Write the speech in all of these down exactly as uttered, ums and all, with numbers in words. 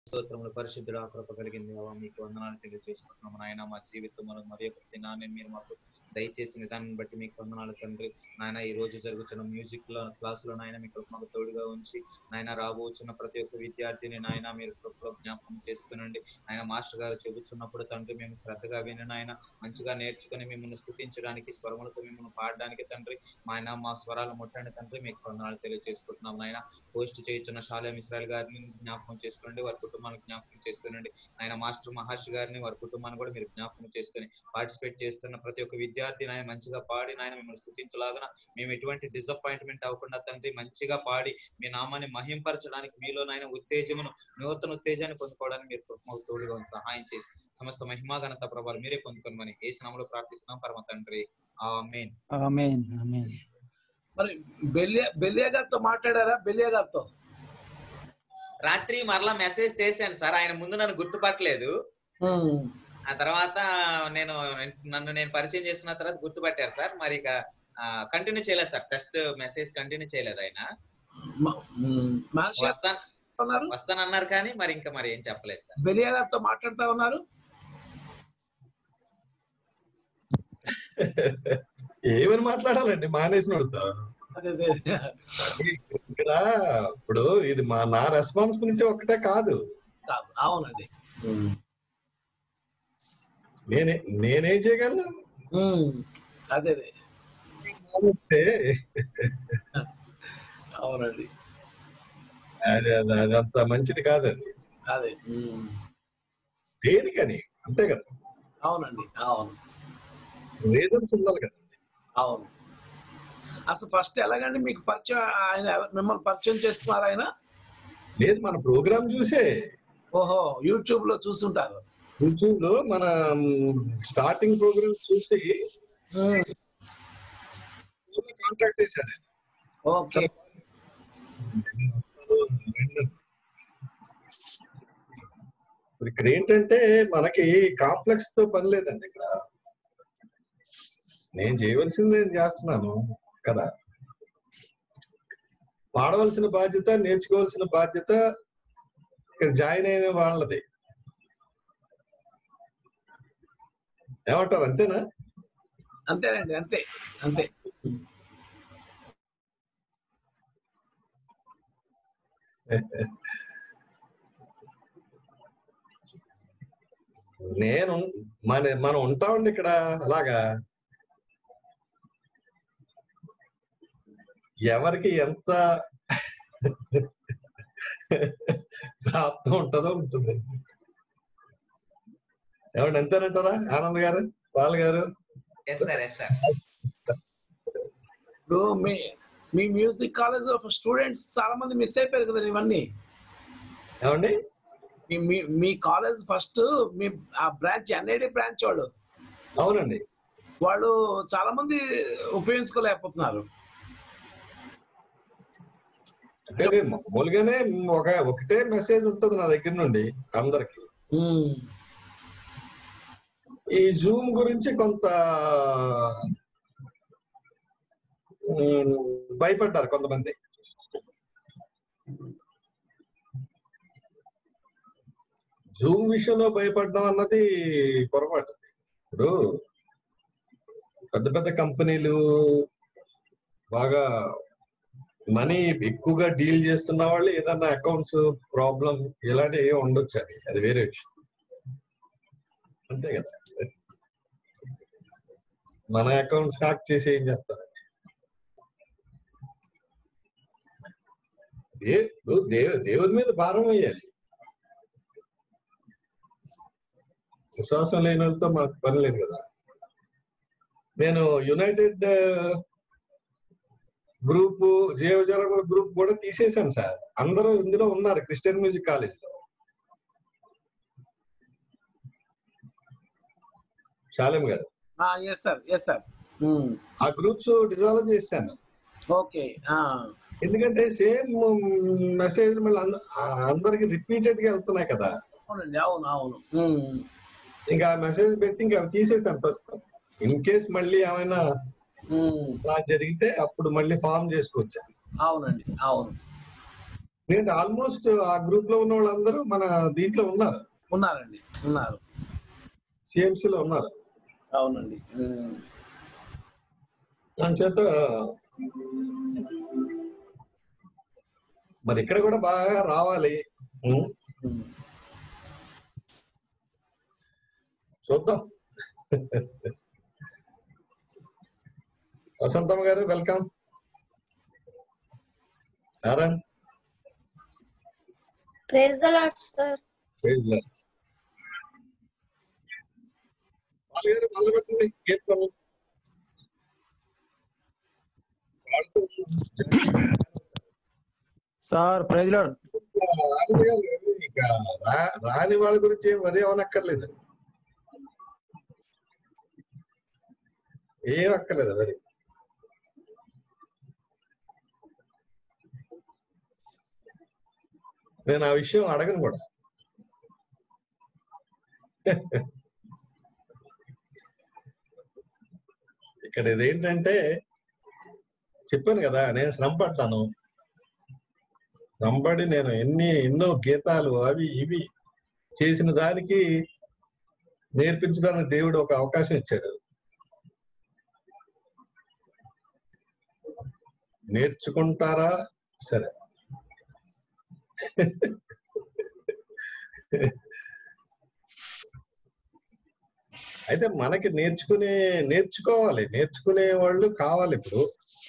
స్తోత్రములు పరిశుద్ధుడా కృప కలిగింది దేవా మీకు వందనాలు తెలియజేసుకుంటున్నాము నాయన. మా జీవితంలో మరి యొక్క దినాన్ని మీరు మాకు దయచేసిన దాన్ని బట్టి మీకు వందనాలు తండ్రి. నాయన ఈ రోజు జరుగుతున్న మ్యూజిక్ లో క్లాస్ లో నాయన మీకు మాకు తోడుగా ఉంచి నాయన రాబోతున్న ప్రతి ఒక్క విద్యార్థిని నాయన మీరు కృపలో జ్ఞాపకం చేసుకునండి. ఆయన మాస్టర్ గారు చెబుతున్నప్పుడు తండ్రి మేము శ్రద్ధగా విని నాయన మంచిగా నేర్చుకుని మిమ్మల్ని స్తుతించడానికి స్వరములతో మిమ్మల్ని పాడడానికి తండ్రి మా ఆయన మా స్వరాలు ముట్టండి తండ్రి. మీకు వందనాలు తెలియజేసుకుంటున్నాం నాయన. పోస్ట్ చేస్తున్న షాలేం ఇస్రాయల్ గారిని జ్ఞాపకం చేసుకోండి, వారి కుటుంబానికి జ్ఞాపకం చేసుకోనండి. ఆయన మాస్టర్ మహర్షి గారిని వారి కుటుంబాన్ని కూడా మీరు జ్ఞాపకం చేసుకొని పార్టిసిపేట్ చేస్తున్న ప్రతి ఒక్క విద్యార్థి నాయన మంచిగా పాడి నాయన మిమ్మల్ని స్తుతించలాగా మేము ఎటువంటి డిసప్పాయింట్మెంట్ అవ్వకుండా తండ్రి మంచిగా పాడి మీ నామాన్ని మహింపరచడానికి మీలో నాయన ఉత్తేజమును నూతన ఉత్తేజాన్ని పొందుకోవడానికి మీరు మాకు తోడుగా సహాయం చేసి సమస్త మహిమా ఘనత ప్రభావాలు మీరే పొందుకోమని యేసు నామములో ప్రార్థిస్తున్నాం పరమ తండ్రి. ఆమేన్. ఆమేన్. ఆమేన్. మరి బెల్లియా బెల్లియా గారితో మాట్లాడారా? బెల్లియా గారితో రాత్రి మరలా మెసేజ్ చేశాను సార్. ఆయన ముందు నన్ను గుర్తుపట్టలేదు. ఆ తర్వాత నేను నన్ను నేను పరిచయం చేసుకున్న తర్వాత గుర్తుపట్టారు సార్. మరి ఇక కంటిన్యూ చేయలేదు సార్. టెస్ట్ మెసేజ్ కంటిన్యూ చేయలేదు. ఆయన వస్తాను వస్తానన్నారు కానీ మరి ఇంకా మరి ఏం చెప్పలేదు సార్. బెలియా గారితో మాట్లాడుతా ఉన్నారు. ఏమని మాట్లాడాలండి మానేసిన ఇక్కడ. ఇప్పుడు ఇది మా నా రెస్పాన్సిబిలిటీ ఒక్కటే కాదు. అవునండి. నేనే నేనేం చేయగలను? అదే అవునండి. అదే అదే అదంత మంచిది కాదు అది. అదే దేనికని అంతే కదా. అవునండి. అవును, రీజన్స్ ఉండాలి కదా. అవును. అసలు ఫస్ట్ ఎలాగండి మీకు పరిచయం? ఆయన మిమ్మల్ని పరిచయం చేస్తున్నారు ఆయన? లేదు, మన ప్రోగ్రామ్ చూసే. ఓహో, యూట్యూబ్ లో చూస్తుంటారు. యూట్యూబ్ లో మన స్టార్టింగ్ ప్రోగ్రామ్ చూసి కాంటాక్ట్ చేశాడు. ఓకే. ఇక్కడ ఏంటంటే మనకి కాంప్లెక్స్ తో పని లేదండి. ఇక్కడ నేను చేయవలసింది నేను చేస్తున్నాను కదా. పాడవలసిన బాధ్యత, నేర్చుకోవాల్సిన బాధ్యత ఇక్కడ జాయిన్ అయిన వాళ్ళది. ఏమంటారు? అంతేనా? అంతేనండి. అంతే అంతే. నేను మన మనం ఉంటామండి ఇక్కడ. అలాగా ఎవరికి ఎంత ప్రాప్తం ఉంటుందో ఉంటుంది. ఏమండి అంతేనంటారా ఆనంద్ గారు, పాల్ గారు? ఇప్పుడు మీ మీ మ్యూజిక్ కాలేజ్ స్టూడెంట్స్ చాలా మంది మిస్ అయిపోయారు కదా ఇవన్నీ. ఏమండి మీ కాలేజ్ ఫస్ట్ మీ ఆ బ్రాంచ్ ఎన్ఐడి బ్రాంచ్ వాళ్ళు. అవునండి. వాళ్ళు చాలా మంది ఉపయోగించుకోలేకపోతున్నారు. అంటే మామూలుగానే ఒక ఒకటే మెసేజ్ ఉంటుంది నా దగ్గర నుండి అందరికి. ఈ జూమ్ గురించి కొంత భయపడ్డారు కొంతమంది. జూమ్ విషయంలో భయపడడం అన్నది పొరపాటు. ఇప్పుడు పెద్ద పెద్ద కంపెనీలు బాగా మనీ ఎక్కువగా డీల్ చేస్తున్న వాళ్ళు ఏదన్నా అకౌంట్స్ ప్రాబ్లం ఇలాంటివి ఉండొచ్చు. అది అది వేరే విషయం. అంతే కదా. మన అకౌంట్స్ హ్యాక్ చేసి ఏం చేస్తారు? దేవు దేవుడి మీద భారం వేయాలి. విశ్వాసం లేని వాళ్ళతో మాకు పని లేదు కదా. నేను యునైటెడ్ గ్రూప్, జీవజాల గ్రూప్ కూడా తీసేశాను సార్. అందరూ ఇందులో ఉన్నారు క్రిస్టియన్ మ్యూజిక్ కాలేజ్ లో. శాలేం గారు, ఆ గ్రూప్స్ డిజాల్వ్ చేశాను. ఓకే. ఎందుకంటే సేమ్ మెసేజ్ మళ్ళీ అందరికి రిపీటెడ్ గా వెళ్తున్నాయి కదా. అవునండి. అవును అవును. ఇంకా మెసేజ్ పెట్టి ఇంకా తీసేసాను ప్రస్తుతం. ఇన్ కేస్ మళ్ళీ ఏమైనా అలా జరిగితే అప్పుడు మళ్ళీ ఫామ్ చేసుకోవచ్చు. అవునండి. అవును. నేను ఆల్మోస్ట్ ఆ గ్రూప్ లో ఉన్న వాళ్ళందరూ మన దీంట్లో ఉన్నారు, ఉన్నారండి, ఉన్నారు, సిఎంసి లో ఉన్నారు. అవునండి. ఉమ్. దాని చేత మరి ఇక్కడ కూడా బాగా రావాలి. ఉమ్, ఉమ్. చూద్దాం. వసంతమ్మ గారు welcome. Narayan Praise the Lord, sir. Praise lord. వాళ్ళు గారు మొదలు పెట్టండి కీర్తనలు పాడుతూ సార్ ప్రైజ్ లార్డ్. రాని గారు ఇక రా- రాని వాళ్ళ గురించి ఏం వరి అవనక్కర్లేదు, ఏం అక్కర్లేదు వరి. నేను ఆ విషయం అడగను కూడా. ఇక్కడ ఇదేంటంటే చెప్పాను కదా, నేను శ్రమ పడ్డాను. శ్రమపడి నేను ఎన్ని ఎన్నో గీతాలు అవి ఇవి చేసిన దానికి నేర్పించడానికి దేవుడు ఒక అవకాశం ఇచ్చాడు. నేర్చుకుంటారా? సరే. అయితే మనకి నేర్చుకునే నేర్చుకోవాలి, నేర్చుకునే వాళ్ళు కావాలి. ఇప్పుడు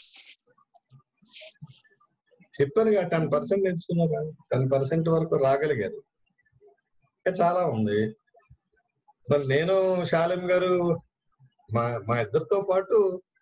చెప్పానుగా టెన్ పర్సెంట్ నేర్చుకున్నారు, టెన్ పర్సెంట్ వరకు రాగలిగారు. ఇంకా చాలా ఉంది. మరి నేను శాలిం గారు మా మా ఇద్దరితో పాటు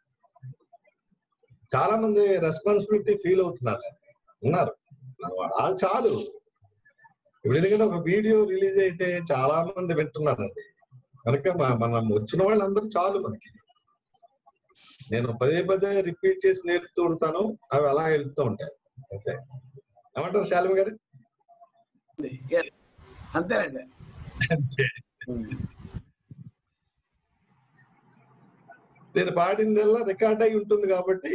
చాలా మంది రెస్పాన్సిబిలిటీ ఫీల్ అవుతున్నారు, ఉన్నారు. వాళ్ళు చాలు. ఇప్పుడు ఎందుకంటే ఒక వీడియో రిలీజ్ అయితే చాలా మంది వింటున్నారండి, కనుక మా- మనం వచ్చిన వాళ్ళందరూ చాలు మనకి. నేను పదే పదే రిపీట్ చేసి నేర్పుతూ ఉంటాను, అవి అలా వెళ్తూ ఉంటాయి. ఓకే, ఏమంటారు శాలిం గారు? Yes. అంతేనండి. అంతే. ఉమ్. నేను పాడిందల్లా రికార్డ్ అయి ఉంటుంది కాబట్టి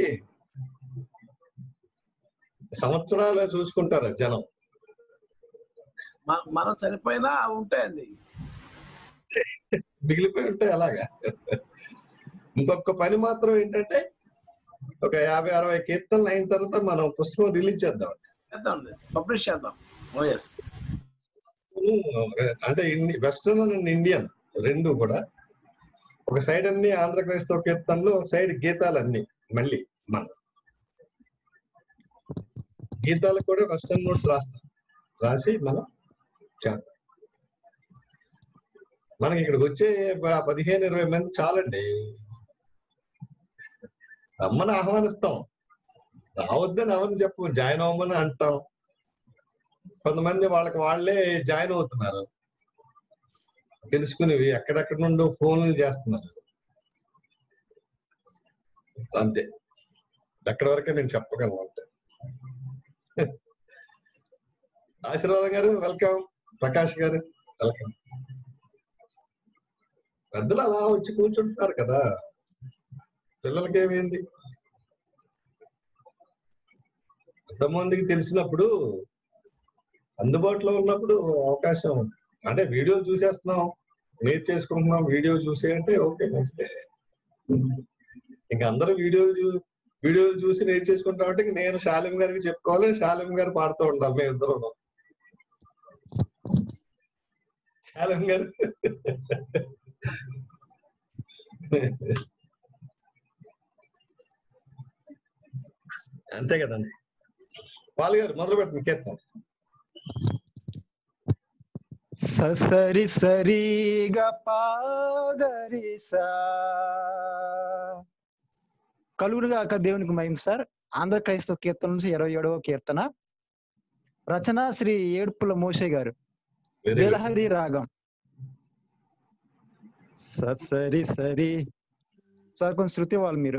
సంవత్సరాలు చూసుకుంటారు జనం. మ- మనం చనిపోయినా అవి ఉంటాయండి. మిగిలిపోయి ఉంటాయి అలాగా. ఇంకొక పని మాత్రం ఏంటంటే ఒక యాభై అరవై కీర్తనలు అయిన తర్వాత మనం పుస్తకం రిలీజ్ చేద్దాం. చేద్దాం, పబ్లిష్ చేద్దాం. Oh yes. అంటే వెస్టర్న్ అండ్ ఇండియన్ రెండు కూడా, ఒక సైడ్ అన్ని ఆంధ్ర క్రైస్తవ కీర్తనలు, ఒక సైడ్ గీతాలు అన్ని మళ్ళీ మనం గీతాలు కూడా వెస్టర్న్ నోట్స్ రాస్తాం, రాసి మనం చేద్దాం. మనకి ఇక్కడికి వచ్చే ప- పదిహేను ఇరవై మంది చాలండి. రమ్మని ఆహ్వానిస్తాం, రావద్దని ఎవరిని చెప్పు, జాయిన్ అవ్వమని అంటాం. కొంతమంది వాళ్ళకి వాళ్ళే జాయిన్ అవుతున్నారు, తెలుసుకునేవి ఎక్కడెక్కడ నుండో ఫోన్లు చేస్తున్నారు. అంతే, ఎక్కడి వరకే నేను చెప్పగలను. అంతే. ఆశీర్వాదం గారు వెల్కమ్. ప్రకాష్ గారు వెల్కమ్. పెద్దలు అలా వచ్చి కూర్చుంటున్నారు కదా, పిల్లలకి ఏమైంది? ఎంతమందికి తెలిసినప్పుడు, అందుబాటులో ఉన్నప్పుడు అవకాశం. అంటే వీడియోలు చూసేస్తున్నాం, నేర్చేసుకుంటున్నాం, వీడియో చూసి అంటే ఓకే, మంచిదే. ఇంకా అందరూ వీడియోలు చూ వీడియోలు చూసి నేర్చేసుకుంటాం అంటే ఇంక నేను శాలిం గారికి చెప్పుకోవాలి, శాలిం గారు పాడుతూ ఉండాలి. మేము ఇద్దరు శాలిం గారు అంతే కదండి. పాల్ గారు మొదలు పెట్టండి కీర్తన. సరి సరి గ పాగరి సా. కలుగునుగాక దేవునికి మహిమ. సార్, ఆంధ్ర క్రైస్తవ కీర్తన నుంచి ఇరవై ఏడవ కీర్తన, రచన శ్రీ ఏడుపుల మోషే గారు, వెరీ గుడ్. బిలహరి రాగం. సరి సరి. సార్ కొంచెం శృతి వాళ్ళు మీరు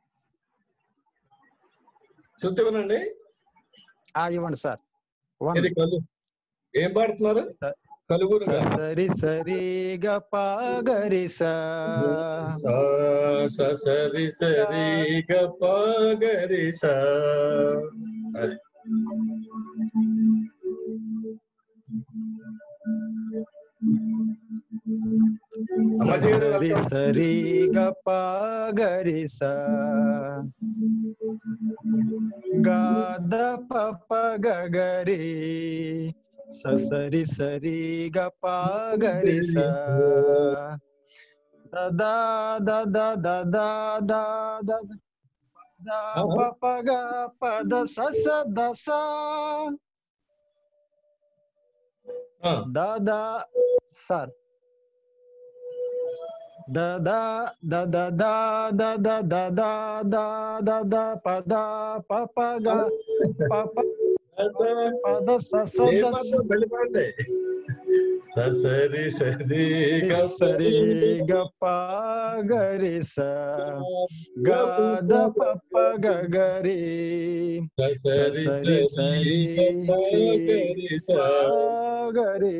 శృతి వినండి. ఆ ఇవ్వండి సార్. వన్. ఇది కలు ఏం పాడుతున్నారు? కలుగునుగా. సరి సరి గ పాగరి సా. సా స సరి సరి గ ప గ రి సా. అది సరి సరి గప గరి స గాద పప గరి సరి సరి గప గరి స దదా దదా దదా దదా పప గ పద సస దస దాదా సార్ దదా దదా దాదా దదా దాదా పద పప గ పప పద సస దస సరి సరి సరి గప గరి స గాద పప గరి సరి సరి గరి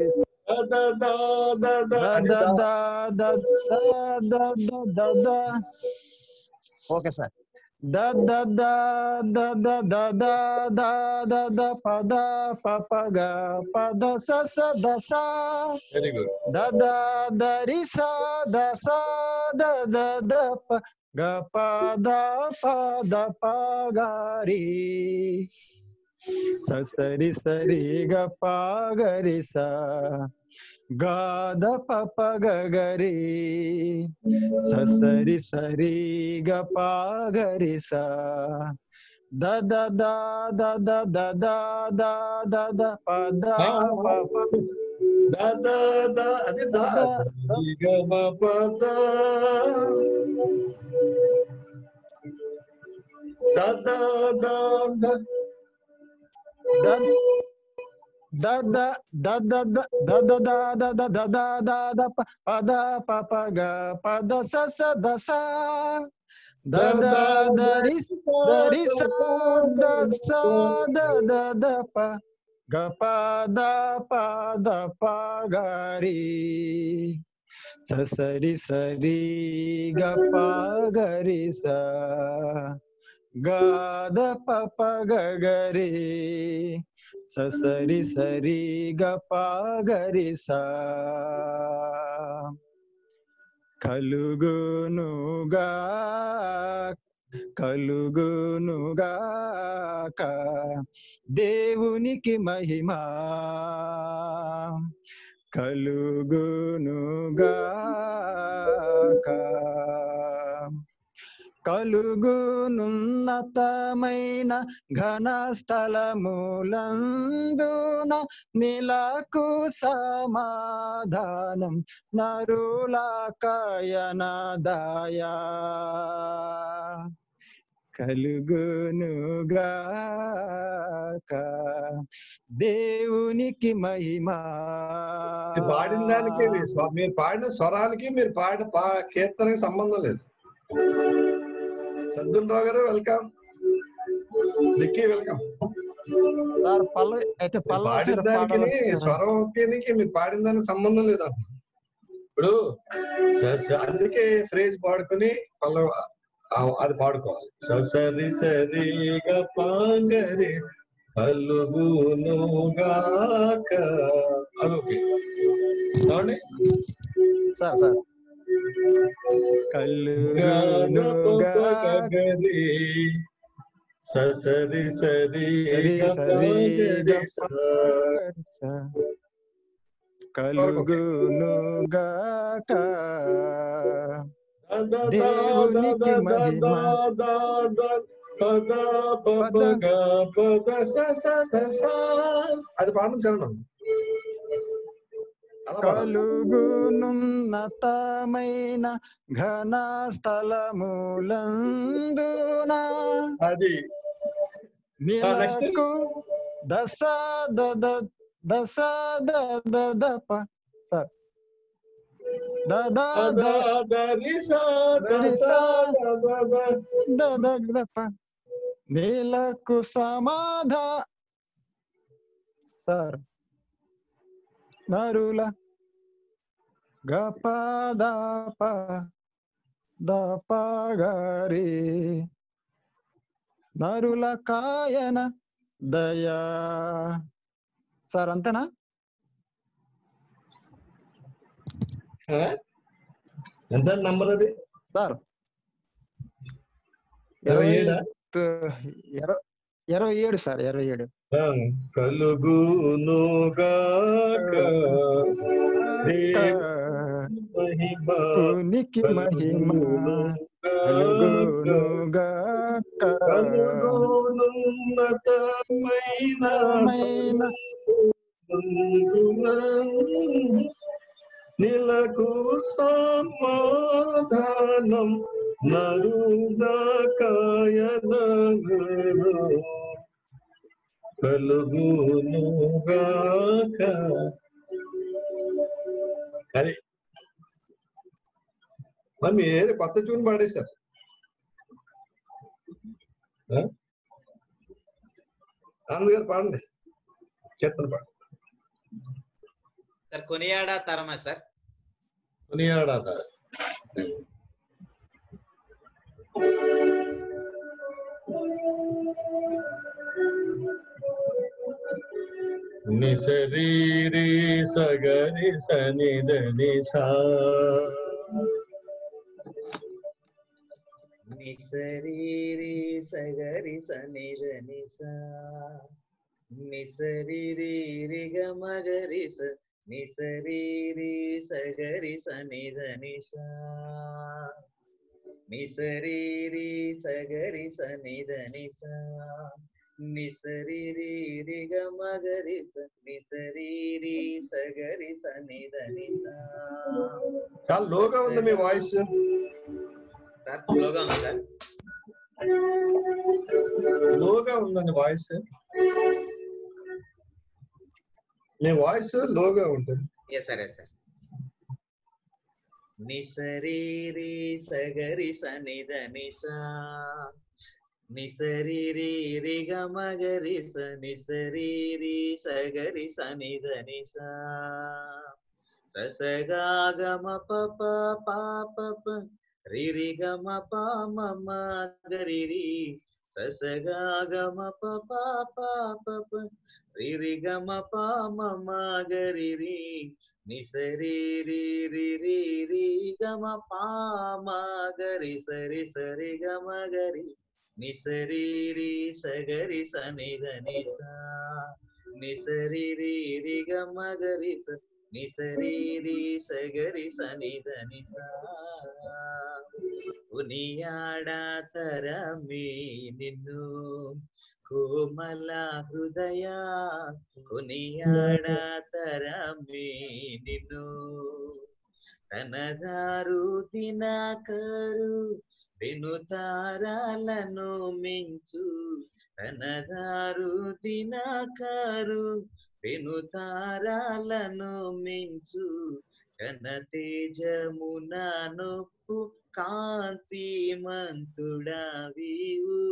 ఓకే సార్ దద దద దద దద పద పప గ పద సస దస వెరీ గుడ్ దద దరి స దస దద ద ప గ పద పద ప గరి సరి సరి గ ప గరి స గాద పప గరి సరి సరి గ ప గరి స దద దద దద దద పద పప దాదా అది దాదా గమ పద దాదా దాదా దద దద దద దద దద దద పద పప గ పద సస దస దద దరి దరి స దస దద ద ప గ పద పద ప గరి సరి సరి గ ప గరి స గాద పప గరి సరి సరి గ ప గరి స కలుగునుగా కలుగునుగాక దేవునికి మహిమ కలుగునుగాక కలుగునున్నతమైన ఘన స్థలములందున నిలకు సమాధానం నరులకయన దయా కలుగునుగాక దేవునికి మహిమ. పాడిన దానికి మీరు పాడిన స్వరానికి మీరు పాడిన పా కీర్తనకి సంబంధం లేదు. సద్దున్ రావు గారు వెల్కమ్, నిక్కీ వెల్కమ్. అయితే పాడిన దానికి స్వరంకి మీరు పాడిన దానికి సంబంధం లేదు అంట. ఇప్పుడు అందుకే ఫ్రేజ్ పాడుకుని పల్లవ అది పాడుకోవాలి. సరి సరి గరి కలుగునుగాక అదొకే సార్ సార్ కలుగునుగాగరి సరి సరి కలుగునుగాక దేవునికి మహిమ. అది పాడడం చరణం. కలుగునున్నతమైన ఘన స్థలములందున అది నిలకు దశ దద దశ దద ప సార్ దదా నీలకు సమాధా సార్ నరుల గపదప దపగరి నరుల కాయన దయా సార్ అంతేనా? ఎంత నంబర్ అది సార్ ఇరవై ఇరవై ఏడా ఇరవై ఇరవై ఏడు సార్ ఇరవై ఏడు. కలుగునుగాక మహిమ పునికి మహిమ కలుగునుగాక కలుగునున్నతమైన నిలకు సమాధానం నరుదాకాయనగురు కలుగునుగాక. అది మరి ఏది కొత్త ట్యూన్ పాడేశారు. ఆనంద్ గారు పాడండి, కీర్తన పాడు. సార్ కొనియాడా తరమా సార్? కొనియాడా తరం. నిసరీరి సగరి సనిదని సా నిసరీరి సగరి సనిదని సా నిసరీరి రిగమగరి స నిసరీరి సగరి సనిదని సా నిసరీరి సగరి సనిదని సా నిసరీరి రిగమగరి స నిసరీరి సగరి సనిదని సా. చాలా లోగా ఉంది మీ వాయిస్. సార్ లోగా ఉంది సార్, లోగా ఉందండి వాయిస్. మీ వాయిస్ లోగా ఉంటుంది. సరే సార్. నిసరీరి సగరి సనిదని సా నిసరీరి రిగమగరి స నిసరీరి సగరి సనిదని సా ససగాగమ పప పాప రిరిగమ పామ గరిరి ససగాగమ పప పాప రిరిగమ పామ గరిరి నిసరీరి రిరి గమ పామ గరి సరి సరి గమ గరి నిసరీరి సగరి సనిదని సా నిసరీరి రిగమ గరి స నిసరీరి సగరి సనిదని సా. కొనియాడా తరమే నిన్ను కోమల హృదయ కొనియాడా తరమే నిన్ను తనదారు దినకరు వెనుతారాలను మించు తనదారు దినకరు వెనుతారాలను మించు కన తేజమున నొప్పు కాంతిమంతుడవివు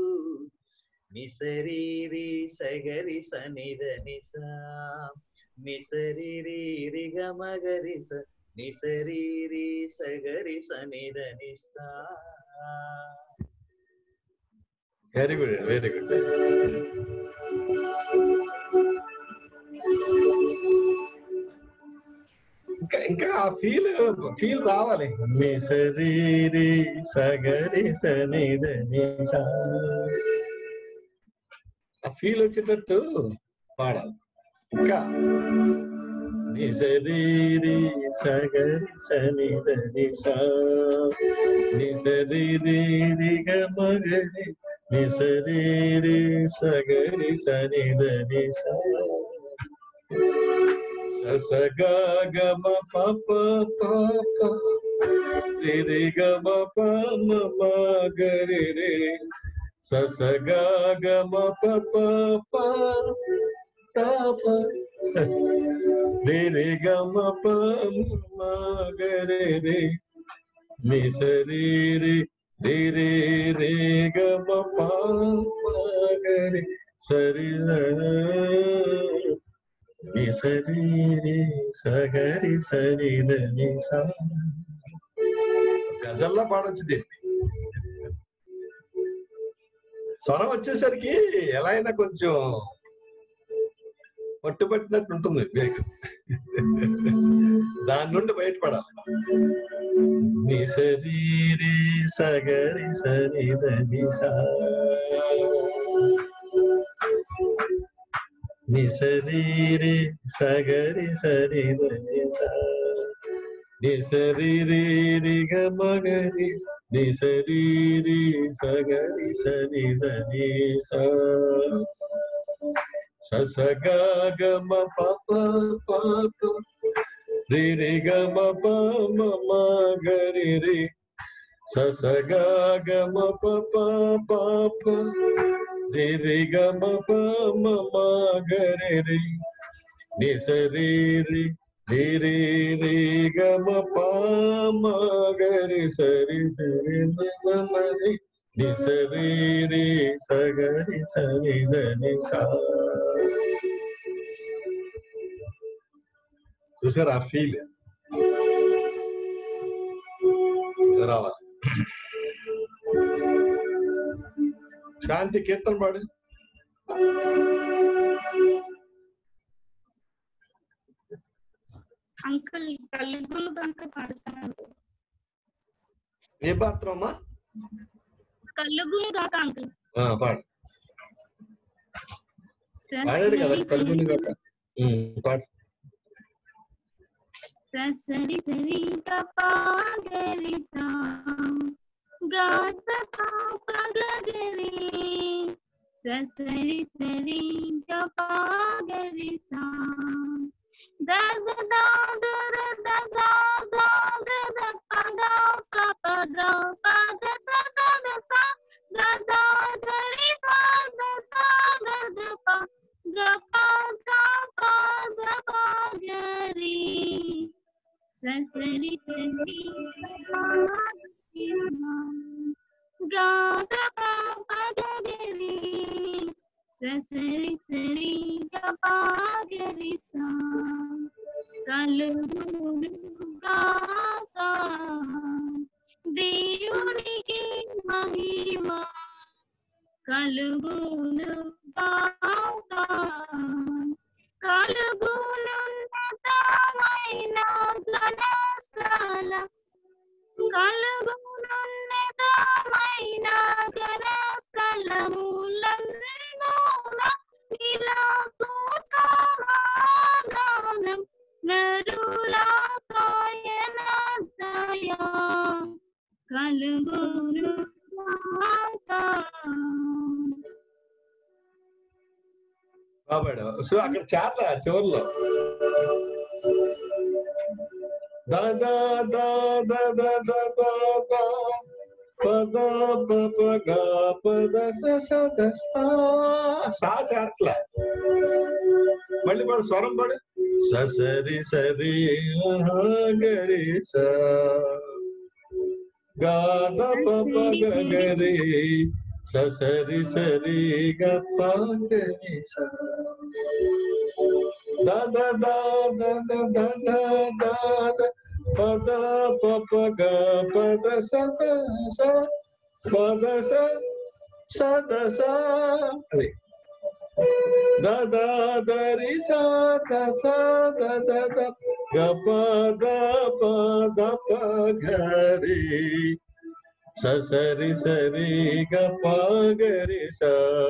నిసరీరి సగరి సనిదని సా నిసరీరి రిగమగరి స నిసరీరి సగరి సనిదని సా. Very good, very good. ఇంకా ఇంకా ఆ ఫీల్ ఫీల్ రావాలి. మీ శరీరి సగరి సనిదని సా ఆ ఫీల్ వచ్చేటట్టు పాడాలి. ఇంకా ని శరీరి సగరి సనిదని సా ని శరీరి రిగమగరి ని శరీరి సగరి సనిదని సా ససగాగమ పప పాప రిరిగమ పమ గరి రే ససగాగమ పప పాప రిరిగమ పమ గరి రే నిసరీరి రిరి రిగమ పమ గరి సరి నిసరీరి సగరి సరిదని సా. గజల్లా పాడొచ్చు దీన్ని. స్వరం వచ్చేసరికి ఎలా అయినా కొంచెం పట్టుబట్టినట్టు ఉంటుంది బ్రేక్. దాని నుండి బయటపడాలి. ని శరీరి సగరి సరిదని సా ని శరీరి సగరి సరిదని సా ని శరీరి రిగ మగరి ని శరీరి సగరి సరిదని సా ససగమ పప పాప రి రి గమ పమ గరి రి ససగమ పప పాప రి రి గమ పమ గరి రి ని సరి రి రి రి రి గమ పమ గరి సరి సరి నమ రి ని సరి రి సగరి సరి దని సా. చూసారు ఆ ఫీల్ రావాలి. శాంతి కీర్తన పాడు. అంకుల్ కలుగులు బంక పాడుతాను. ఏ పాడుతున్నామ్మా? కలుగులు కాక అంకుల్ పాడు. పాడాడు కదా కలుగులు కాక. పాడు. సరి సరి గరి సా గాత గరి సరి సరి గరి సా ద ద ద ద ద ద ద ద పద పద పద స స ద స ద ద గరి సా ద స ద ద ప గ ప ద ప ద ప గరి సరి సరి గాత పద గరి సరి సరి గ గరి సా కలుగును గాక దేవునికి మహిమ కలుగును గాక కలుగునున్నతమైన ఘనస్థల కలుగునున్నతమైన ఘనస్థలములందున నీలకు సమాధానం నరులకాయనదయా కలుగును గాక. బాబాడు. సో అక్కడ చేరలే చివరిలో దా దా దా దా దా దా దా దా పద పప గా పద స స ద సా సా చేరట్లే. మళ్ళీ పాడు, స్వరం పాడు. స సరి సరి గరి సా గా ద పప గ గరి స సరి సరి గ ప గరి సా ద ద ద ద ద ద ద ద పద పప గ పద స స పద స స ద స అది ద ద ద రి స ద స ద ద ద గ ప ద ప ద ప గ రి స సరి సరి గ ప గ రి స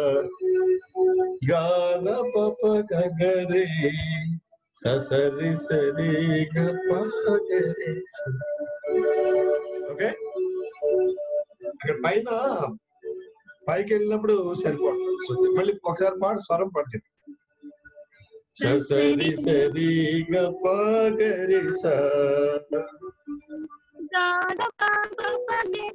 గా ద ప ప గ గ రి స సరి సరి గ ప గ రి స. ఓకే, అక్కడ పైన పైకి వెళ్ళినప్పుడు సరిపోతుంది. మళ్ళీ ఒకసారి పాడు, స్వరం పడుతుంది. స సరి సరి గ ప గ రి స గాద పద పగరి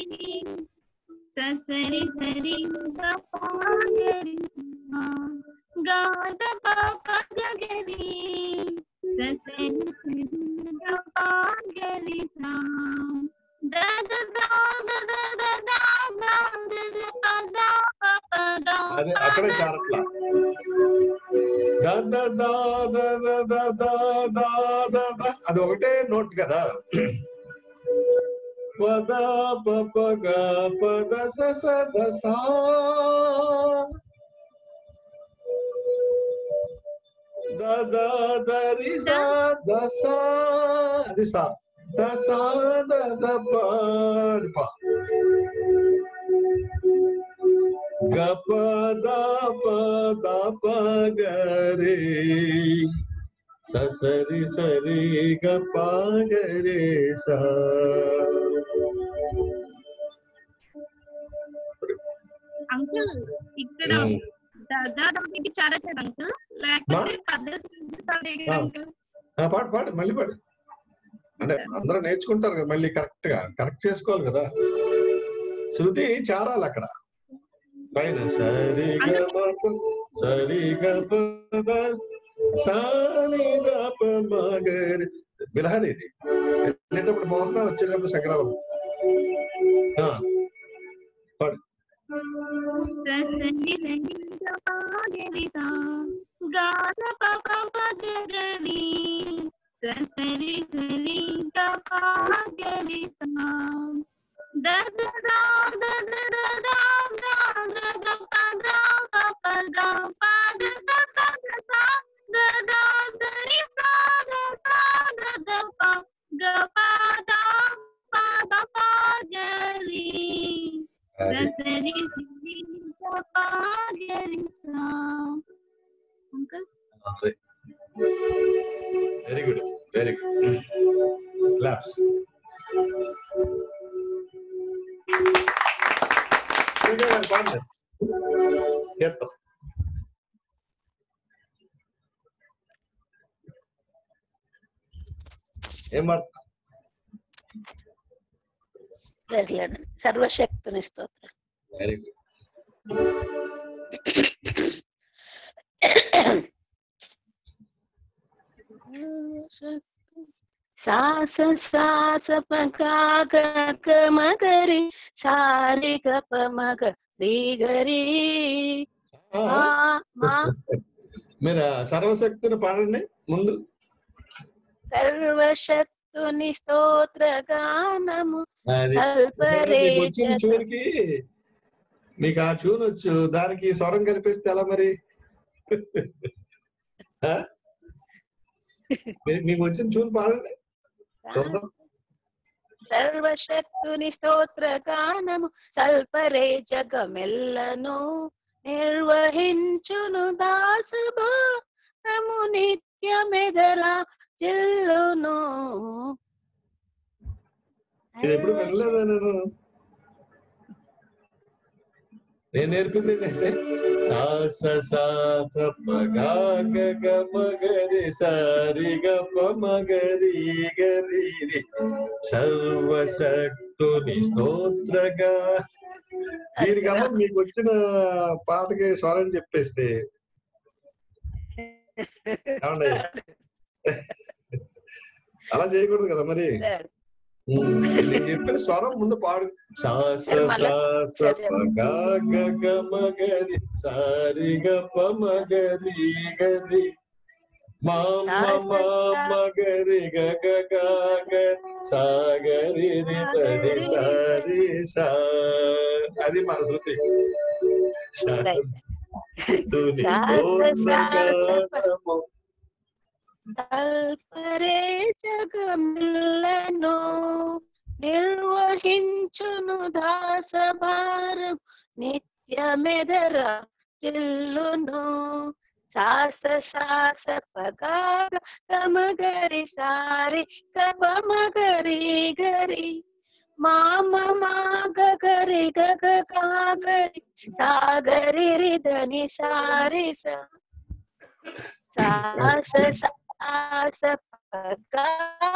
సరి సరి గ ప గరి గాద పగరి సరి సరి గ ప గరి సా ద ద ద ద ద ద ద ద పద ప ద. అదే అక్కడే చేరట్లా. ద ద ద ద ద ద ద ద ద ద అది ఒకటే నోట్ కదా. పద పప గ పద స స ద సా దదా దరి సా దసా అది సా దసా దద పాది పా గప దప దప గరే ససరి సరి గప గరే సా. అంకుల్ ఇక్కడ దాదా చాలా అంకుల్ లేకపోతే అంకుల్ పాడు పాడు మళ్ళీ పాడు. అంటే అందరూ నేర్చుకుంటారు కదా, మళ్ళీ కరెక్ట్ గా కరెక్ట్ చేసుకోవాలి కదా, శృతి చారాలి అక్కడ పైన. సరి గప సరి గప సాని గప మగరి బిలహరి. ఇది వెళ్ళేటప్పుడు మోహన, వచ్చేటప్పుడు శంకరావు. పాడు. ససని సని గపగరి సా గాన పపగరి ససరి సరి గపగరి సా దద దా దద దా దా దద పద పద పద స స స దద దరి సా సా దద ప గ పద పద పగరి ససరి సరి గపగరి సా. Uncle very good, very good. Claps. పాడండి. కీర్తన. ఏం పాడుతున్నా? సర్వశక్తుని స్తోత్రం. Very good. సాస సాస పగ మగరి సారి గప మగ శ్రీగరి. మీరు సర్వశక్తిని పాడండి ముందు. సర్వశక్తుని స్తోత్ర గానము. వచ్చిన చూనికి మీకు ఆ చూను వచ్చు, దానికి స్వరం కనిపిస్తే ఎలా మరి? మీకు వచ్చిన చూను పాడండి చూద్దాం. సర్వశక్తుని స్తోత్ర గానము సల్పరే జగమెల్లను నిర్వహించును దాసభారము నిత్యమెదరా జిల్లును. ఇది ఎప్పుడు వెళ్ళలేదా నేను? నేను నేర్పింది ఏంటంటే సాస సాస పగా గగ మగరి సారి గప మగరి గరి సర్వశక్తుని స్తోత్రగా. దీనికన్నా మీకు వచ్చిన పాటకి స్వరం చెప్పేస్తే ఏమండి? అలా చేయకూడదు కదా మరి. నేను చెప్పిన స్వరం ముందు పాడు. సాస సాస పగా గగ మగరి సారి గప మగరి గరి మామ మగరి గగ గగ సాగరి రి సారి సా. అది మన శృతి. తల్పరే జగమిల్లను నిర్వహించును దాసభారం నిత్యమెదర జిల్లును. సాస సాస పగా గమగరి సారి గప మగరి గరి మామ మాగ గరి గగ కాగరి సాగరి రిదని సారి సా. సాస సాస పగా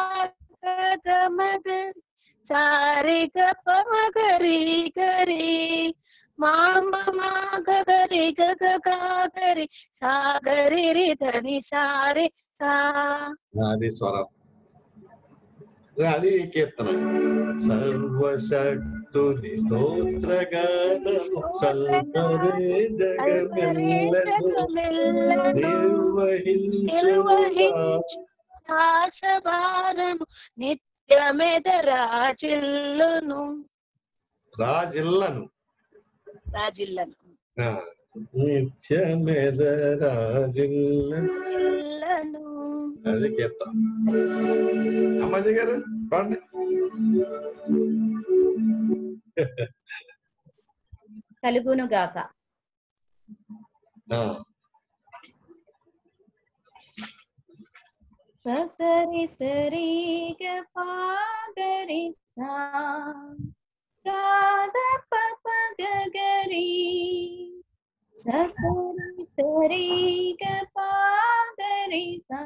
గమగరి సారి గప మగరి గరి మామ మాగ గరి గగ కాగరి సాగరి రిదని సారి సా. అది స్వరం, అది కీర్తన. సర్వశక్తుని స్తోత్రగానము సల్పరే జగమెల్లను నిర్వహించు దాసభారము నిత్యమెదరా జిల్లును. రాజిల్లను రాజిల్లను నిత్యమెదరాజిల్ల ఇల్లను అది కీర్తన. అమ్మాజీ గారు పాడండి. కలుగును గాక. ఆ, సరి సరి గ పాగరి సా గాద పప గగరి సరి సరి గ పాగరి సా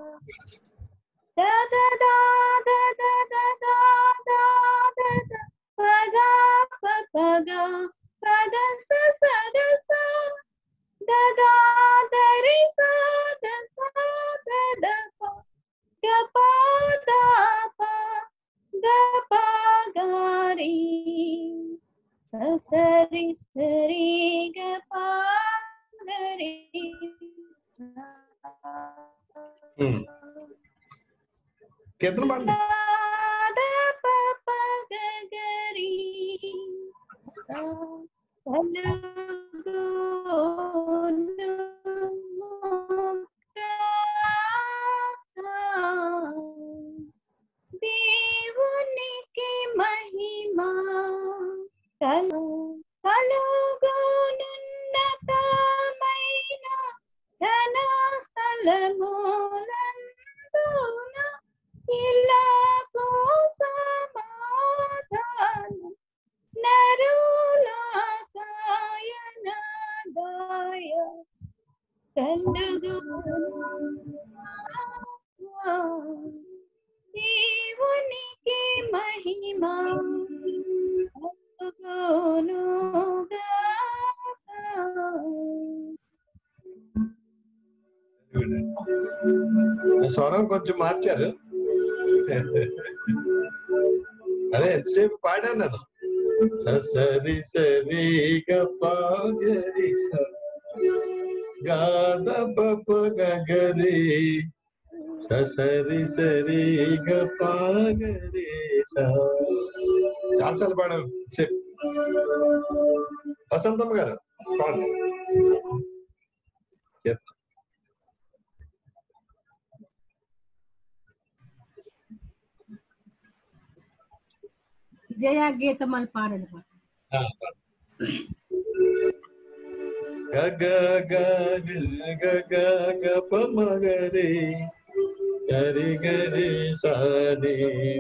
దద దాద దద దాద దద పద పపగ పద స సద స దద దరి స ద స దద ప గ ప ద ప ద ప గరి స సరి సరి గ ప గరి ఉమ్. కీర్తన పాడండి. ద ప ప గ గరి దేవునికి మహిమా కలు కలుగునున్నతమైన ఘన స్థలములందున ఇలాగు సమాధానం నరులకాయన దాయ కలుగు దేవునికి మహిమా కలుగునుగాక. స్వరం కొంచెం మార్చారు. అదే ఎంతసేపు పాడాను నేను. సరి సరి గ పాగరి స గాద పప గగరి సరి సరి గ పాగరి స. చాలాసార్లు పాడాను. చెప్పు వసంతమ్మ గారు పాడండి. విజయ గీతమని పాడండి. గగ గ గ గ ప మగరి గరి గరి సాని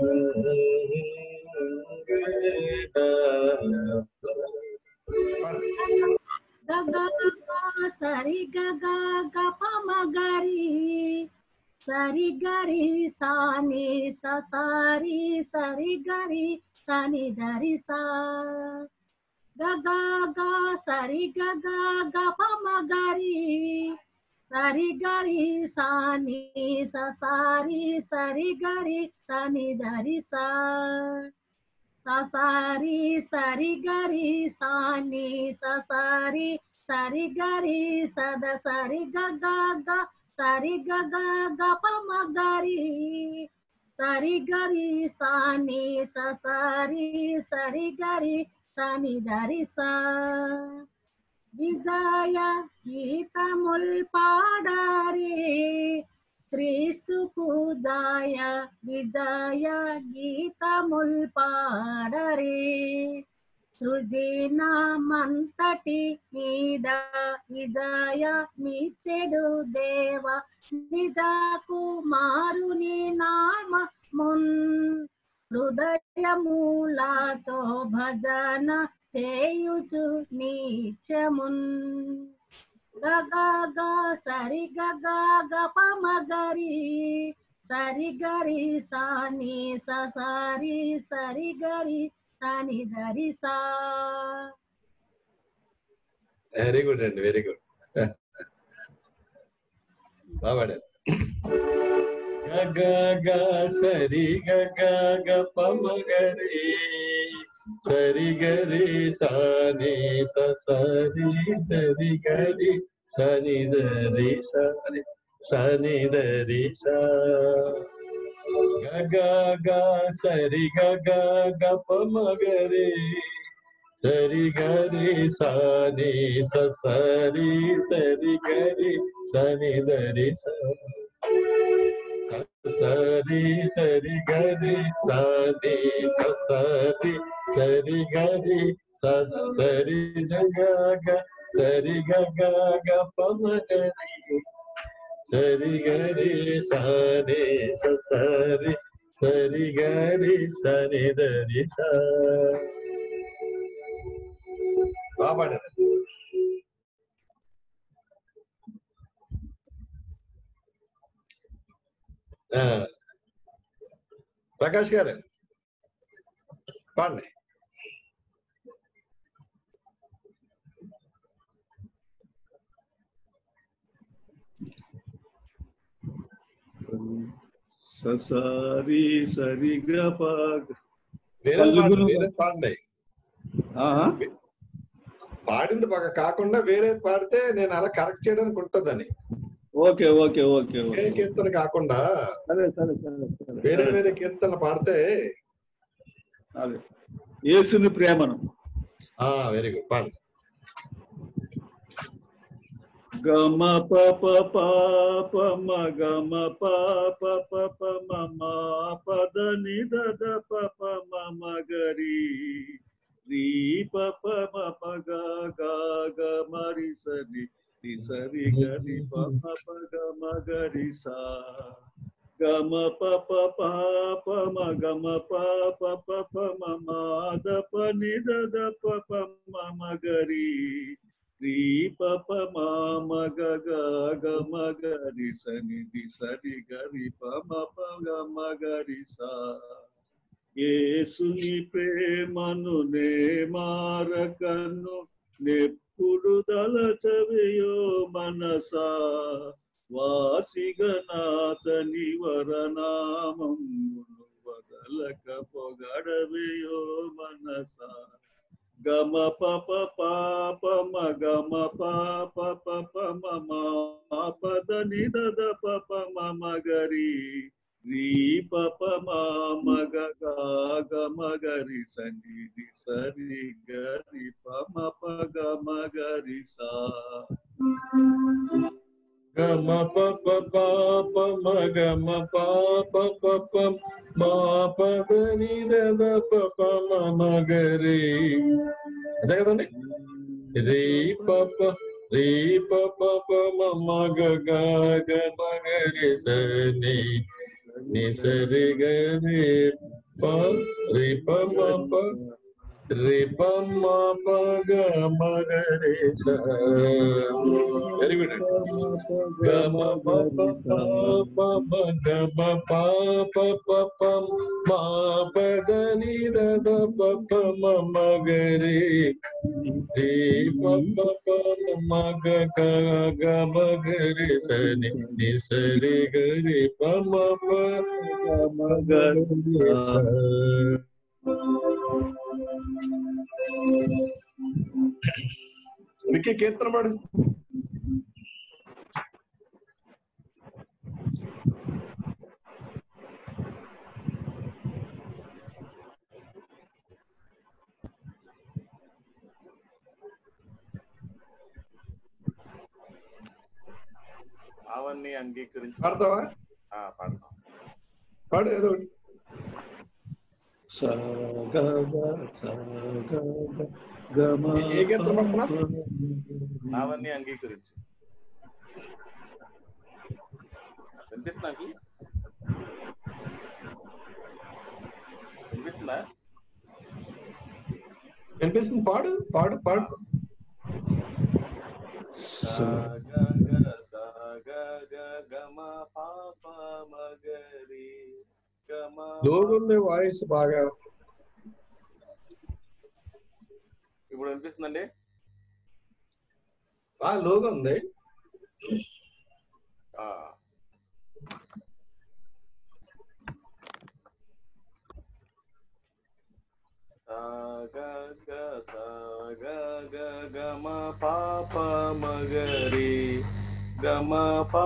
సరి గగ గ ప మగరి సరి గరి సాని స సారి సరి గరి సని దరి సా గగ గ సరి గగ గ ప మగరి సరి గరి సాని స సారి సరి గరి సని దరి సా స సారి సరి గరి సాని స సారి సరి గరి సద సరి గగ గ సరి గగ గ ప మగరి సరి గరి సాని స సారి సరి గరి సని దరి సా విజయ గీతముల్ పాడారే క్రీస్తుకు జయ విజయ గీతముల్ పాడరే సృజనమంతటి మీద విజయ మిచెడు దేవ నిజ కుమారుని నామమున్ హృదయమూలతో భజన చేయుచు నిత్యమున్ గగ గ సరి గగ గ ప మగరి సరి గరి సాని స సారి సరి గరి సని దరి సా. వెరీ గుడ్ అండి, వెరీ గుడ్. బాగా గ గ సరి గగ గ ప మగరి సరి గరి సాని స సరి సరి గరి సని దరి సా సని దరి సా గ గ సరి గగ గ ప మగరి సరి గరి సని సరి సరి గరి సని దరి సరి సరి గరి సని సరి సరి గరి సరి గగ సరి గగ పమగరి సరి గరి సని సరి సరి గరి సని దరి స బాబాడారు. ప్రకాష్ గారు పాడండి. సరి సరి వేరే పాడండి వేరే పాడండి పాడింది బాగా కాకుండా వేరే పాడితే నేను అలా కరెక్ట్ చేయడానికి ఉంటుందని. ఓకే ఓకే ఓకే ఒకే కీర్తన కాకుండా సరే సరే సరే వేరే వేరే కీర్తన పాడితే అదే యేసుని ప్రేమను. వెరీ గుడ్ పాడండి. గమ పప పాప మగమ పాప పప మమ పద నిద పప మమ గరి రీ పప మప గ మరి సరి సరి గరి పమ పగ మగరి సా గమ పప పాప మగమ పాప పప మమ దప నిద పప మమ గరి శ్రీ పప మామ గగ గమ గరి సని ది సరి గరి పమ పగ మగరి సా యేసుని ప్రేమను నే మారకను నెప్పుడు దళచవియో మనసా వాసిగనాథని వరనామమును వదలక పొగడవియో మనసా గమ పప పాప మగమ పాప పప మమ పద నిద పప మమ గరి రీ పప మామ గగ గమ గరి సని ది సరి గరి పమ పగ మగరి సా గమ పప పాప మగమ పాప పప మా పద నిద పప మమ గరి. అదే కదండి. రీ పప రీ పప మమ గగ గమ గరి సని ని సరి గరి ప రి పమ ప రి పమ పగ మగరి స. Very good. గమ పప పాప గమ పాప పప మా పద నిద పప మమ గరి రీ పప మగ గమ గరి సని ని సరి గరి పమ ప మగరి స. వికి కీర్తన పాడు. అవన్నీ అంగీకరించి పాడతావా? పాడతాం. పాడు ఏదో. ఏ కీర్తన పాడుతున్నా? అవన్నీ అంగీకరించు. వినిపిస్తుందా? వినిపిస్తుందా? వినిపిస్తుంది. పాడు పాడు పాడు. లోగుంది వాయిస్ బాగా. ఇప్పుడు వినిపిస్తుందండి? లోగా ఉంది. గమ పాప మగరి గమ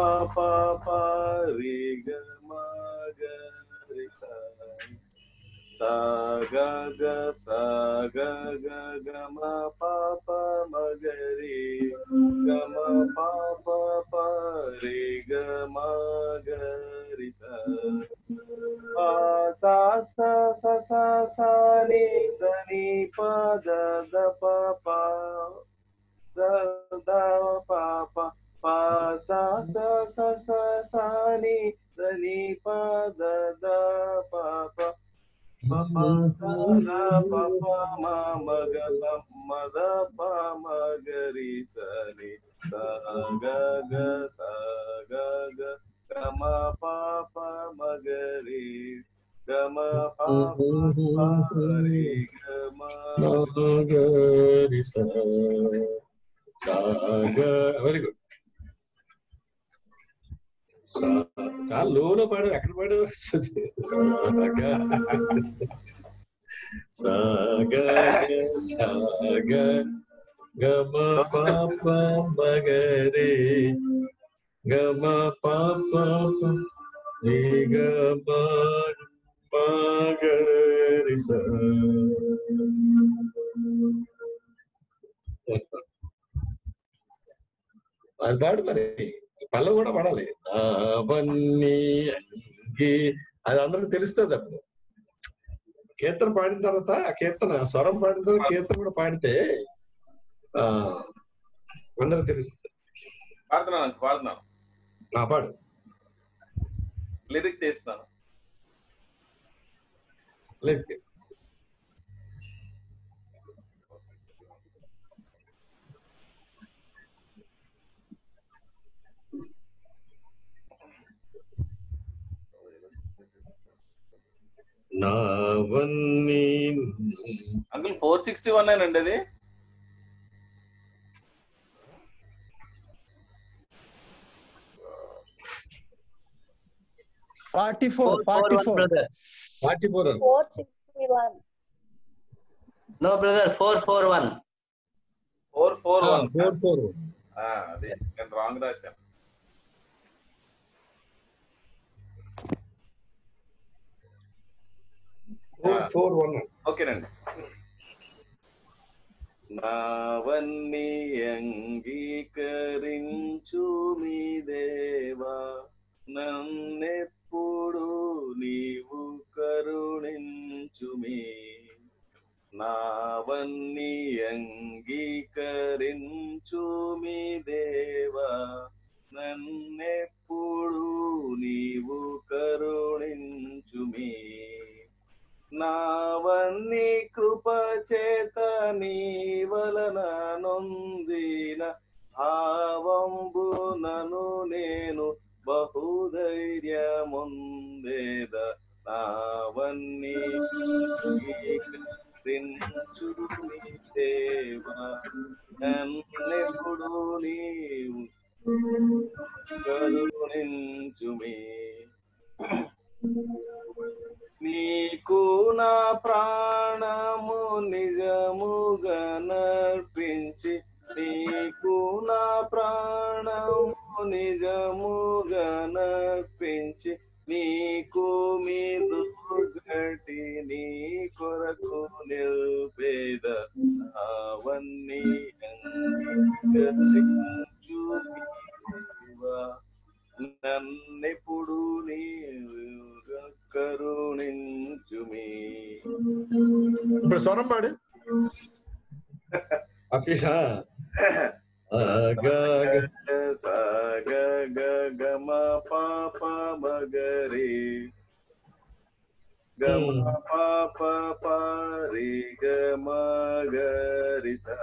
పాప రి గమ గరి sa ga ga sa ga ga ga ma pa pa ma ga re ga ma pa pa pa re ga ma ga re sa pa sa sa sa sa sa ni da ni pa da da pa pa da da pa pa pa sa sa sa sa sa ni da ni pa da da pa pa pa pa da pa pa ma ma ga pa ma da pa ma ga ri sa ni sa ga ga sa ga ga ga ma pa pa ma ga ri ga ma pa pa pa ri ga ma ga ri sa very good. చాలా లోలో పాడు, ఎక్కడ పాడు సాగ సాగ గమ పాప మగరే గమ పాప రే గమ మగరి స అది పాడు మరి, పల్ల కూడా పడాలి. అవన్నీ అంగి అది అందరికి తెలుస్తుంది. అప్పుడు కీర్తన పాడిన తర్వాత ఆ కీర్తన స్వరం పాడిన తర్వాత కీర్తన కూడా పాడితే ఆ అందరికి తెలుస్తుంది. పాడుతున్నాను పాడుతున్నాను నా పాడు లిరిక్ తీస్తున్నాను. లిరిక్ నావన్నీ అంకుల్ ఫోర్ సిక్స్టీ వన్ అండి అది. Forty four forty four forty four four sixty one. No brother, four four one four four one four four అదే నేను రాంగ్ రాశాను. ఫోర్ వన్ ఓకేనండి. నావన్నీ అంగీకరించు మీ దేవా, నన్నెప్పుడు నీవు కరుణించుమి. నావన్నీ అంగీకరించు మీ దేవా, నన్నెప్పుడు నీవు కరుణించుమి. నావన్నీ కృపచేత నీ వలన నొందిన భావంబునను నేను బహుధైర్యముందేద. నావన్నీ అంగీకరించు నీ దేవా, నన్నెప్పుడు నీవు కరుణించుమి. నీకు నా ప్రాణము నిజముగా నర్పించి, నీకు నా ప్రాణము నిజముగా నర్పించి, నీకు మీదు గట్టి నీ కొరకు నిల్పేద. అవన్నీ అంగీకరించు దేవా, నన్నెప్పుడు నీవు కరుణించుమి. ఇప్పుడు స్వరం పాడు. సాగ గమ పాప మగరి గమ పాప పారి గమ గరి సా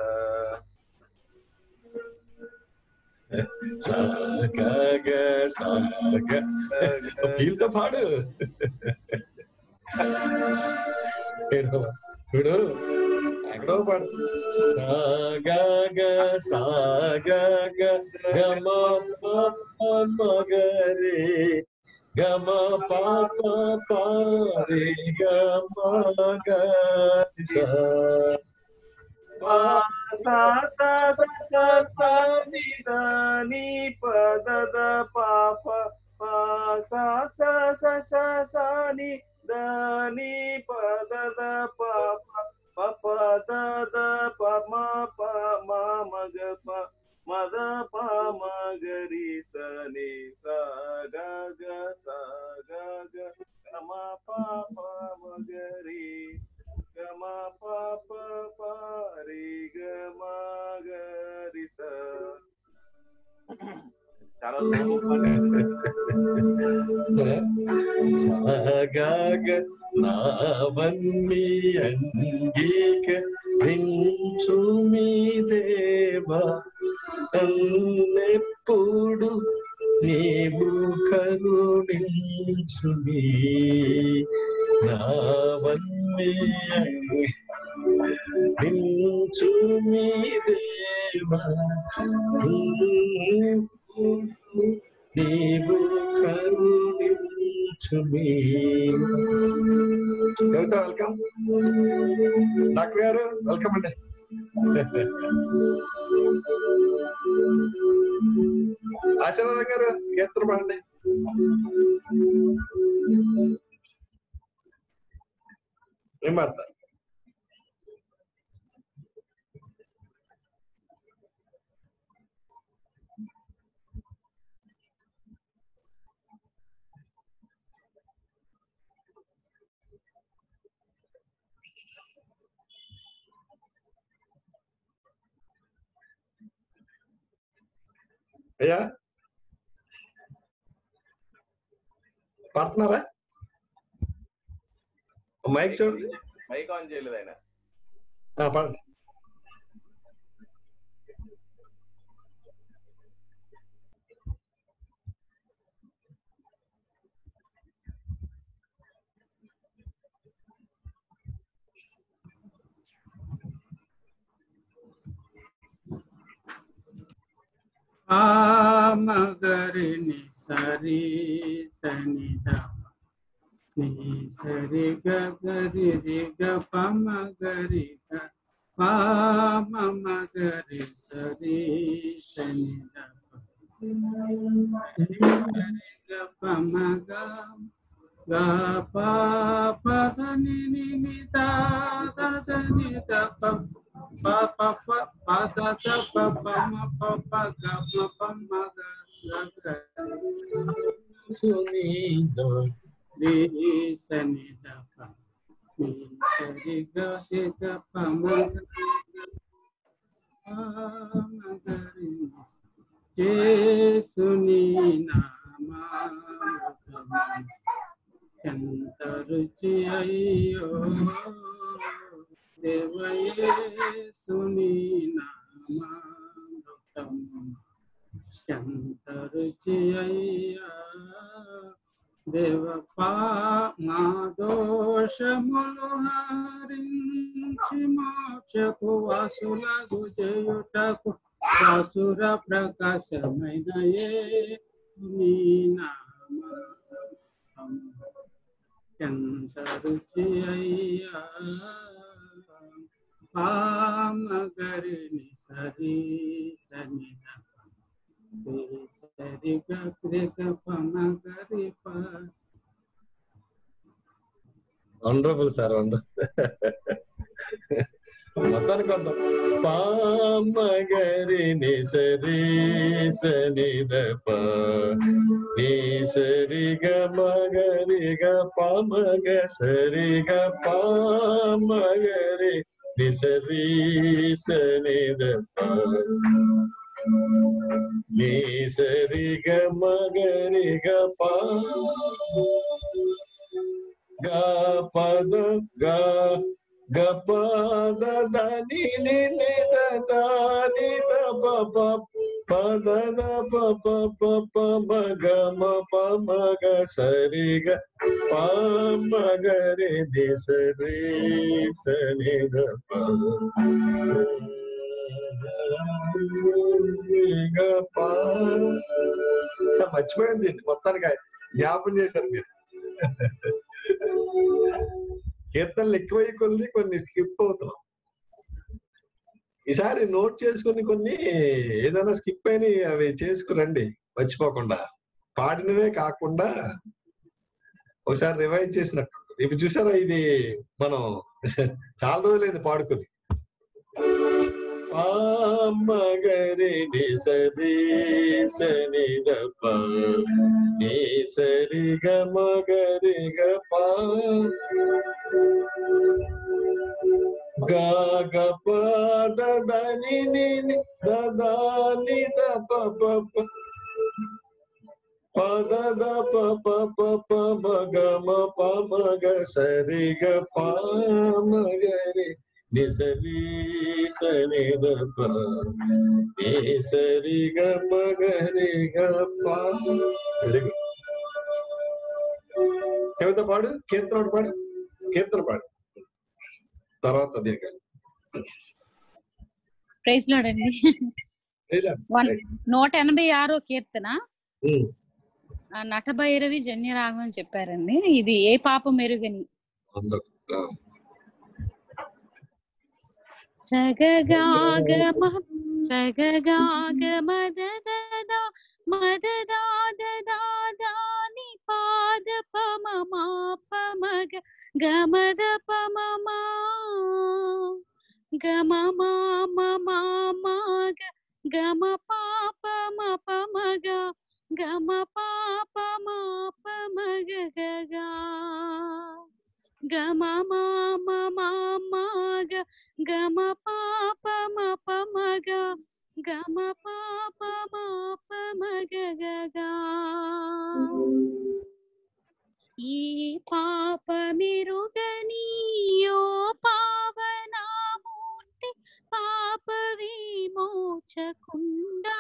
ఫీల్తో పాడు. చూడు ఎక్కడో పాడు. సాగ సాగ గమ మగరే గమ పాప పారి గమ గరి సా సా సా సా సా ని ద ని ప ద ద ప ప ప సా సా సా సా సా ని దని పద పాప పప దద పమ పమ మగ ప మద పమ గరి సని స గ గ స గ గ గమ పాప మగరి గమ పాప పరి గమ గరి స. చాలా సాగాగ నావన్నీ అంగీకరించు మీ దేవా నన్నెప్పుడు నీవు కరుణించు మీ నావన్నీ అంగీకరించు మీ దేవా నీవు కరుణించు మీ. కవిత వెల్కమ్. డాక్టర్ గారు వెల్కమ్ అండి. ఆశీర్వాదం గారు కీర్తన పాడండి. ఏం పాడతారు? అయ్యా పాడుతున్నారా? మైక్ చూడండి. మైక్ ఆన్ చేయలేదు ఆయన. పాడండి. మగరి ని సరి సని ద ని సరి గరి రి గ ప మగరి గ ప మ మగరి సరి సని ద గరి గ ప మ గ గ ప ప ద ని ని ని ద ద ద ని ద ప pa pa pa pa da da pa pa ma pa pa ga ma pa ma ga sa ga suni do ri sa ni da pa ni sa ri ga ri ga pa ma ga pa ma ga ri Jesuni nama Chanta ruchi ayyo Devaye suni nama Chanta ruchi ayya Deva pa madosha moloharinchi moksha kuvasula gujayutaku Vasura prakasha mainaye suni nama Chanta ruchi ayya Pamagari ni sari sani dapa sari ga krega pamagari pa. Wonderful sir, wonderful. మొత్తానికి కొందాం. పామగరి ని సరి సని దప ని సరి గ మగరి గ పామగ సరి గ పామగరి ని సరి సని దప ని సరి గ మగరి గ పా గ పద గ గ పద దని ని ని ద ద ని ద ప ప పద ద ప ప ప ప మ గ మ ప మ గ సరి గ ప మ గ రి ని సరి సని ద ప గ ప. మర్చిపోయింది మొత్తానికి, జ్ఞాపం చేశారు మీరు. కీర్తనలు ఎక్కువై కొన్ని కొన్ని స్కిప్ అవుతున్నాం. ఈసారి నోట్ చేసుకుని కొన్ని ఏదైనా స్కిప్ అయిన అవి చేసుకురండి, మర్చిపోకుండా. పాడినవే కాకుండా ఒకసారి రివైజ్ చేసినట్టు. ఇవి చూసారా, ఇది మనం చాలా రోజులైంది పాడుకుని. మగరి ని సరి సని ద ప ని సరి గ మగరి గ ప గ గ ప ద ద ని ని ని ద ద ని ద ప ప ప ప ద ద ప ప ప ప మ గ మ ప మ గ సరి గ ప మగరి ని సరి సని ద ప ని సరి గ మగరి గ ప. Very good. కవిత పాడు, కీర్తన పాడు, కీర్తన పాడు తర్వాత దీనికి. ప్రైజ్ లార్డ్ అండి. నూట ఎనభై ఆరో కీర్తన నటభైరవి జన్యరాగం అని చెప్పారండి. ఇది ఏ పాప మెరుగని. సగగాగమ సగగాగమ దదద మదదాదదాదాని పాద పమమా పమగ గమద పమమా గమమా మమమగ గమ పాప మపమగ గమ పాప మపమగ గగా గమ మామ మామగ గమ పాప మపమగ గమ పాప మపమగ గగా. ఈ పాప మెరుగనియో పావనామూర్తి పాప విమోచకుండా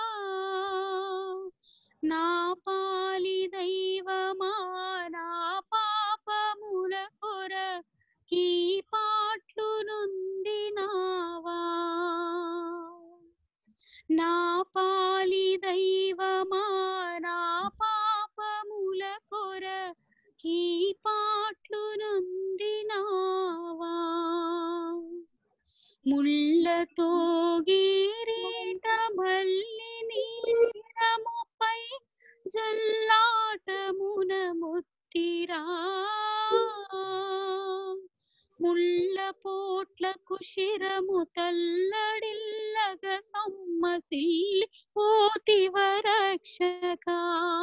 నా పాలి దైవమా నా పాపముల కొరకి పాట్లు నొందినావా. నా పాలి దైవమా నా పాపముల కొరకి పాట్లు నొందినావా. ముళ్ళతో గిరీట మల్లి నీ శిరముపై జల్లాటమున ముత్తిరా. ముళ్ళ పోట్లకు శిరము తల్లడిల్లగ సొమ్మసిల్లి పోతివ రక్షకా.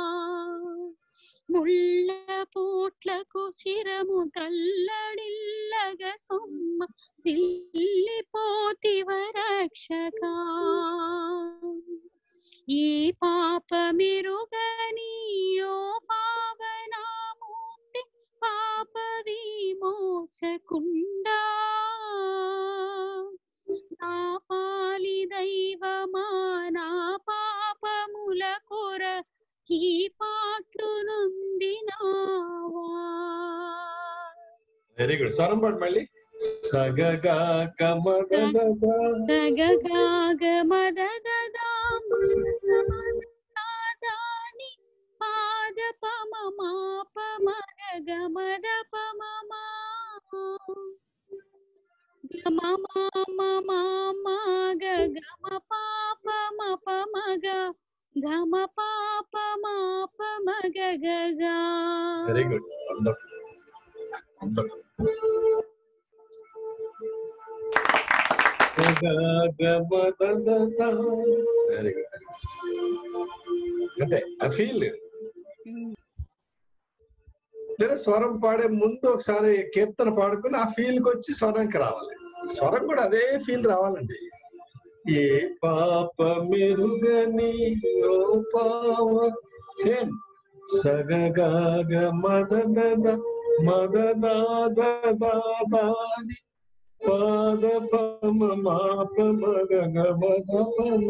ముళ్ళ పోట్లకు శిరము తల్లడిల్లగ సొమ్మ సిల్లి పోతివ రక్షకా. ఈ పాప మెరుగనియో పావనామూర్తి పాప విమోచకుండా నా పాలి దైవమా నా పాపముల కొరకి పాట్లు నొందినావా. Very good. స్వరం పాడు మళ్ళీ. సగగా గమ సగగా గమ దదాని పాద పమమా పమగ గమద పమమా గమ మామ గమ పాప మపమగ గమ పాప మాపమగ గగా. Very good. Wonderful wonderful. Very good. అంతే ఆ ఫీల్. లేదా స్వరం పాడే ముందు ఒకసారి కీర్తన పాడుకుని ఆ ఫీల్ కి వచ్చి స్వరంకి రావాలి. స్వరం కూడా అదే ఫీల్ రావాలండి. ఏ పాప మెరుగని ఓ పావ సేమ్ సగగాగ మదద మదదాదాదాని పాద పమ మాప మగ గమద పమ.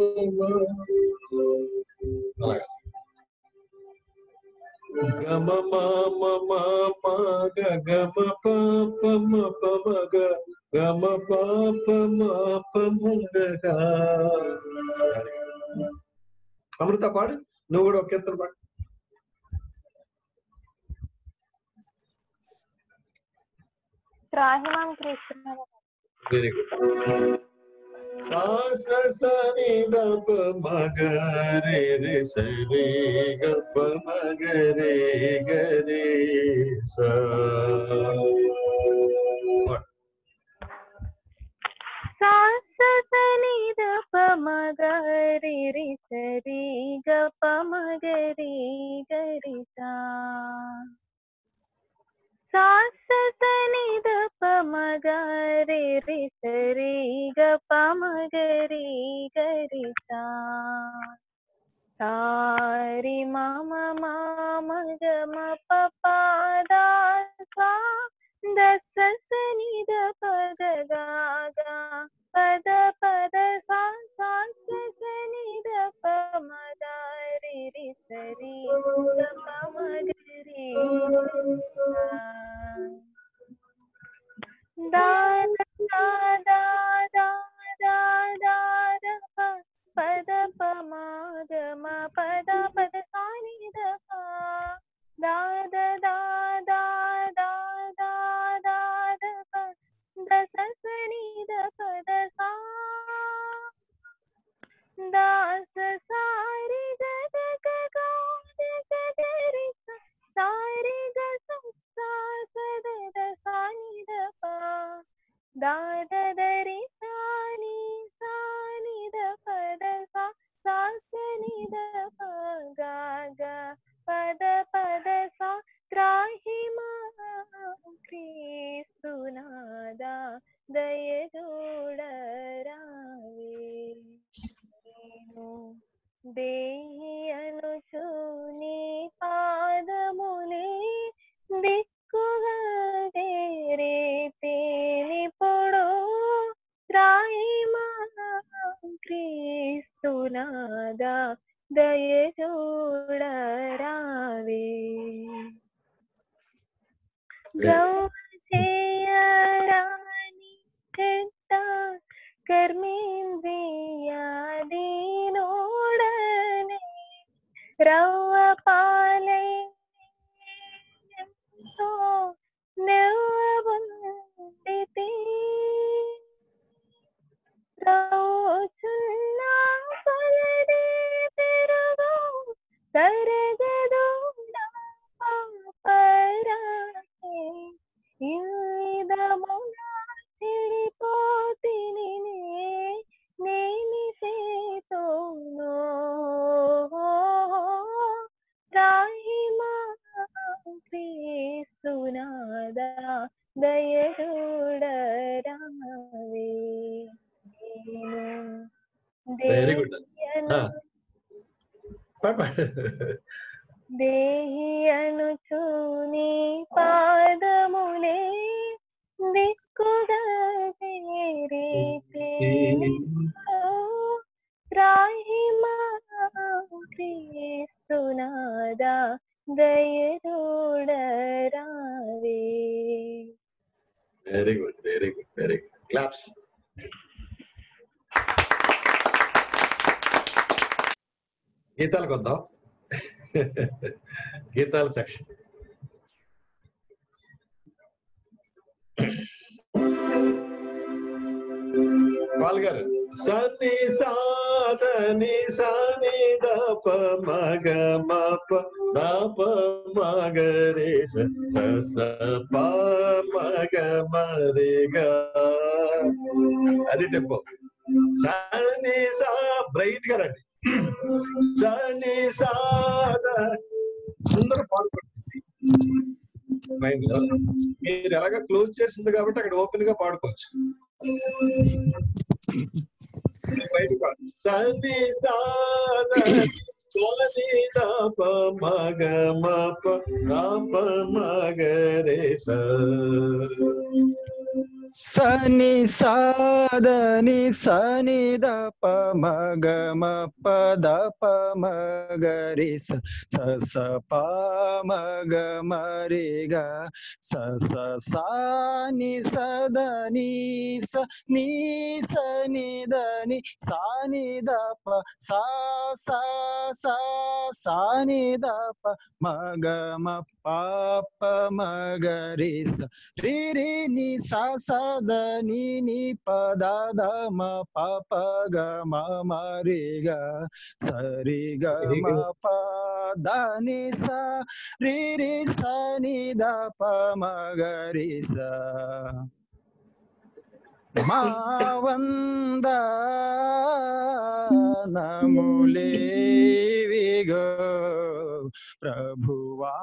గమ మామ మామ గమ పాప మప మగ గమ పాప మాప మగ. అమృత పాడు, నువ్వు కూడా ఒక కీర్తన పాడు. త్రాహిమాం Krishna. Very good. sa sa sa ni da pa ma ga re re sa re ga pa ma ga re ga re sa. sa sa sa ni da pa ma ga re re sa re ga pa ma ga re ga re sa. sa sa sa ni da pa ma ga re re sa re ga pa ma ga re ga re sa. sa ri ma ma ma ma ga ma pa pa da sa da sa sa ni da pa ga ga ga pa da pa da sa sa sa sa ni da pa ma da re re sa re ga pa ma ga re ga da da da da da da da pa pa da pa ma ga ma pa da pa da sa ni da pa da da da da da da da da pa da sa sa ni da pa da sa da sa sa ri ga ga ga ga ga ga ga ri sa sa ri ga sa sa sa da da sa ni da pa da da da ri sa ni sa ni da pa da sa sa sa ni da pa ga ga pa da pa da sa త్రాహి మా క్రీస్తునాదా దయదోడరావే నేను దేహి అనుచు నీ పాదములే దిక్కుగా రేతేనిప్పుడు త్రాహిమా క్రీస్తునాదా దయచూడరావే. గౌర చేయరాని చెట్ట కర్మేంద్రియాదీనోడనే రవ్వ పాలై నెవ్వబుండితి రౌచున్నా పలదే పెరుగు కరగదోడ పాపరాకే ఇదమున చెడిపోతిని నేని సేతోనో రాహిమా క్రీస్తునాదా దయచూడరావే. Very good. దేహి అనుచు నీ పాదములే దిక్కుగా రాహిమా క్రీస్తునాదా దయచూడరావే. Very good, very good, very good. Claps. గీతాలకు వద్దాం. గీతాల సెక్షన్. పాల్ గారు. సని సాధని సని దప మగ మప దప మగ రే స స ప మగ మరే గ. అది టెంపో. సని సా బ్రైట్ గా రండి. సని సాధ అందరూ పాడుకోండి. మైండ్ లో మీరు ఎలాగా క్లోజ్ చేసింది కాబట్టి అక్కడ ఓపెన్ గా పాడుకోవచ్చు. సని సాధ సని దప మగ మప దప మగ రే స. సని సాధని సని దప మగ మప దప మగ రే స స స ప మగ మరే గ స స సా ని సద ని స ని స ని ద ని సా ని దప సా సా సా సా ని దప మగ మప పాప మగరి స రి రి ని సా సా ద ని ని ప ద ద మ ప ప గ మ మ రి గ స రి గ మ ప ద ని సా రి రి స ని ద ప మగరి స మా వందనములేవిగో ప్రభువా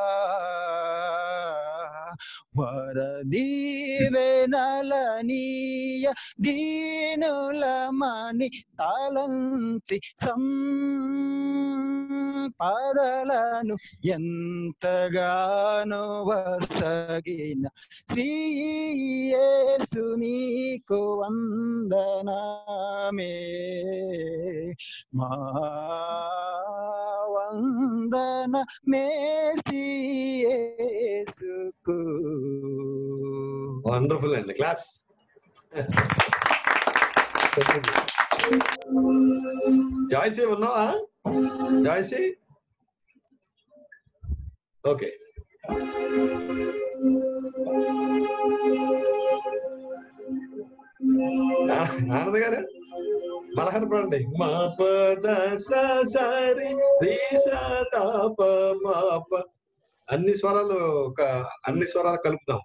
వరదీవెనలనీయ దీనులమని తలంచి సంపదలను ఎంతగానో వసగిన శ్రీ యేసు నీకు వందనమే మా వందన మేసి యేసుకు. వండర్ఫుల్ అండి, క్లాప్స్. జాయ్సీ ఉన్నావా? జాయ్సీ ఓకే. ఆనంద్ గారు మలహర్ పడండి. మా పద సరి రీసదాప మాప అన్ని స్వరాలు ఒక అన్ని స్వరాలు కలుపుతాం.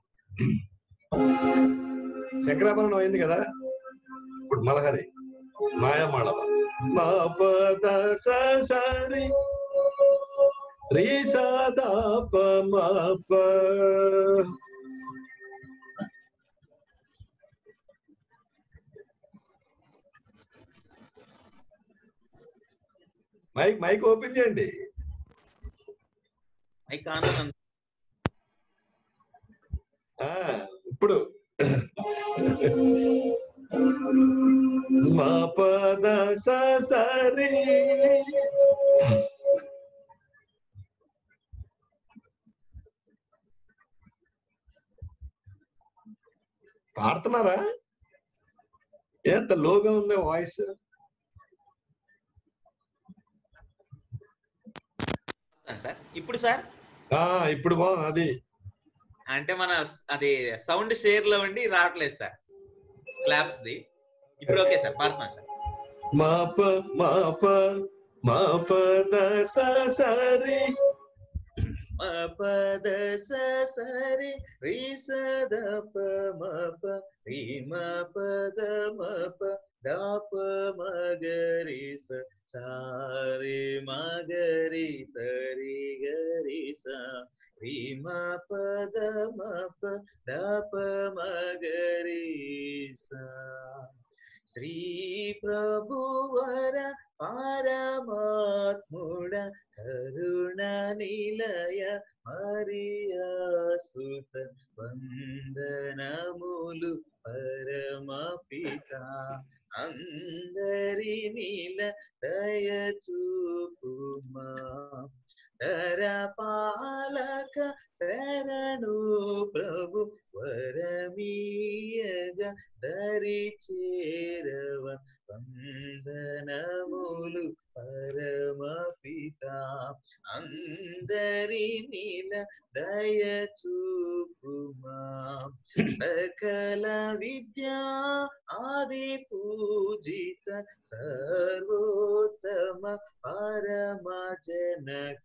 శంకరాభరణం అయింది కదా, ఇప్పుడు మలహరి మాయమాళవ. మా పద సరి రీసదాప మాప. మైక్ మైక్ ఓపెన్ చేయండి. మైక్ ఆనంద్ ఇప్పుడు మా పద సరి పాడుతున్నారా? ఎంత లోగా ఉంది వాయిస్. సార్ ఇప్పుడు సార్ ఇప్పుడు బాగుంది. అది అంటే మన అది సౌండ్ షేర్ లో ఉండి రావట్లేదు సార్ క్లాప్స్ ది. ఇప్పుడు ఓకే సార్, పాడుతున్నాను సార్. మాప మాప మాప దస సరి మాప దస సరి రి సద ప మప రి మప ద మప దాప మగరి స సారి మగరి సరి గరి స రి మప ద మప దాప మగరి స. శ్రీ ప్రభువర పరమాత్ముడ కరుణ నిలయ మరియా సుత వందనములు పరమ పిత అందరి నీల దయ చూపుమా. తర పాలక శరణు ప్రభు వరమీయగ దరి చేరవ వందనములు పరమ పిత అందరి నీల దయ చూపుమా. సకల విద్యా ఆది పూజిత సర్వోత్తమ పరమ జనక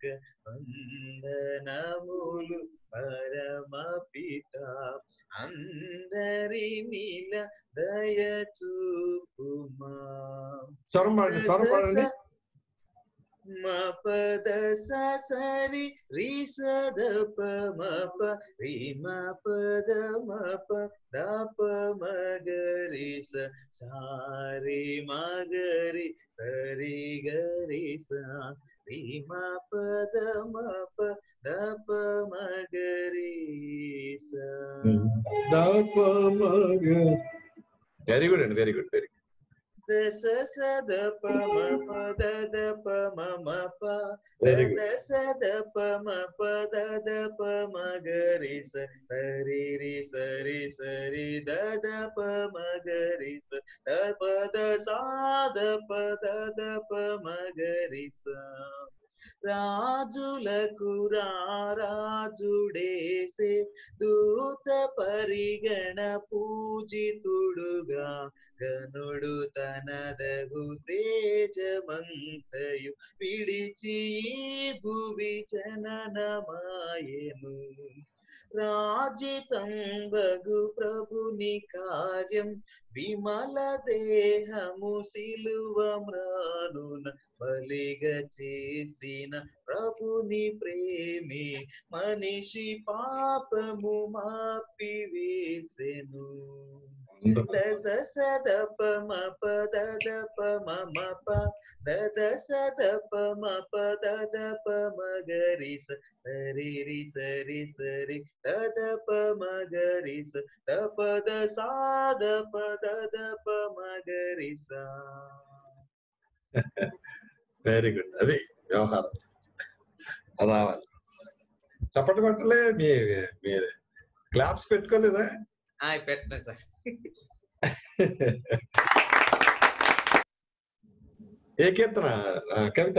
వందనములు పరమ పిత అందరి నీల దయ చూపుమా. స్వరం పాడండి, స్వరం పాడండి. మా పద సరి రి సద ప మప రి మా పద మప దాప మగరి స సారి మగరి సరి గరి స రి మా పద మప దాప మగరి స దాప మగ. వెరీ గుడ్ అండి, వెరీ గుడ్, వెరీ గుడ్. దశ సద పమ పద ద పమ మ ప వెరీ దద గుడ్. సద పమ పద ద పమ గరి స సరి రి సరి సరి దద పమ గరి స ద పద సాద పద ద పమ గరి స రాజులకు రాజుడేసే దూత పరిగణ పూజితుడుగా గనుడు తనదగు తేజమంతయు విడిచి భువి జననమాయెను రాజితంబగు ప్రభుని కార్యం విమల దేహము సిలువ మ్రానున బలిగా చేసిన ప్రభుని ప్రేమి మనిషి పాపము మాపి వేసెను దశ సద పమ పద ద పమ మ ప దద సద పమ పద ద పమ గరి స సరి రి సరి సరి దద పమ గరి స ద పద సాద పద ద పమ గరి స వెరీ గుడ్. అది వ్యవహారం రావాలి. చప్పటి పట్టలే మీ మీరు క్లాప్స్ పెట్టుకోలేదా? పెట్టినా సార్. ఏ కీర్తన కవిత?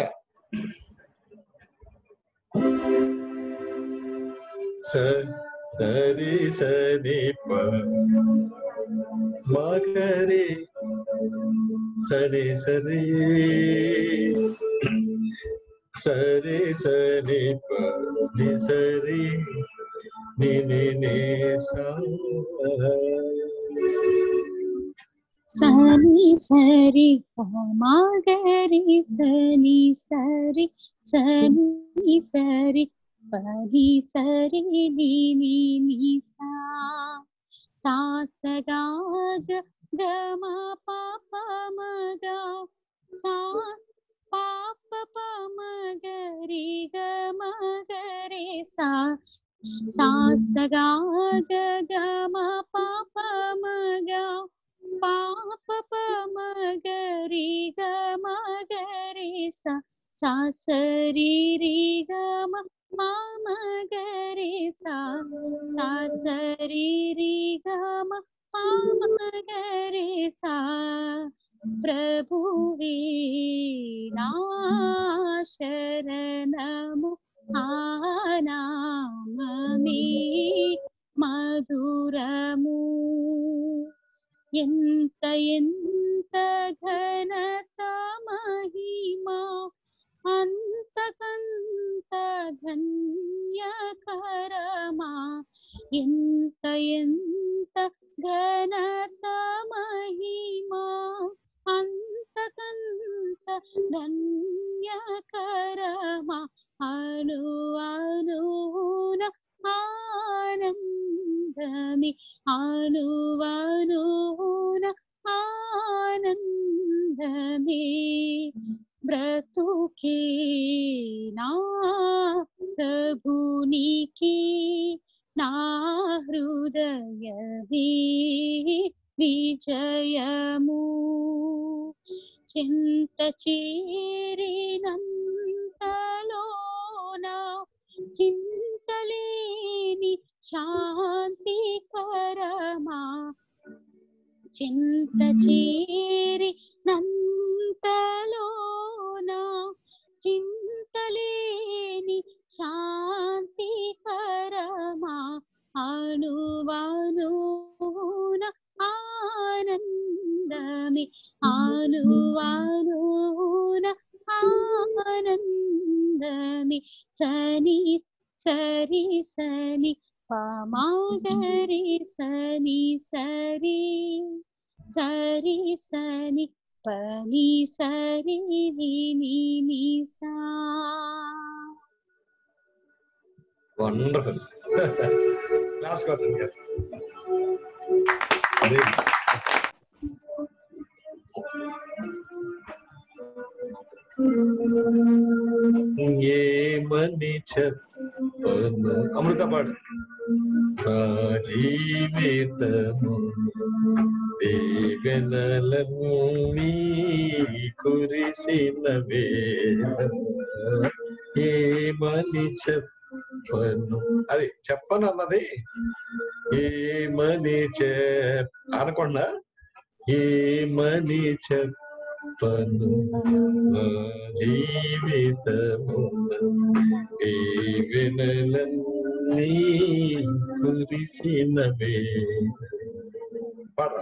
సరి సరి ప మగరి సరి సరి సరి సరి ప ని సరి ని ని ని సా సని సరి పమగరి సని సరి సని సరి పది సరి ని ని ని సా సా సగా గ గమ పాప మగ సా పాప పమగరి గమ గరి సా సా సగా గ గమ పాప మగ పాప పమగరి గమ గరి సా సా సరి రి గమ మమ గరి సా సా సరి రి గమ మమ గరి సా ప్రభువే నా శరణము ఆనామమే మధురము ఎంత ఎంత ఘనత మహిమా అంతకంత ధన్యకరమా ఎంత ఎంత ఘనత మహిమా అంతకంత ధన్యకరమా అను అనున ఆనందమి అను అనున ఆనందమే బ్రతుకే నా ప్రభునికి నా హృదయ విజయము చింత చేరినంతలోన చింతలేని శాంతికరమా చింత చేరి నంతలోన చింతలేని శాంతికరమా అనువనున ఆనందమి అనువనున ఆనందమి సని సరి సని పమగరి సని సరి సరి సని పని సరి ని ని సా. వండర్ఫుల్. క్లాస్ కొట్టండి గారు. ఏమని చెప్పను అమృత పాడు నా జీవితములో జీవితము దీవెనలన్నీ కురిసిన వేళ ఏమని చెప్పను, అది చెప్పను అన్నది ఏమని చెప్ అనకుండా ఏమని చెప్పను జీవితము దీవెనలన్నీ కురిసిన వేళ. పాడరా.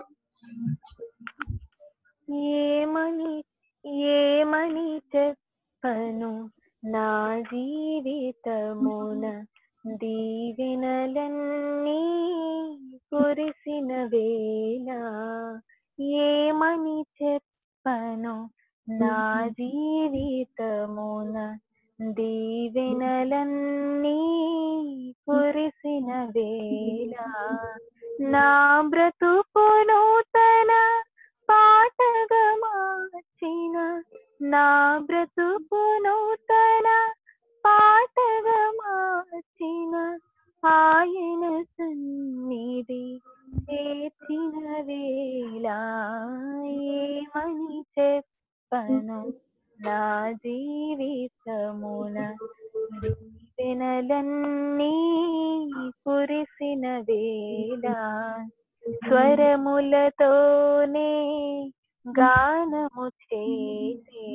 ఏమని ఏమని చెప్పను నా జీవితమున దీవెనలన్నీ కురిసిన వేళ ఏమని చెప్పను నా జీవితమున దీవెనలన్నీ కురిసిన వేళ నా బ్రతుకు నూతన పాటగా మార్చిన నా బ్రతుకు నూతన పాటగా మార్చిన ఆయన సన్నిధి చేర్చిన వేళ ఏమని చెప్పను నా జీవితమున దీవెనలన్నీ కురిసిన వేళ స్వరములతోనే గానము చేసి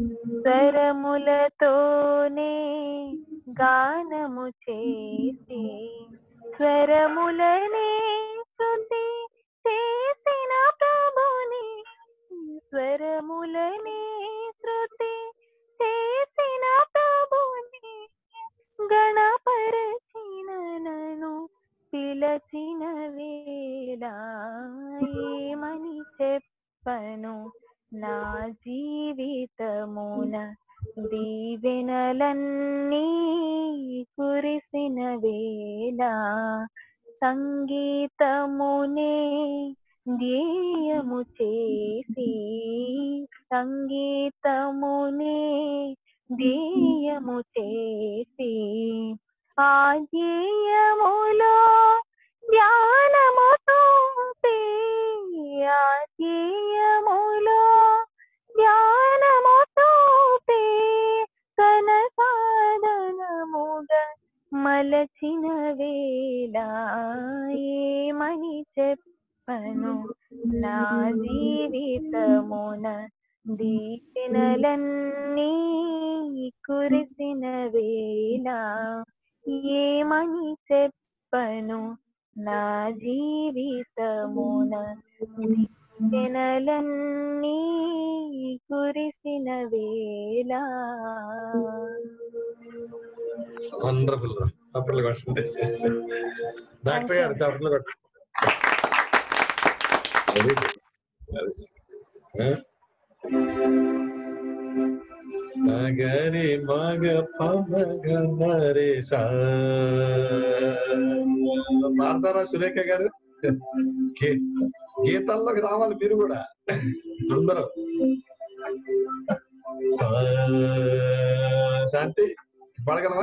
స్వరములతోనే గానము చేసి స్వరములనే స్తుతి చేసిన ప్రభుని స్వరములనే స్తుతి చేసిన ప్రభుని గణపరచిన నన్ను పిలచిన వేళ ఏమని చెప్పను నా జీవితమున దీవెనలన్నీ కురిసిన వేళ సంగీతమునే ధ్యేయము చేసి సంగీతమునే ధ్యేయము చేసి ఆ ధ్యేయములో ధ్యానముతో ఆ ధ్యేయములో ధ్యానముతో తన సాధనముగా మలచిన వేళ ఏమని చెప్పను నా జీవితమున దీవెనలన్నీ కురిసిన వేళ ఏమని చెప్పను నా జీవితమున దీవెనలన్నీ కురిసిన వేళ. వండర్ఫుల్. చప్పట్లు కొట్టండి డాక్టర్ గారు, చప్పట్లు కొట్టండి. Very good. మగరి మగ పమగ మరే సా పాడతారా సురేఖ గారు? గీతాల్లోకి రావాలి మీరు కూడా అందరూ. శాంతి పాడగలవా?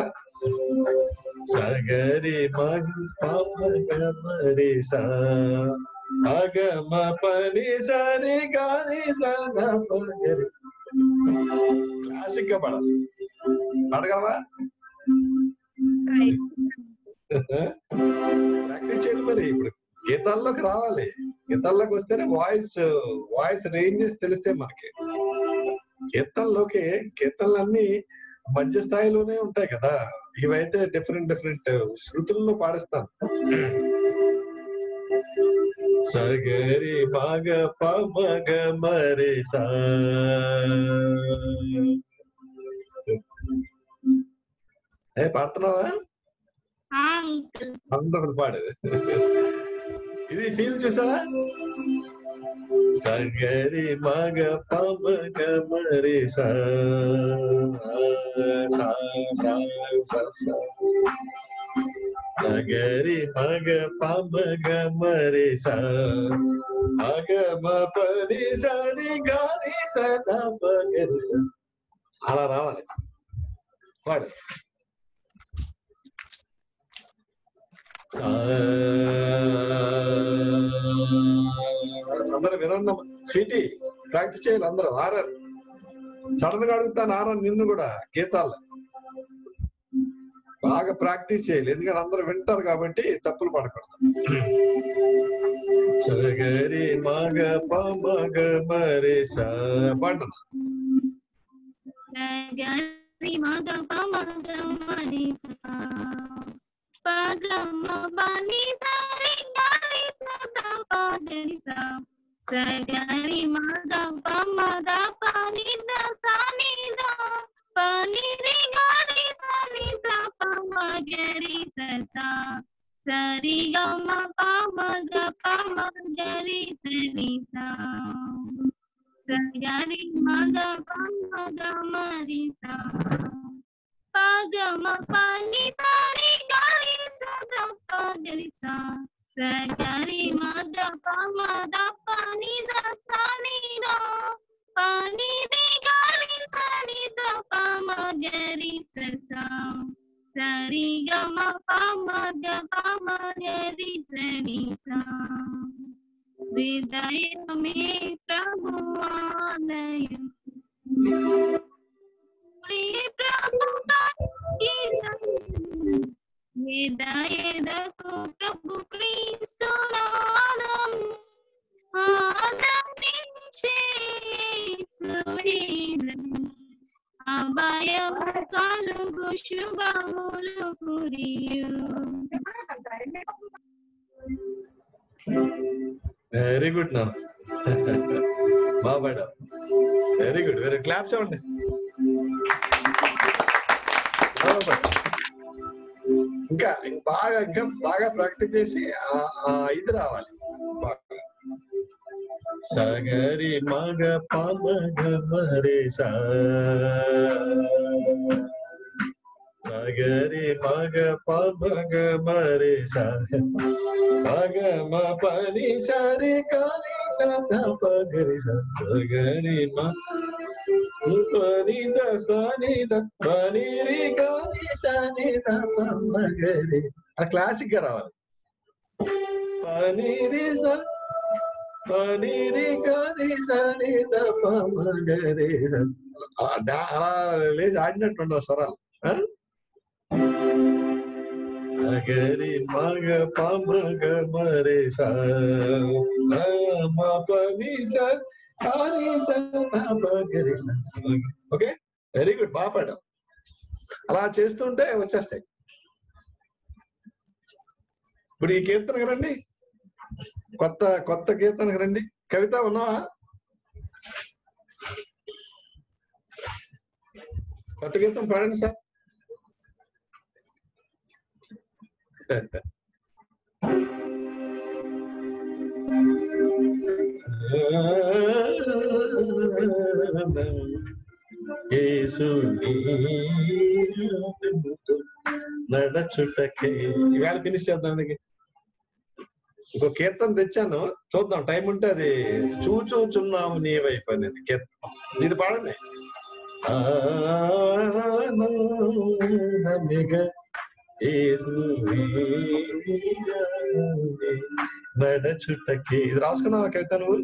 సగరి మగ పమగ మరే సా అగమ పని సరి గారి సన పగరి. క్లాసిక్ గా పాడాలి. పాడగలవా? ప్రాక్టీస్ చేయాలి మరి. ఇప్పుడు గీతాల్లోకి రావాలి. గీతాల్లోకి వస్తేనే వాయిస్ వాయిస్ రేంజెస్ తెలిస్తే మనకి. కీర్తనలోకి కీర్తనలన్నీ మధ్య స్థాయిలోనే ఉంటాయి కదా, ఇవైతే డిఫరెంట్ డిఫరెంట్ శృతుల్లో పాడిస్తాను. సగరి మగ పమగ మరే సా. ఏ పాడుతున్నావా? అందరూ పాడు. ఇది ఫీల్ చూసావా? సగరి మగ పమగ మరే సా సా సా సా సగరి మగ పమగ మరే సా అగమ పని సరి గారి సద పగరి సా. అలా రావాలి. వాడు అందరూ వినండి స్వీటీ, ప్రాక్టీస్ చేయాలి అందరూ. ఆరారు సడన్ గా అడుగుతాను, ఆరారు నిన్ను కూడా గీతాల్లో బాగా ప్రాక్టీస్ చేయాలి, ఎందుకంటే అందరూ వింటారు కాబట్టి తప్పులు పడకూడదు. సగరి మగ పమగ మరి సా పాడు. సగరి మగ పమగ మరి సా పగమ బని సరి గరి సద పగరి సా సగరి మగ పమగ పని ద సని ద పని రి గరి సని ద పమగరి సా సరి గమ పమగ పమగరి సని సా సగరి మగ పమగ మరి సా పగమ పని సరి గరి సద పగరి సా సగరి మగ పమద పని ద సని ద పని రి గరి సని ద పమగరి సా సరి గమ పమగ పమగరి సని సా హృదయ మే ప్రభు ఆలయం ప్రభు హృదయకు ప్రభు క్రీస్తు నాదం ఆనందించే సువేదం అభయం కలుగు శుభములు కురియు. వెరీ గుడ్ నా బాబా, వెరీ గుడ్, వెరీ క్లాప్స్ ఇవ్వండి. ఇంకా బాగా ఇంకా బాగా ప్రాక్టీస్ చేసి ఆ ఇది రావాలి. సగరి మగ పమగ మరే సా సగరి మగ పమగ మరే సా పగమ పని సరి కాలి సద పగరి సగరి మ పని ద సని ద పని రి కాలి సని ద పమగరి. ఆ క్లాసిక్ గా రావాలి. పని రి స పని రి కాలి సని ద పమగరి స. అలా లేచి ఆడినట్టు ఉండవు స్వరాలు. సగరి మగ పమగ మరే సా పని సరి పగరి సా. ఓకే, వెరీ గుడ్, బాగా పాడాం. అలా చేస్తుంటే వచ్చేస్తాయి. ఇప్పుడు ఈ కీర్తనకు రండి, కొత్త కొత్త కీర్తనకు రండి. కవిత ఉన్నావా? కొత్త కీర్తన పాడండి సార్. నడచుటకే ఇవాళ ఫినిష్ చేద్దాం. అందుకే ఇంకో కీర్తన తెచ్చాను, చూద్దాం టైం ఉంటే. అది చూచూచున్నాము నీ వైపు అనేది కీర్తన. ఇది పాడండి. నడచుటకి ఇది రాసుకున్నావా కవిత నువ్వు?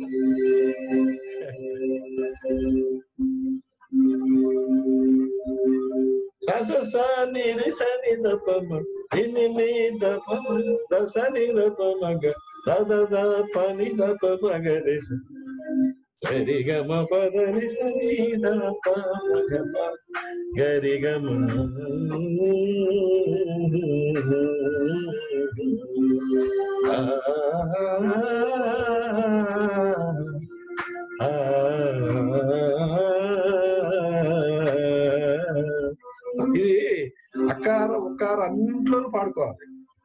సని సని దపమ ని దపమ సని దపమగ దద పని దపమగ గరి గమ పదని సని దపమగ గరి గమ ఇది అకార ఉకార అన్నింటిలోనూ పాడుకోవాలి.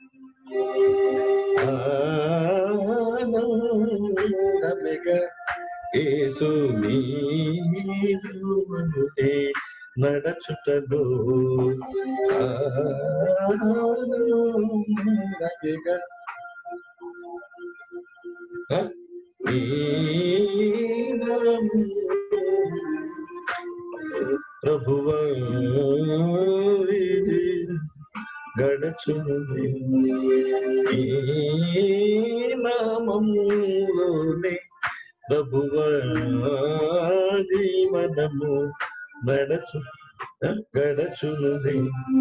యేసు నడచుటలో ప్రభువ గడచును ఈ నామములోనే ప్రభువా జీవనము నడచు గడచునుది.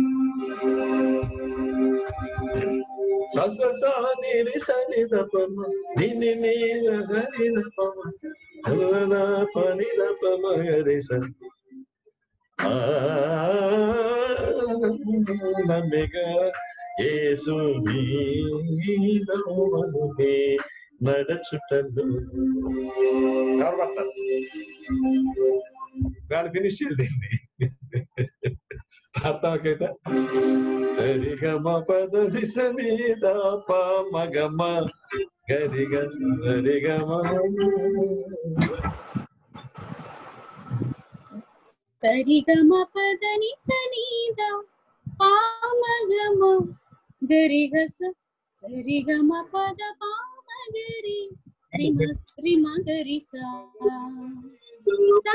సస సాని సని దపమ నిని ని సని దపమ నా పని దపమ గరి స నమిగా యేసు నీ నామమునే నడచుటను. ఎవరు పడతారు? వాళ్ళు ఫినిష్ చేయండి. పాడతాకైతే గరిగమ పద సని దప మగమ గరిగ గరిగమ సరిగమ పదని సనీద పామగమ గరిగస సరిగమ పద పామగరి రిమ రిమ గరిస స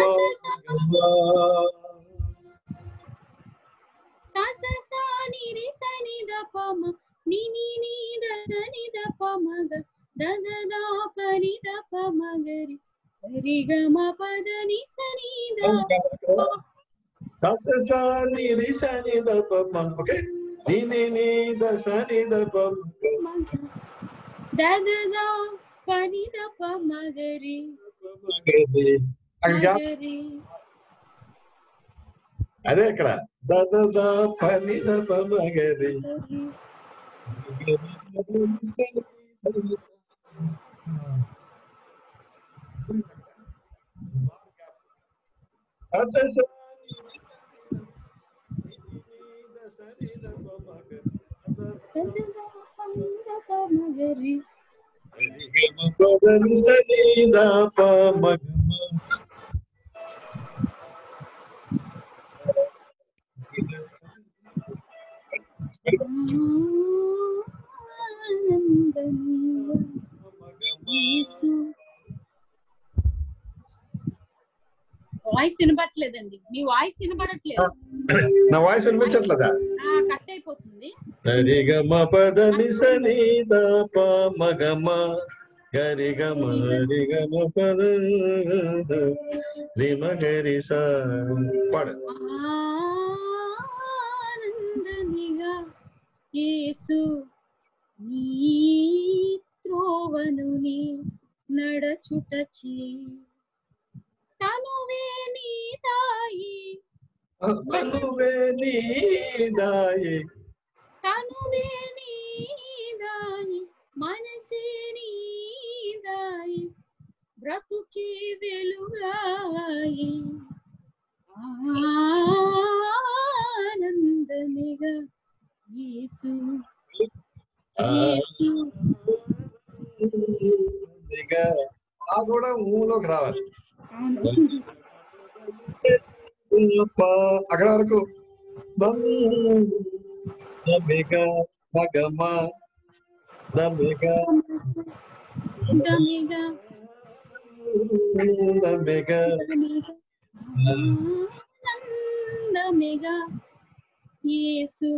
స స ని రి సని ద పమ ని ని ని ద సని ద పమగ ద ద ద పని ద పమగరి సరిగమ పదని సని ద స స ని రి సని ద పమ ఓకే ని ని ని ద సని ద పమ ద ద ద పని ద పమగరి మగరి. అదే ఇక్కడ ద ద ద పని ద పమగరి స స స పమగరి పదని సని ద పమగమ వాయిస్ వినపట్లేదండి. మీ వాయిస్ వినపడట్లేదు. నా వాయిస్ వినిపించట్లేదా? కట్ అయిపోతుంది. గరిగమ పదని సని ద పమగమ గరిగమ గరిగమ పద రిమ గరి స పాడు. ఆనందనిగా యేసు నీ త్రోవను నీ నడచుటచి తనువే నీదాయి తనువే నీదాయి తనువే నీదాయి మనసే నీదాయి బ్రతుకే వెలుగాయి ఆనందమిగా యేసు యేసు ఆ కూడా ఊలోకి రావాలి. అక్కడ వరకు దమిగా మగమ దమిగా దమిగా దమిగా ఆనందమిగా యేసు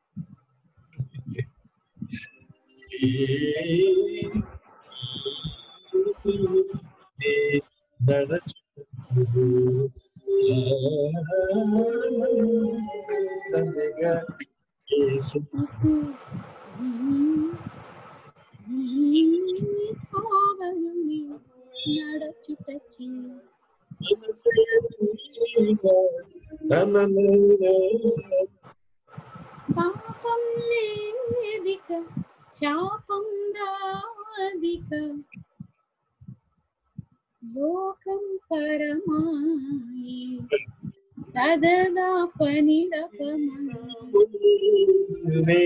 నడచుటచి పాపం లేదిక శాపం రాదిక లోకం పరమాయి తదదా పనిదపమనే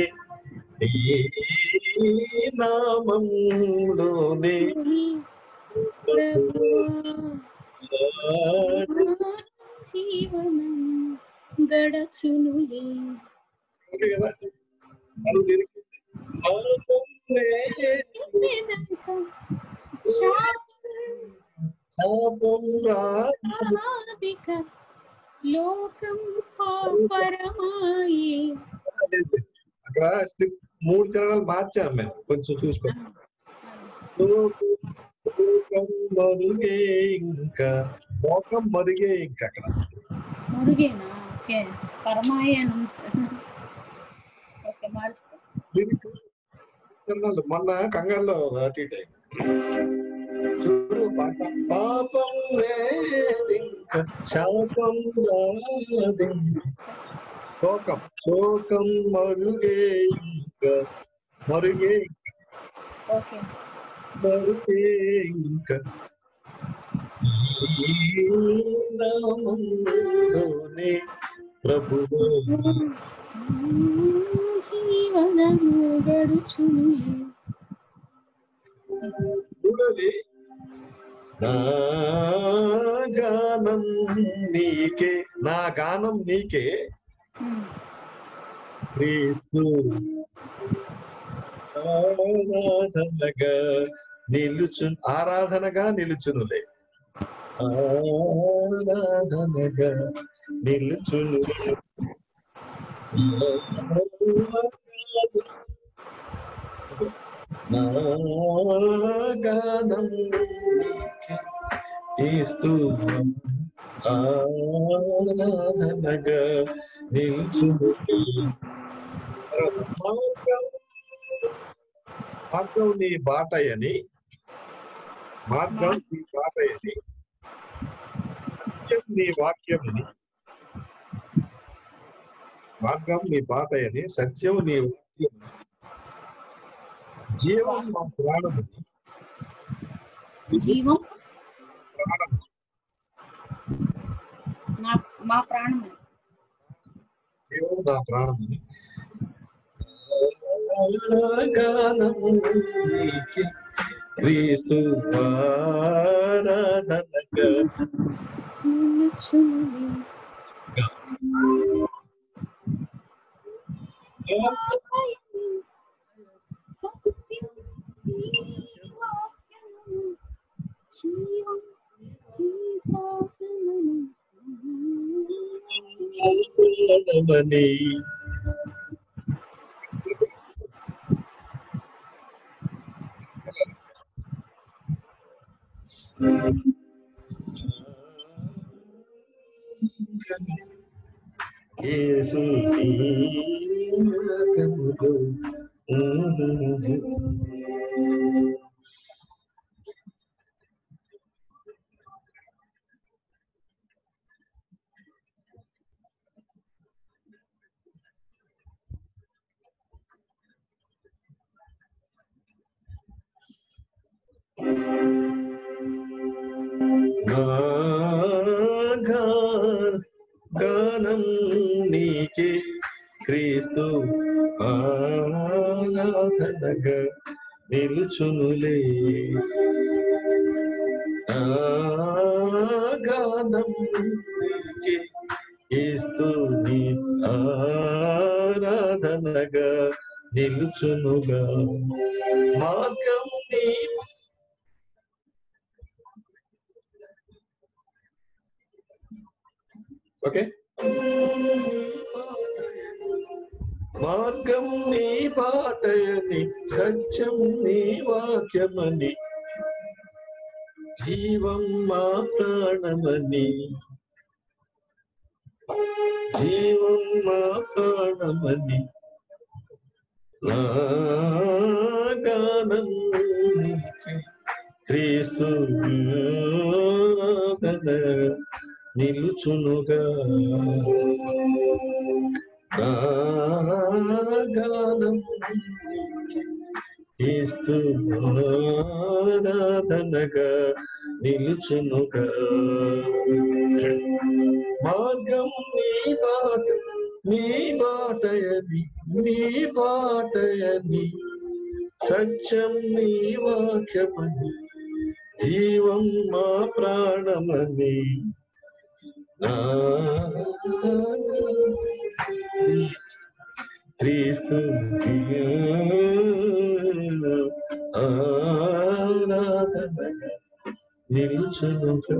నామములోనే జీవనం గడచునులే లోకం పరమాయి అక్కడ మూడు చరణాలు మార్చాను మేము, కొంచెం చూసుకోండి. మరుగే ఇంకా లోకం మరుగే ఇంకా అక్కడ మురుగేనా? ఓకే, పరమాయణం. ఓకే, మారుస్తా. చరణాలు మొన్న కంగారులో అటు ఇటు అయింది. చూడు పాట. పాపం లేదింక శాపం రాదింక శోకం శోకం మరుగే ఇంకా మరుగే ఇంకా ఓకే, మరుగే ఇంకా నామంలోనే ప్రభువు జీవనము గడుచునులే. చూడాలి. నా గానం నీకే, నా గానం నీకే క్రీస్తు ఆరాధనగా నిలుచు ఆరాధనగా నిలుచునులే ఆరాధనగా నిలుచును నా గానం క్రీస్తు ఆరాధనగా నిలుచునులే. మార్గం నీ బాటయని మార్గం నీ బాటయని సత్యం నీ వాక్యమని మార్గం నీ బాటయని సత్యం నీ వాక్యమని జీవం మా ప్రాణమని జీవం ప్రాణం మా ప్రాణము జీవం నా ప్రాణమని గానము నీకే క్రీస్తు ఆరాధనగా నిలుచునులే. సత్యం నీ వాక్యము జీవం నీ ప్రాణమని ప్రాణమని యేసు గానం నీకే క్రీస్తు ఆరాధనగా నిలుచునులే గానం నీకే క్రీస్తు నీ ఆరాధనగా నిలుచునుగా మార్గం నీ ఓకే మార్గం నీ బాటయని సత్యం నీ వాక్యమని జీవం మా ప్రాణమని జీవం మా ప్రాణమని నా గానం నీకే క్రీస్తు నిలుచునుగా నా గానం క్రీస్తు ఆరాధనగా నిలుచునుగా మార్గం నీ బాట నీ బాటయని నీ బాటయని సత్యం నీ వాక్యమని జీవం మా ప్రాణమని క్రీస్తు ఆరాధనగా నిలుచునుగా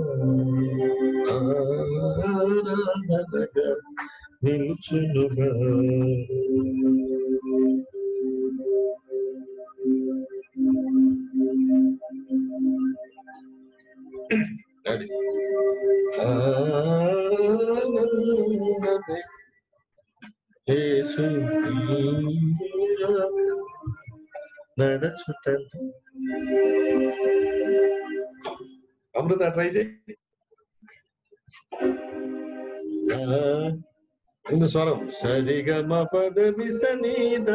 ఆరాధనగా నిలుచునుగా Ready? ఆనందమే యేసు నడచుట. అమృత ట్రై చేయి. ముందు స్వరం సరిగమ పదవి సనీద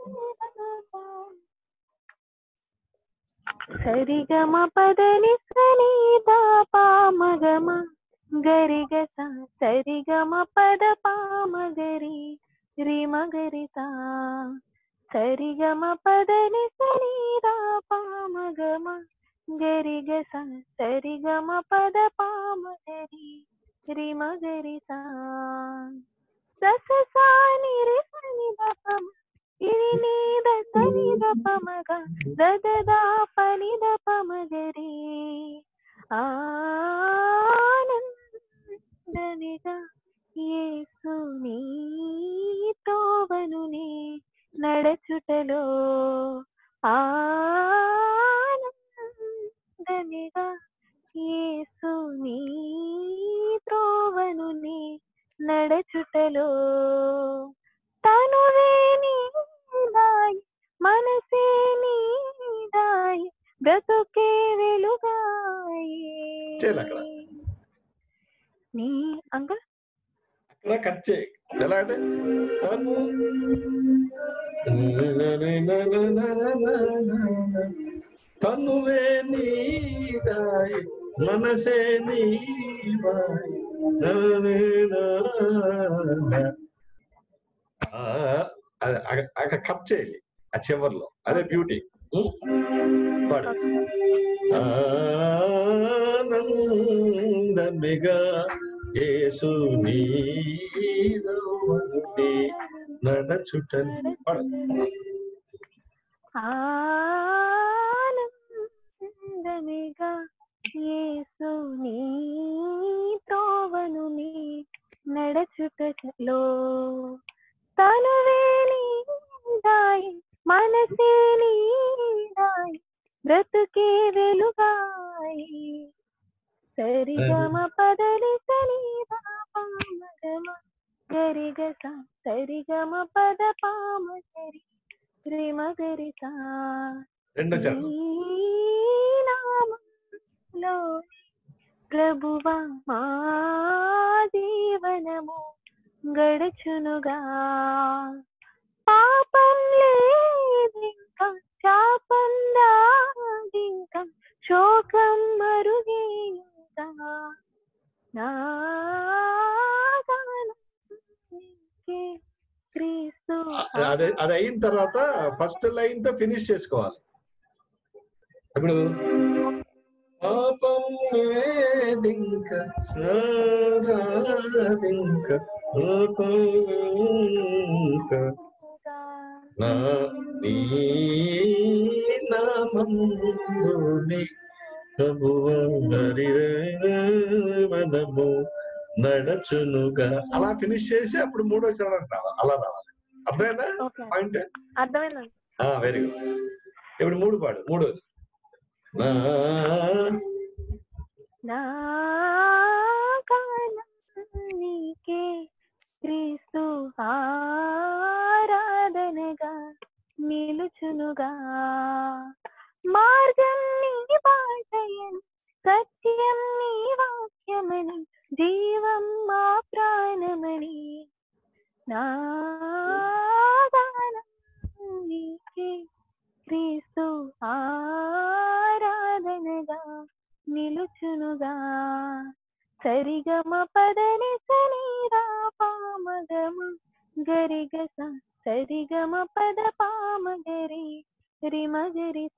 సరిగమ పదని సనీద పామగమ గరిగస సరిగమ పద పామగరి రిమగరిత సరిగమ పదని సనీద పామగమ గరిగస సరిగమ పద పామగరి రిమగరిత సససా నిరి సనిద పమ ఇరి నీద సనిద పమగ దదదా పనిద పమగరి ఆనందనిగా యేసు నీ త్రోవనునే నడచుటలో ఆనందనిగా యేసు నీ త్రోవనునే నడచుటలో తనువే నీదాయి మనసే నీదాయి బ్రతుకే వెలుగాయి నీ అంకుల్ అక్కడ కట్ చేయి. ఎలా అంటే తనువే నీదాయి మనసే నీవాయి అక్కడ కట్ చేయాలి ఆ చివర్లో. అదే బ్యూటీ. పాడు. ఆనందమిగా యేసు నీలోని నడచుట. పాడు. ఆనందమిగా యేసు నీ త్రోవనుని నడచుటలో తనువే నీదాయి మనసే నీదాయి బ్రతుకే వెలుగాయి సరిగమ పదలి సనీద పామగమ గరిగస సరిగమ పద పామగరి రిమగరిత నామములో ప్రభువా మా జీవనము గడుచునుగా పాపం లేదింకా శాపం నాదింకా శోకం మరుగేంకా నా గానముకే క్రీస్తు. అదే అది అయిన తర్వాత ఫస్ట్ లైన్ తో ఫినిష్ చేసుకోవాలి. ఇప్పుడు పాపం లేదింక సారాదింక నా నీ నామములోని ప్రభువా మనము నడచునుగా అలా ఫినిష్ చేసి అప్పుడు మూడో చరణం రావాలి. అలా రావాలి. అర్థమైనా పాయింట్? అర్థమైందండి. Very good. ఇప్పుడు మూడు పాడు. మూడోది నా నీకే క్రీస్తు ఆరాధనగా నిలుచునుగా మార్గం నీ బాటయని సత్యం నీ వాక్యమని జీవం మా ప్రాణమని నా గానం నీకే క్రీస్తు ఆరాధనగా నిలుచునుగా సరిగమ పదని సనీద పామగమ గరిగస సరిగమ పద పామగరి రిమగరిత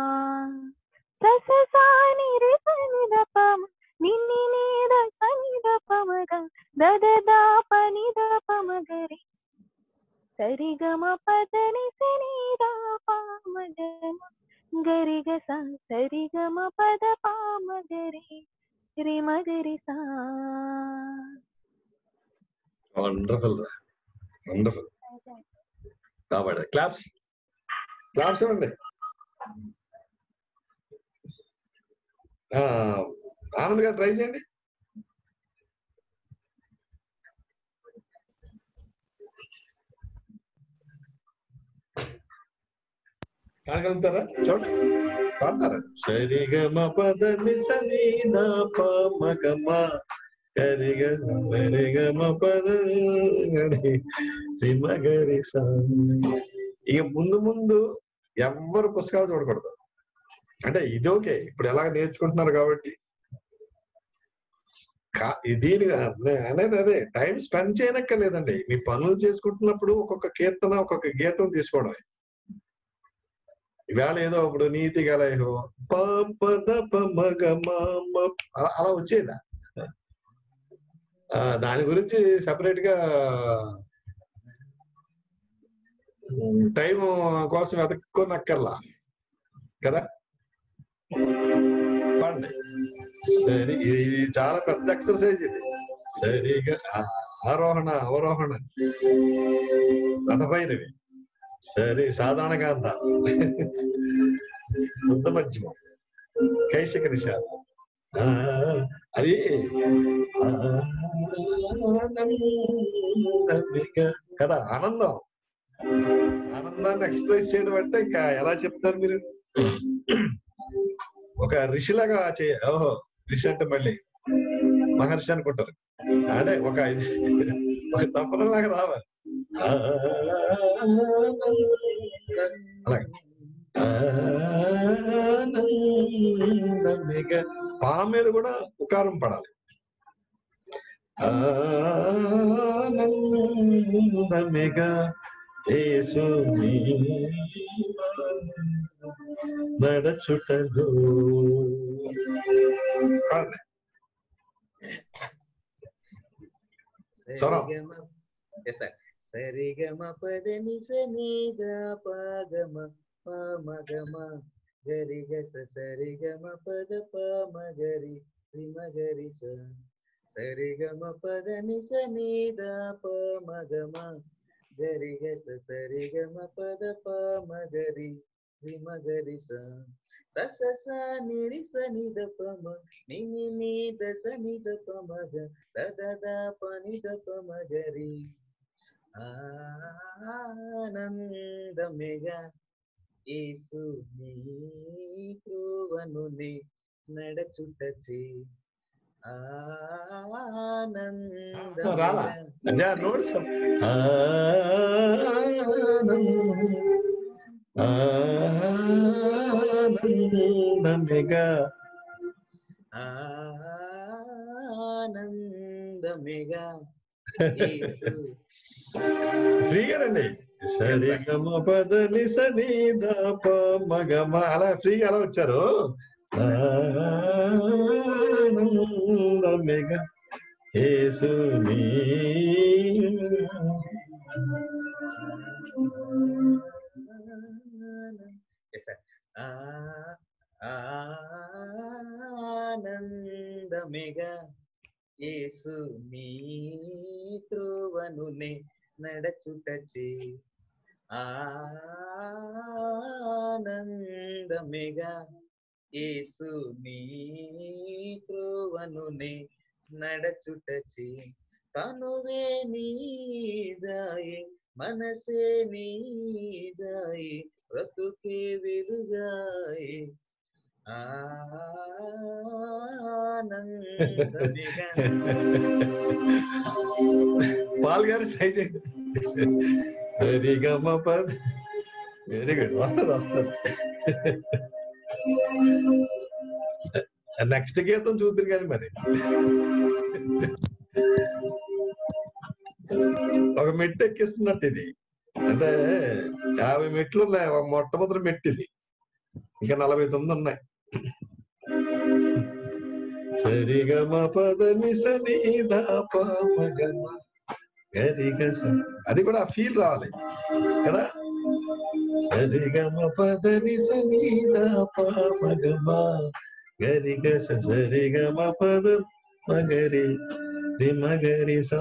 సససా నిరి సనిద పమ నిన్ని నీద సనిద పమగ దదదా పనిద పమగరి సరిగమ పదని సనీద పామగమ గరిగస సరిగమ పద పామగరి రిమగరిత. Wonderful wonderful. కాబట్టి క్లాప్స్ క్లాప్స్ ఇవ్వండి. ఆనంద్ గారు ట్రై చేయండి. కాగలుగుతారా? చూడండి పాడతారా? సరిగమ పద నిస నీ దా ప మగమ గరిగ సరిగమ పద గరి సా. ఇక ముందు ముందు ఎవ్వరు పుస్తకాలు చూడకూడదు. అంటే ఇది ఓకే, ఇప్పుడు ఎలా నేర్చుకుంటున్నారు కాబట్టి దీని అనేది అదే టైం స్పెండ్ చేయనక్కర్లేదండి. మీ పనులు చేసుకుంటున్నప్పుడు ఒక్కొక్క కీర్తన ఒక్కొక్క గీతం తీసుకోవడమే. ఇవాళ ఏదో ఇప్పుడు నీతి గలహో పద మగ అలా వచ్చేదా, దాని గురించి సపరేట్ గా టైం కోసం వెతక్కునక్కర్లా కదా. పండి సరి, ఇది చాలా పెద్ద ఎక్సర్సైజ్. ఇది సరిగా ఆరోహణ అవరోహణ తటపైనవి సరే సాధారణంగా అంతా శుద్ధ మధ్యమం కైశిక నిషాదం. అది కదా ఆనందం. ఆనందాన్ని ఎక్స్ప్రెస్ చేయడం అంటే ఇంకా ఎలా చెప్తారు మీరు? ఒక ఋషిలాగా చేయ ఓహో ఋషి అంటే మళ్ళీ మహర్షి అనుకుంటారు. అంటే ఒక ఒక తపనలాగా రావాలి. అలాగే పా మీద కూడా ఉకారం పడాలి. ఆనందమిగా యేసు నడచుటలో సరిగమ పదని సనిద పగమ పమగమ గరిగ సరిగమ పద పమగరి రిమగరి స. సరిగమ పదని సనిద పమగమ గరిగ సరిగమ పద పమగరి రిమగరి స. స స నిరి సనిద పమ నిని నిద సనిద పమగ దద ద పని ద పమగరి. ఆనందమిగా యేసు నీ కృపనుని నడచుటచి. ఆనందమిగా నోట్స్ ఆనందమిగా ఆనందమిగా ఫ్రీగానండి. సరిగమ పదని సనిద పమగమ అలా ఫ్రీగా అలా వచ్చారు. ఆనందమిగా యేసు నీ ఆనందమిగా యేసు నీ త్రోవనునే నడచుటచి. ఆనందమిగా యేసు నీ త్రోవనునే నడచుటచి. తనువే నీదాయి మనసే నీదాయి బ్రతుకే వెలుగాయి. ఆనందమిగా పాల్ గారు ట్రై చేయండి. సరిగమ పద. వెరీ గుడ్, వస్తుంది వస్తుంది. నెక్స్ట్ గీతం చూద్దరు కానీ మరి ఒక మెట్టు ఎక్కిస్తున్నట్టు ఇది. అంటే యాభై మెట్లు ఉన్నాయి, ఒక మొట్టమొదటి మెట్టు ఇది. ఇంకా నలభై తొమ్మిది ఉన్నాయి. సరిగమ పదని సనిద పమగమ గరిగ స. అది కూడా ఫీల్ రావాలి కదా. సరిగమ పదని సనిద పమగమ గరిగ సరిగమ పద మగరి రిమగరి స.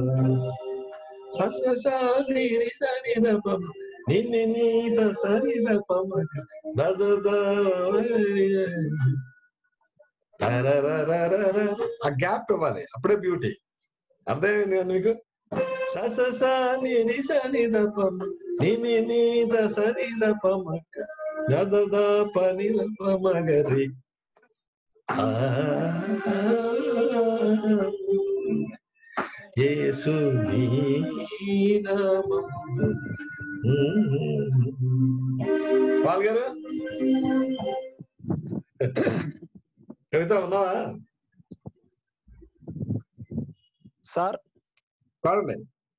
సరి సనిద పమ నిని నీద సనిద పమగ దద ద. ఆ గ్యాప్ ఇవ్వాలి, అప్పుడే బ్యూటీ. అర్థమైంది కదా మీకు? స స స ని ని స ని ద ప మ ని ని ని ద స ని ద ప మ గ ద ద ద ప ని ద ప మ గ రి. యేసు నీ నామం. పాల్ గారు కవిత ఉన్నావా సార్? పాడండి.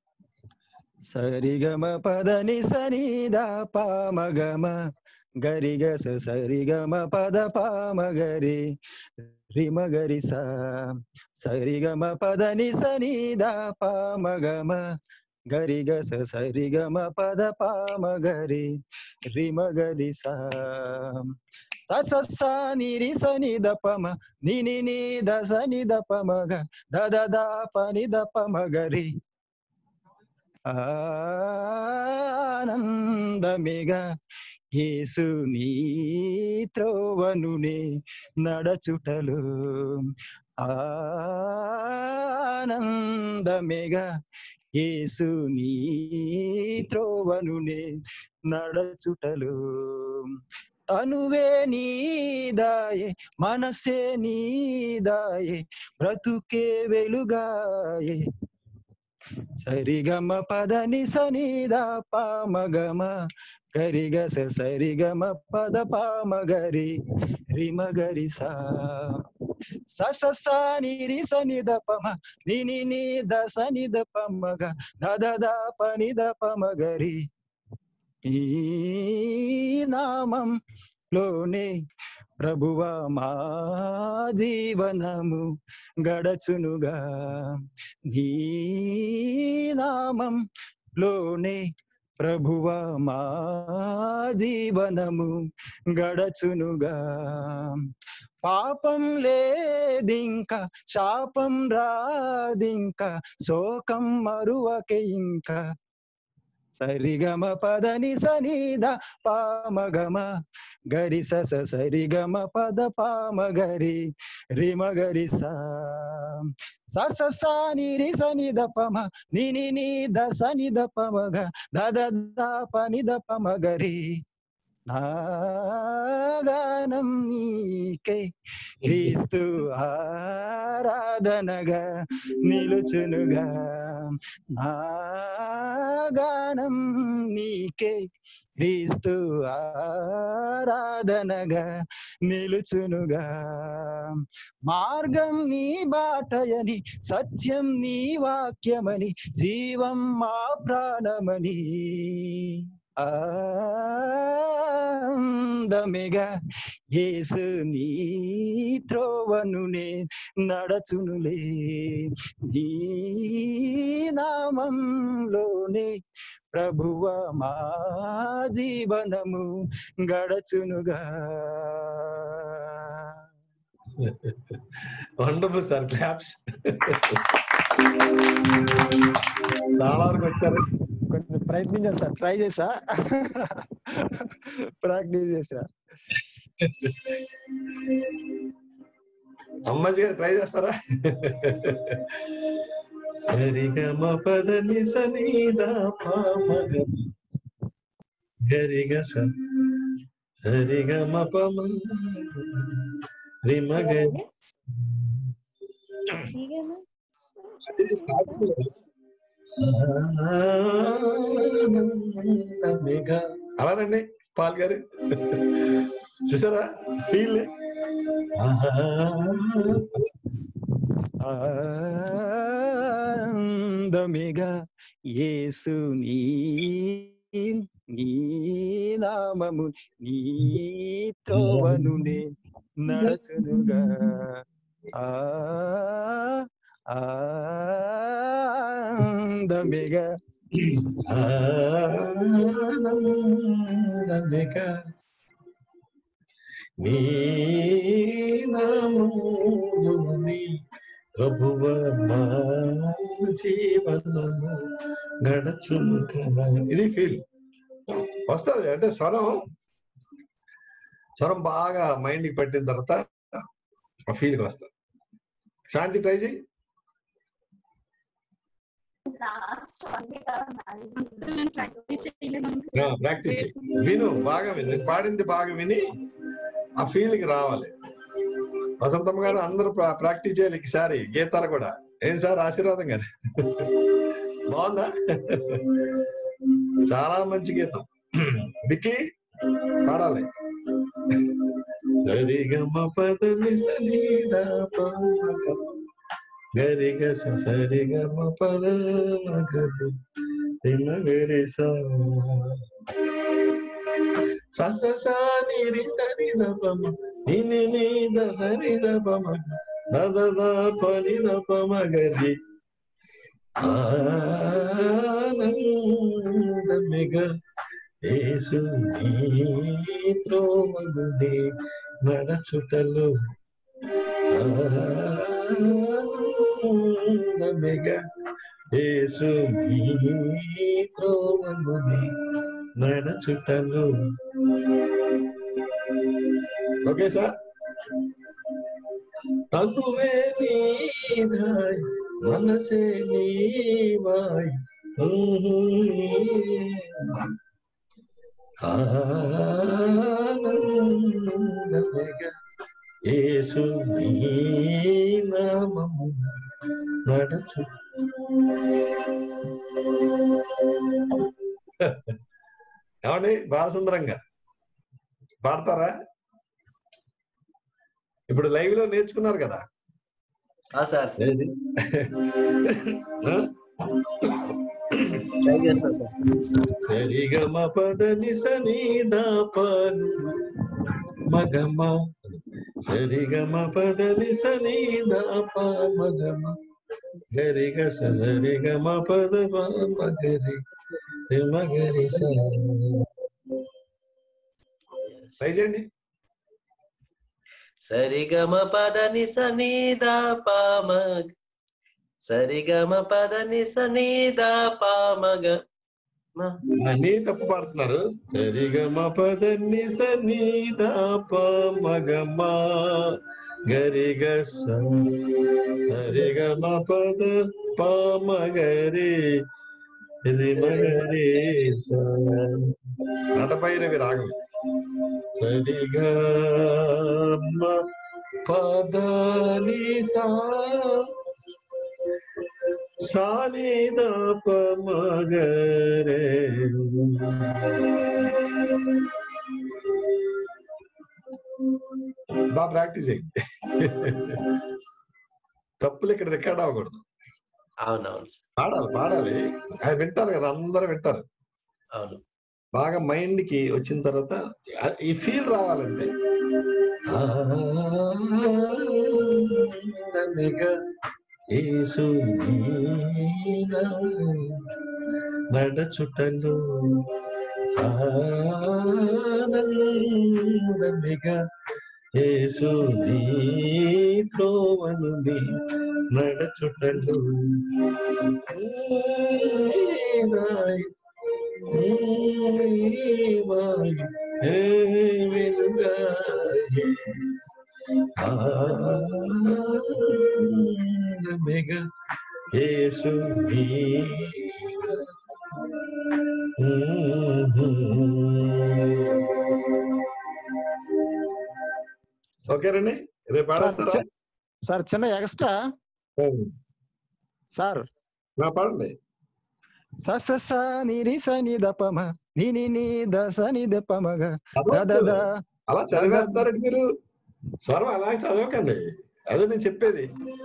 సరిగమ పదని సనిద పామగమ గరిగ సరిగమ పద పామగరి రిమగరి సా సరిగమ పదని సనిద పామగమ గరిగ సరిగమ పద పామగరి రిమగరి సా స స ని రి స ని ద ప మ ని ని ని ద స ని ద ప మ గ ద ద ద ప ని ద ప మ గ రి. ఆనందమేగా యేసు నీ త్రోవనునే నడచుటలు. ఆనందమేగా యేసు నీ త్రోవనునే నడచుటలు. తనువే నీదాయే మనసే నీదాయే బ్రతుకే వెలుగాయే. సరిగమ పదని సనిద పామగమ గరిగ సరిగమ పద పామగరి రిమగరి సా స స స ని రి స ని ద ప మ ని ని ని ద స ని ద ప మ గ ద ద ద ప ని ద ప మ గరి. ఈ నామం లోనే ప్రభువా మా జీవనము గడచునుగా. నీ నామం లోనే ప్రభువా మా జీవనము గడచునుగా. పాపం లేదింక శాపం రాదింక శోకం మరువకే ఇంక. సరిగమ పదని సనిద పామగమ గరి స సరిగమ పద పామగరి రిమగరి సా స స స ని రి స ని ద ప మ ని ని ని ద స ని ద ప మ గ ద ద ద ప ని ద ప మ గరి. నాగానం నీకే క్రీస్తు ఆరాధనగా నిలుచునుగా. నాగానం నీకే క్రీస్తు ఆరాధనగా నిలుచునుగా. మార్గం నీ బాటయని సత్యం నీ వాక్యమని జీవం మా ప్రాణమని. ఆనందమేగా యేసు నీ త్రోవనునే నడచునులే. నీ నామంలోనే ప్రభువ మా జీవనము గడచునుగా. Wonderful sir, claps. చాలా వరకు వచ్చారు. కొంచెం ప్రయత్నించాను సార్, ట్రై చేసా, ప్రాక్టీస్ చేసా. అమ్మాజీ గారు ట్రై చేస్తారా? సరిగమ పదని సనీదా పామగ గరిగ సరిగమ పమ రిమగ. అలానండి పాల్ గారు, చూసారా ఫీల్? ఆనందమేగా యేసు నీ నీ నామము నీ త్రోవనునే నడచునుగా. ఆ ఆనందమేగా ఆనందమేగా నీ నామముని ప్రభువ మా జీవనము గడచునుగా. ఇది ఫీల్ వస్తుంది అంటే స్వరం స్వరం బాగా మైండ్కి పట్టిన తర్వాత ఆ ఫీల్కి వస్తా. శాంతి ట్రై చేయి. ప్రాక్టీస్ విను, బాగా విను, నేను పాడింది బాగా విని ఆ ఫీల్కి రావాలి. వసంతమ్మ గారు అందరూ ప్రాక్టీస్ చేయాలి ఈసారి గీతాలు కూడా. ఏం సార్ ఆశీర్వాదం గారు బాగుందా? చాలా మంచి గీతం. విక్కీ పాడాలి. సరిగమ పదని సరిగా గరిగ సరిగమ పద గరి సరి సరి దపమ నిని ని ద సరి దపమ దద ద పని దపమ గరి ఆనందమిగ యేసు నీ త్రోవగుడి నడచుటలు ఆనందమిగ యేసు నీ త్రోవగుడి నడచుటలు. Okay sir. తగువే నీదాయ్ మనసే నీవాయ్ ఆనందమిగ యేసు నీ నామము నడచు. ఏమండి బాలసుందరంగా పాడతారా? ఇప్పుడు లైవ్ లో నేర్చుకున్నారు కదా సార్. సరిగమ పదని సనిదాపను మగమ సరిగమ పదని సనిదాప మగమ గరిగ సరిగమ పద మగరి మగరి సైజండి. సరిగమ పదని సనిదా పామగ సరిగమ పదని సనిదా పామగ. అన్నీ తప్పు పాడుతున్నారు. సరిగమ పదని సనిదా పామగమ గరిగ సరిగమ పద పామగరి మగరి నటభైరవి రాగం. సరిగమ పదని సా సానిదప మగరే. బాగా ప్రాక్టీస్ అయ్యింది. తప్పులు ఇక్కడ రికార్డ్ అవ్వకూడదు. అవునవును పాడాలి పాడాలి. అది వింటారు కదా, అందరూ వింటారు. అవును. బాగా మైండ్ కి వచ్చిన తర్వాత ఈ ఫీల్ రావాలంటే యేసు నడచుటలు ఆనందమిగ యేసు నీ త్రోవనుండి నడచుటలు ఆనందమిగ యేసు నీ. ఓకేనండి. రేపు పాడతారా సార్? చిన్న ఎక్స్ట్రా సార్. పాడండి. స స స ని రి స ని ద ప మ ని ని ని ద స ని ద ప మ గ ద ద ద. అలా చదివేస్తారండి మీరు. స్వరం అలా చదవకండి. అదే నేను చెప్పేది.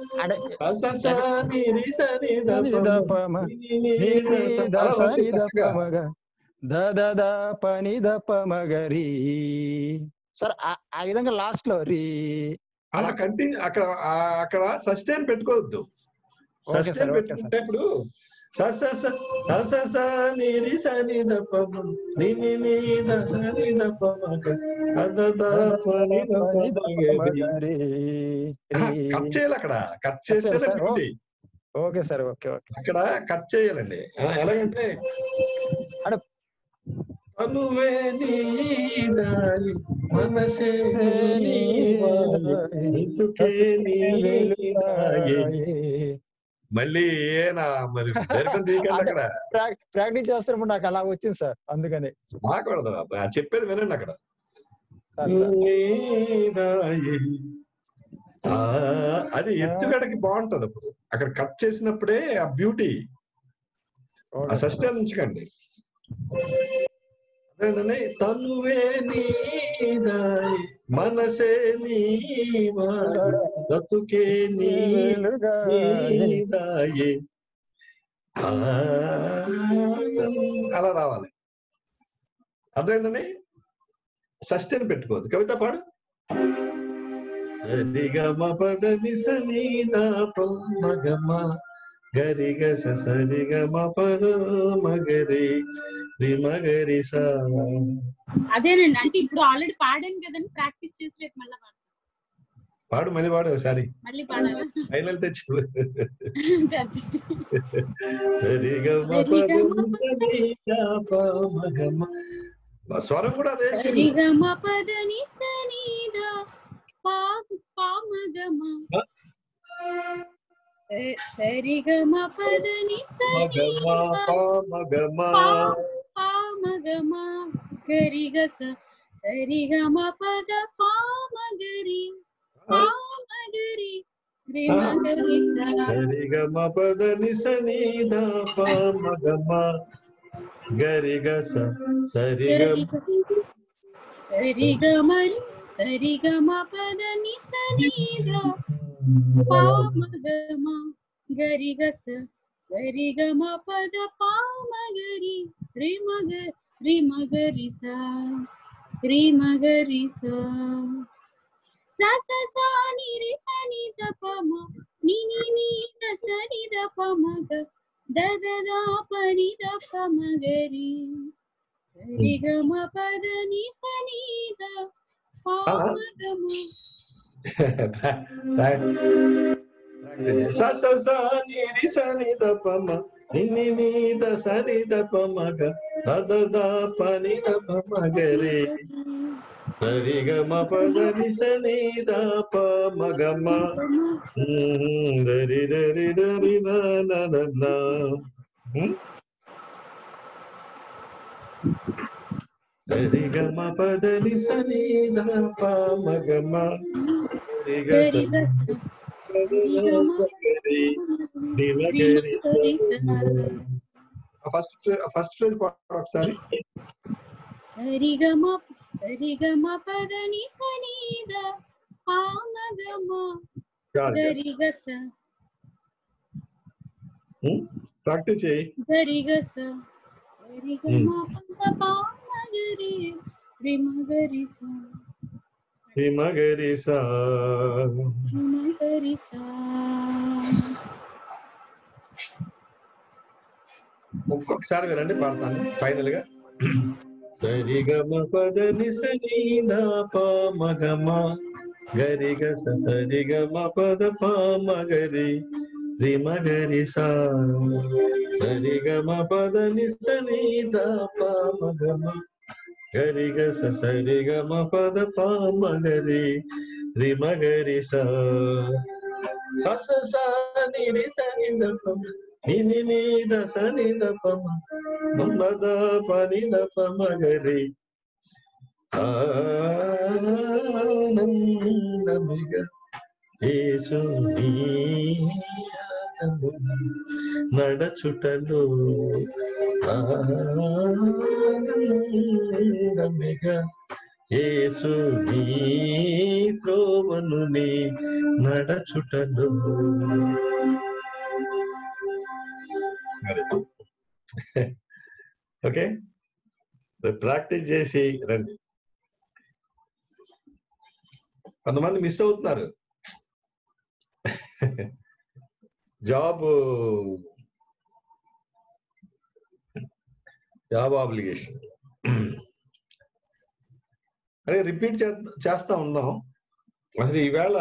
సార్ ఆ విధంగా లాస్ట్ లో రీ అలా కంటిన్యూ. అక్కడ అక్కడ సస్టైన్ పెట్టుకోవద్దు. సస్టైన్ పెట్టుకుంటే ఇప్పుడు కట్ చేయాలి. అక్కడ కట్ చేస్తే ఓకే సార్. Okay okay. అక్కడ కట్ చేయాలండి. ఎలాగంటే అనువే నీదాయి మనసే నీవాయి ఇందుకే నీదాయే. మళ్ళీ ఏనా మరి దీర్ఘం తీయకండి అక్కడ. ప్రాక్టీస్ చేస్తున్నప్పుడు నాకు అలా వచ్చింది సార్, అందుకని మాకూడదు చెప్పేది వినండి అక్కడ. సార్ సార్ నీదాయి ఆ అది ఎత్తుగడకి బాగుంటది. అప్పుడు అక్కడ కట్ చేసినప్పుడే ఆ బ్యూటీ, ఆ సస్టైన్ ఉంచకండి. అదేనండి, తనువే నీదాయి మనసే నీవాయి బ్రతుకే నీదాయే అలా రావాలి. అదేనండి, సస్టైన్ పెట్టుకోవద్దు. కవిత పాడు. సరిగమ పదని సనీదా మగమ గరిగ సరిగమ పద మగరి మగరి సా. అదేనండి, అంటే ఇప్పుడు ఆల్రెడీ పాడాను కదండి, ప్రాక్టీస్ చేసి రేపు మళ్ళీ పాడు. పాడు మళ్ళీ పాడు ఒకసారి. మళ్ళీ పాడాలా? ఫైనల్ తెచ్చు. సరిగమ పదని సనీదా మగమ, స్వరం కూడా అదే. సరిగమ పదని సనీదా పామగమ సరిగమ పదని సనీదా పామగమ గరిగస సరిగమ పద పామగరి పామగరి రిమగరి సరిగమ పదని సనీదా పామగమ గరిగస సరిగమ సరిగమరి సరిగమ పదని సనీదా పామగమ గరిగస సరిగమ పద పామగరి రిమగ రిమగరి సా రిమగరి సా సా సా సా ని రి సా ని ద ప మ ని ని ని ద స ని ద ప మ గ ద ద ద ప ని ద ప మ గ రి సరి గ మ ప ద ని స ని ద ప మ గ మ. సా సా సా ని రి స ని ద ప మ ని ని ని ద స ని ద ప మ గ ద ద ద ప ని ద ప మ గ రి సరి గ మ ప ద ని స ని ద ప మ గ మ దరి దరి దరి న న న న. సరి గ మ ప ద ని స ని ద ప మ గ మ రి గ స ఫస్ట్ ఫస్ట్ ఫ్రేజ్ ఒకసారి. సరిగమ సరిగమ పదని సనీద పామగమ గరిగస ప్రాక్టీస్ చేయి. గరిగస సరిగమ పద పామగరి రిమగరి సా రిమగరి సా రిమగరి సా. ఒక్కొక్కసారి వినండి, పాడతాను ఫైనల్ గా. సరిగమ పదని సనీదా పామగమ గరిగ సరిగమ పద పామగరి రిమగరి సా సరిగమ పదని సనీదా పామగమ గరిగ సరిగమ పద పామగరి రిమగరి సా స స ని రి స ని ద ప ని ని ని ద స ని ద ప మ మ ద ప ని ద ప మ గ రి ఆనందమిగ యేసు నీ నడచుటలో ఆనందమిగ యేసు నీ త్రోవను నీ నడచుటలో. ఓకే, ప్రాక్టీస్ చేసి రండి. కొంతమంది మిస్ అవుతున్నారు. జాబ్ జాబ్ ఆబ్లిగేషన్ అదే రిపీట్ చేస్తా ఉన్నాం. అసలు ఈవేళ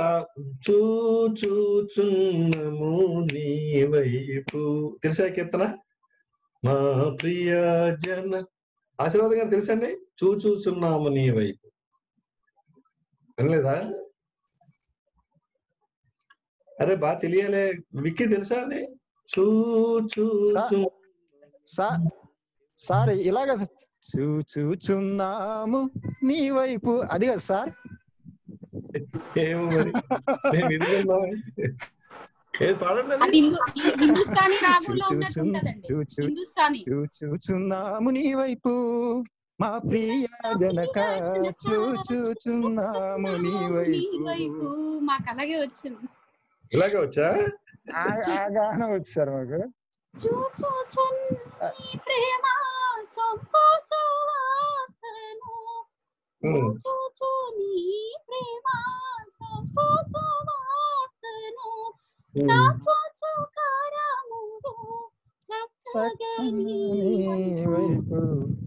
చూచుచున్నము నీ వైపు తెలుసా కీర్తన? మా ప్రియ జన ఆశీర్వాదం గారు తెలుసండి? చూచూచున్నాము నీ వైపు. వినలేదా? అరే బాగా తెలియాలే. విక్కీ తెలుసా అది? చూచూ సార్ ఇలాగ చూచుచున్నాము నీ వైపు, అది కదా సార్? ఏమో మరి నేను ఇది విన్నా. ఏది పాడండి అది. హిందుస్థానీ రాగంలో ఉన్నట్టుంటదండి. హిందుస్థానీ. చూచుచున్నాము నీ వైపు మా ప్రియ జనక, చూచుచున్నాము నీ వైపు. మాకు అలాగే వచ్చింది. ఇలాగే వచ్చా? గానం వచ్చి సార్ మాకు. చూచుచున్నీ ప్రేమ సంపోసువార్తను, చూచుచునీ ప్రేమ సంపోసువార్తను, దాచుచు కరములు చక్కగా నీ వైపు,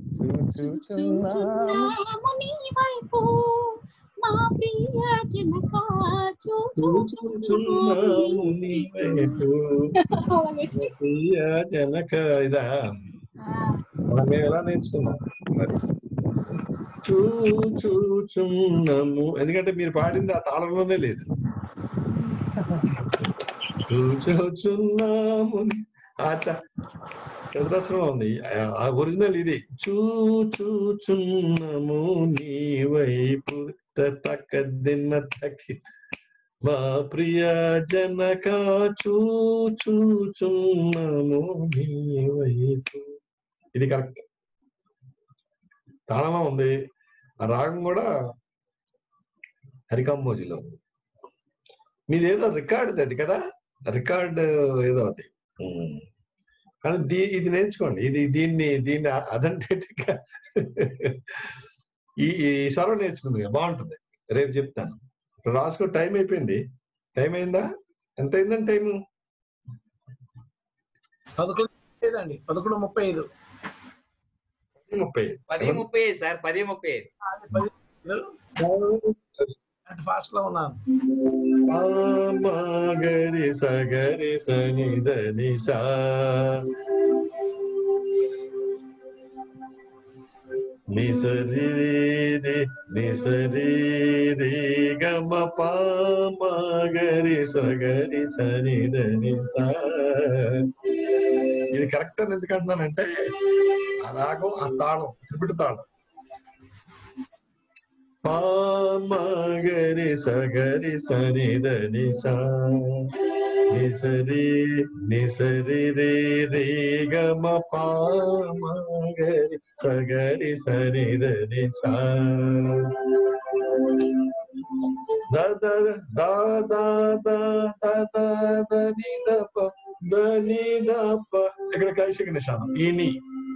చూచుచున్నాము నీ వైపు మా ప్రియ జనక, చూచుచున్నాము నీ వైపు ప్రియ జనక. ఇదా మేము ఎలా నేర్చుకున్నాం మరి? చూచుచున్నాము, ఎందుకంటే మీరు పాడింది ఆ తాళంలోనే లేదు. చూచుచున్నాము అట్లా చతురస్రంలో ఉంది. ఆ ఒరిజినల్ ఇది. చూచుచున్నాము నీ వైపు తక్కదిన్న తక్కి మా ప్రియ జనక, చూచుచున్నాము నీ వైపు. ఇది కరెక్ట్. తాళంలో ఉంది. ఆ రాగం కూడా హరికంబోజిలో ఉంది. మీదేదో రికార్డ్ అది కదా, రికార్డ్ ఏదో అది. కానీ దీ ఇది నేర్చుకోండి. ఇది దీన్ని దీన్ని అథెంటిక్ గా ఈ ఈ స్వరం నేర్చుకుంది, బాగుంటుంది. రేపు చెప్తాను. ఇప్పుడు రాసుకో. టైం అయిపోయింది. టైం అయిందా? ఎంత అయిందండి టైము? పదకొండు అండి పదకొండు ముప్పై ఐదు ముప్పై పది ముప్పై ఐదు సార్. పది ముప్పై ఐదు ఫాస్ట్ లో ఉన్నాను. గరి సగరి సని దని సా నిసరి నిసరి రి గమ పామ గరి సగరి సని దని సా. ఇది కరెక్ట్ అని ఎందుకు అంటున్నానంటే ఆ రాగం, ఆ తాళం, త్రిపుటి తాళం. పామగరి సగరి సని దని సా నిసరి నిసరి రే రే గమ పామగరి సగరి సని దని సా దద దాద దని దప దని దప. ఇక్కడ కైశిక నిషాదం. ఈని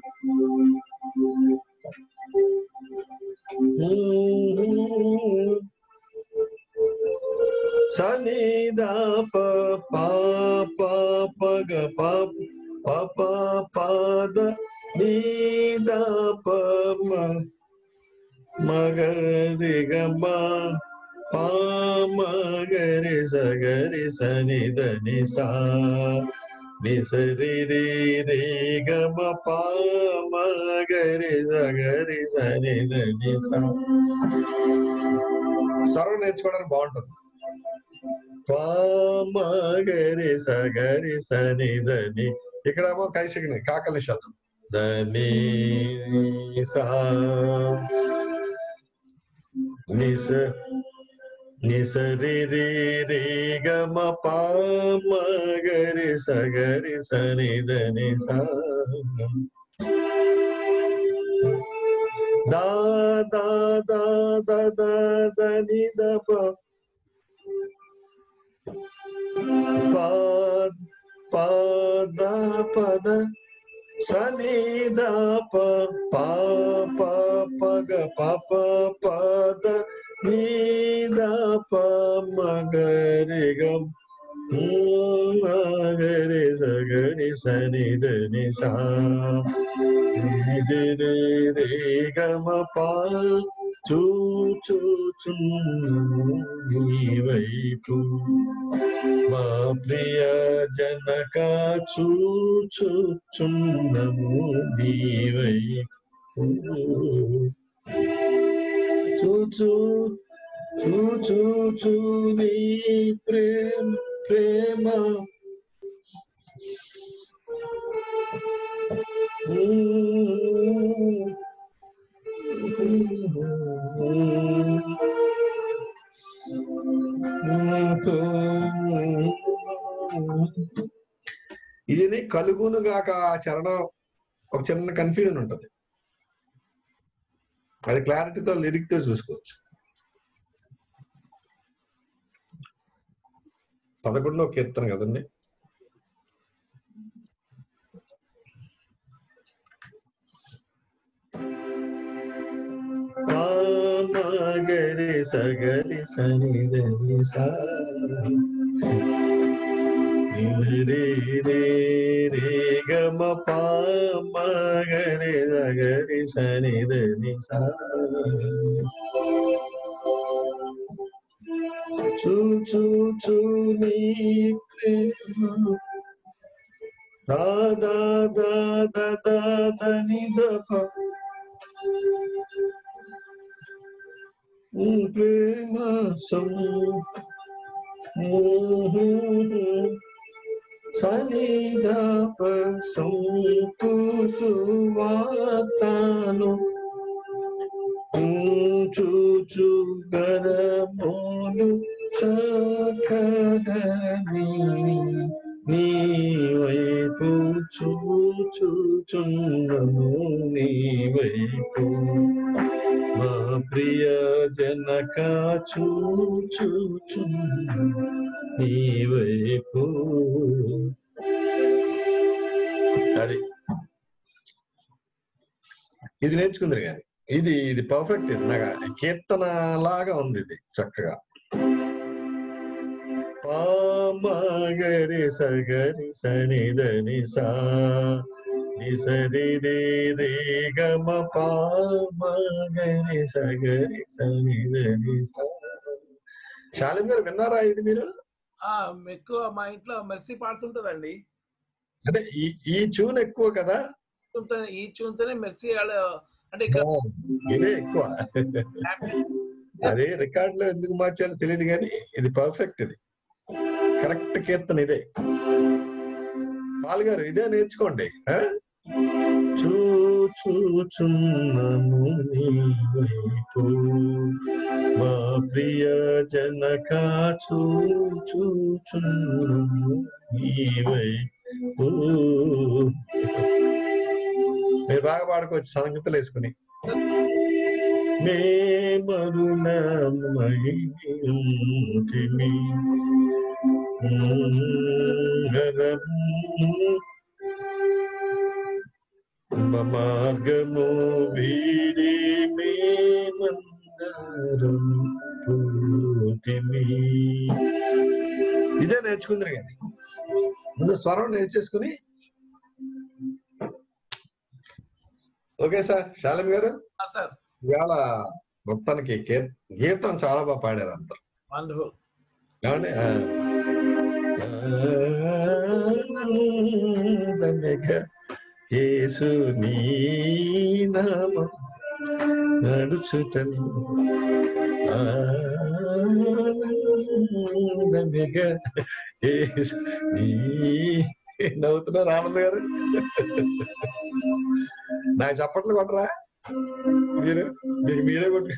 సని దప పాప పగ పాప పాప పాద నీ దప మగరి గమ పామగరి సగరి సని దని సా నిసరి రే రే గమ పామగరి సగరి సని దని సా. స్వరం నేర్చుకోవడానికి బాగుంటుంది. పామగరి సగరి సని దని. ఇక్కడేమో కైశికని కాకల నిషాదం. దని సా నిస నిసరి రే రే గమ పామగరి సగరి సని దని సా. దా దా దా ద దని దప పద పద సని దప పాప పగ పాప పద నీ దప మగరి గమ మగరి సగరి సని దని సా రే రే గమ పా చూచుచున్నాము నీ వైపు మా ప్రియ జనక, చూచుచున్నాము నీ వైపు. చూచు చూచు చూని ప్రేమ ప్రేమ ఇది కలుగును గాక ఆ చరణం ఒక చిన్న కన్ఫ్యూజన్ ఉంటుంది. అది క్లారిటీతో లిరిక్ తో చూసుకోవచ్చు. పదకొండో కీర్తన కదండి. గరి సగరి సని దని సా రే రే రే గమ పా మ గరి సగరి సని దని సా చూ చూ చూ నీ ప్రేమ దా దా దా దా దా దని ద ప ప్రేమ సం సనిదాప సంపుసువార్తాను చూచు గరమోను సఖగని నీ వైపు చూచుచున్నను నీ వైపు మా ప్రియ జనక చూచుచు నీ వైపు. అది ఇది నేర్చుకుందరు కానీ ఇది ఇది పర్ఫెక్ట్. ఇది నాకు కీర్తన లాగా ఉంది. ఇది చక్కగా పామగరి సగరి సని దని సా సరి రే రే గమ పామగరి సగరి సని దని సా. శాలిం గారు విన్నారా ఇది మీరు? ఎక్కువ మా ఇంట్లో మెర్సీ పాడుతుంటదండి. అంటే ఈ ఈ ట్యూన్ ఎక్కువ కదా, ఈ ట్యూన్ తోనే మెర్సీ అంటే ఇక్కడ ఇదే ఎక్కువ. అదే రికార్డ్ లో ఎందుకు మార్చారో తెలియదు కానీ ఇది పర్ఫెక్ట్. ఇది కరెక్ట్ కీర్తన ఇదే. పాల్ గారు ఇదే నేర్చుకోండి. చూ చూచున్నాము నీ వైపు మా ప్రియ జనక చూచుచున్నాము నీ వైపు. మీరు బాగా పాడుకోవచ్చు సంగీతలు వేసుకుని. మే మరుణమయిమి మార్గము వీడి మేమందరం పూతిమి. ఇదే నేర్చుకుందరు కానీ ముందు స్వరం నేర్చేసుకుని. Okay sir. శాలిం గారు ఇవాళ మొత్తానికి గీతం చాలా బాగా పాడారు అంతా. ఏమండి? యేసు నీ నామం నడుచుటను ఆనందముగా యేసు నీ. నవ్వుతున్నారు ఆనంద్ గారు. నాకు చప్పట్లు కొట్టరా మీరు? మీకు మీరే కొట్టు.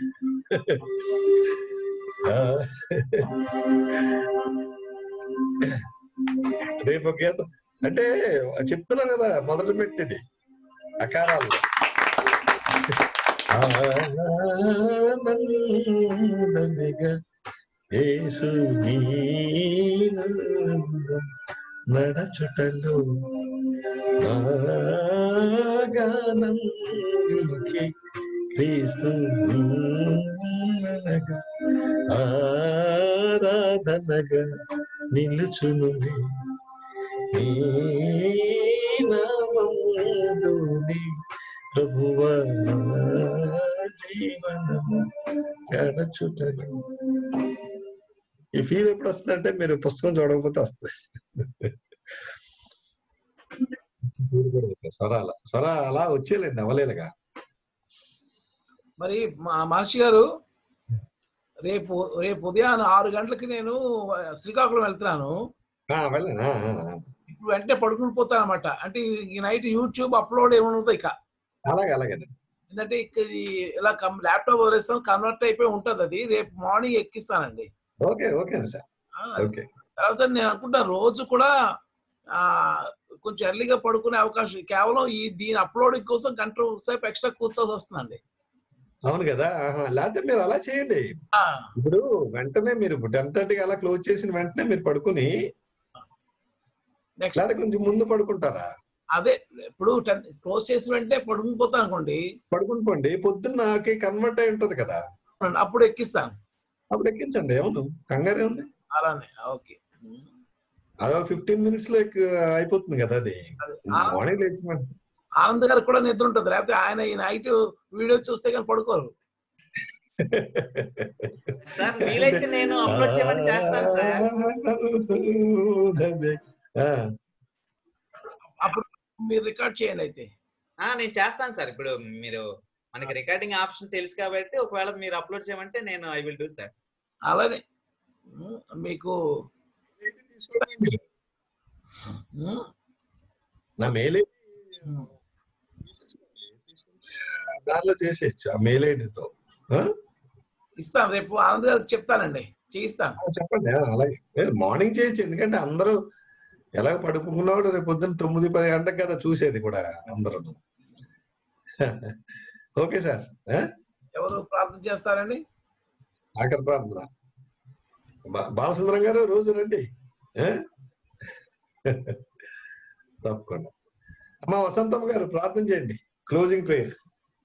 రేపు గీతం అంటే చెప్తున్నా కదా, మొదటి పెట్టింది అకారాలు. యేసు నీ నడచుటలో గానం క్రీస్తు ఆరాధనగా నిలుచును నీ నామములోని ప్రభువా జీవనము గడచుటలో. ఈ ఫీల్ ఎప్పుడు వస్తుందంటే మీరు పుస్తకం చూడకపోతే వస్తుంది. స్వరాల స్వర అలా వచ్చేలేండి, అవ్వలేదుగా. మరి మా మహర్షి గారు రేపు రేపు ఉదయం ఆరు గంటలకి నేను శ్రీకాకుళం వెళ్తున్నాను. ఇప్పుడు వెంటనే పడుకుని పోతాను అనమాట. అంటే ఈ నైట్ యూట్యూబ్ అప్లోడ్ ఏమవుతుంది ఇక. అలాగే అలాగే ఎందుకంటే ఇక ఇలా ల్యాప్టాప్ వదిలేస్తాను, కన్వర్ట్ అయిపోయి ఉంటుంది. అది రేపు మార్నింగ్ ఎక్కిస్తానండి. Okay okay sir. ఓకే. తర్వాత నేను అనుకుంటాను రోజు కూడా ఆ కొంచెం ఎర్లీగా పడుకునే అవకాశం, కేవలం ఈ దీని అప్లోడింగ్ కోసం గంట సేపు ఎక్స్ట్రా కూర్చోసి వస్తుందండి. అవును కదా. లేకపోతే మీరు అలా చేయండి. ఇప్పుడు వెంటనే మీరు టెన్ థర్టీకి అలా క్లోజ్ చేసిన వెంటనే మీరు పడుకుని లేకపోతే కొంచెం ముందు పడుకుంటారా? అదే ఇప్పుడు టెన్ క్లోజ్ చేసిన వెంటనే పడుకుని పోతాను అనుకోండి, పడుకుని పోండి. పొద్దున్నకి కన్వర్ట్ అయి ఉంటది కదా, అప్పుడు ఎక్కిస్తాను. అప్పుడు ఎక్కించండి. అవును, కంగారే ఉంది. అలానే ఓకే. అదో ఫిఫ్టీన్ మినిట్స్ లో అయిపోతుంది కదా అది. మార్నింగ్ లేచి ఆనంద్ గారికి కూడా నిద్ర ఉంటుంది, లేకపోతే ఆయన ఈ నైట్ వీడియో చూస్తే కానీ పడుకోరు. సార్ వీలైతే నేను అప్లోడ్ చేయమని చేస్తాను సార్. అప్పుడు మీరు రికార్డ్ చేయండి అయితే. నేను చేస్తాను సార్. ఇప్పుడు మీరు మనకి రికార్డింగ్ ఆప్షన్ తెలుసు కాబట్టి ఒకవేళ మీరు అప్లోడ్ చేయమంటే నేను ఐ విల్ డూ సార్. అలానే మీకు నా మెయిల్ దానిలో చేసేయచ్చు. ఆ మెయిల్ ఐడితో ఇస్తాను. రేపు ఆనంద్ గారికి చెప్తానండి, చేయిస్తాను. చెప్పండి. అలాగే మార్నింగ్ చేయొచ్చు. ఎందుకంటే అందరూ ఎలా పడుకున్నాడు రేపు పొద్దున్న తొమ్మిది పది గంటలకు కదా చూసేది కూడా అందరూ. Okay sir. ఎవరు ప్రార్థన చేస్తారండి? ఆఖరి ప్రార్థన బాలసుందరం గారు రోజు రండి. తప్పకుండా. అమ్మా వసంతమ్మ గారు ప్రార్థన చేయండి, క్లోజింగ్ ప్రేయర్.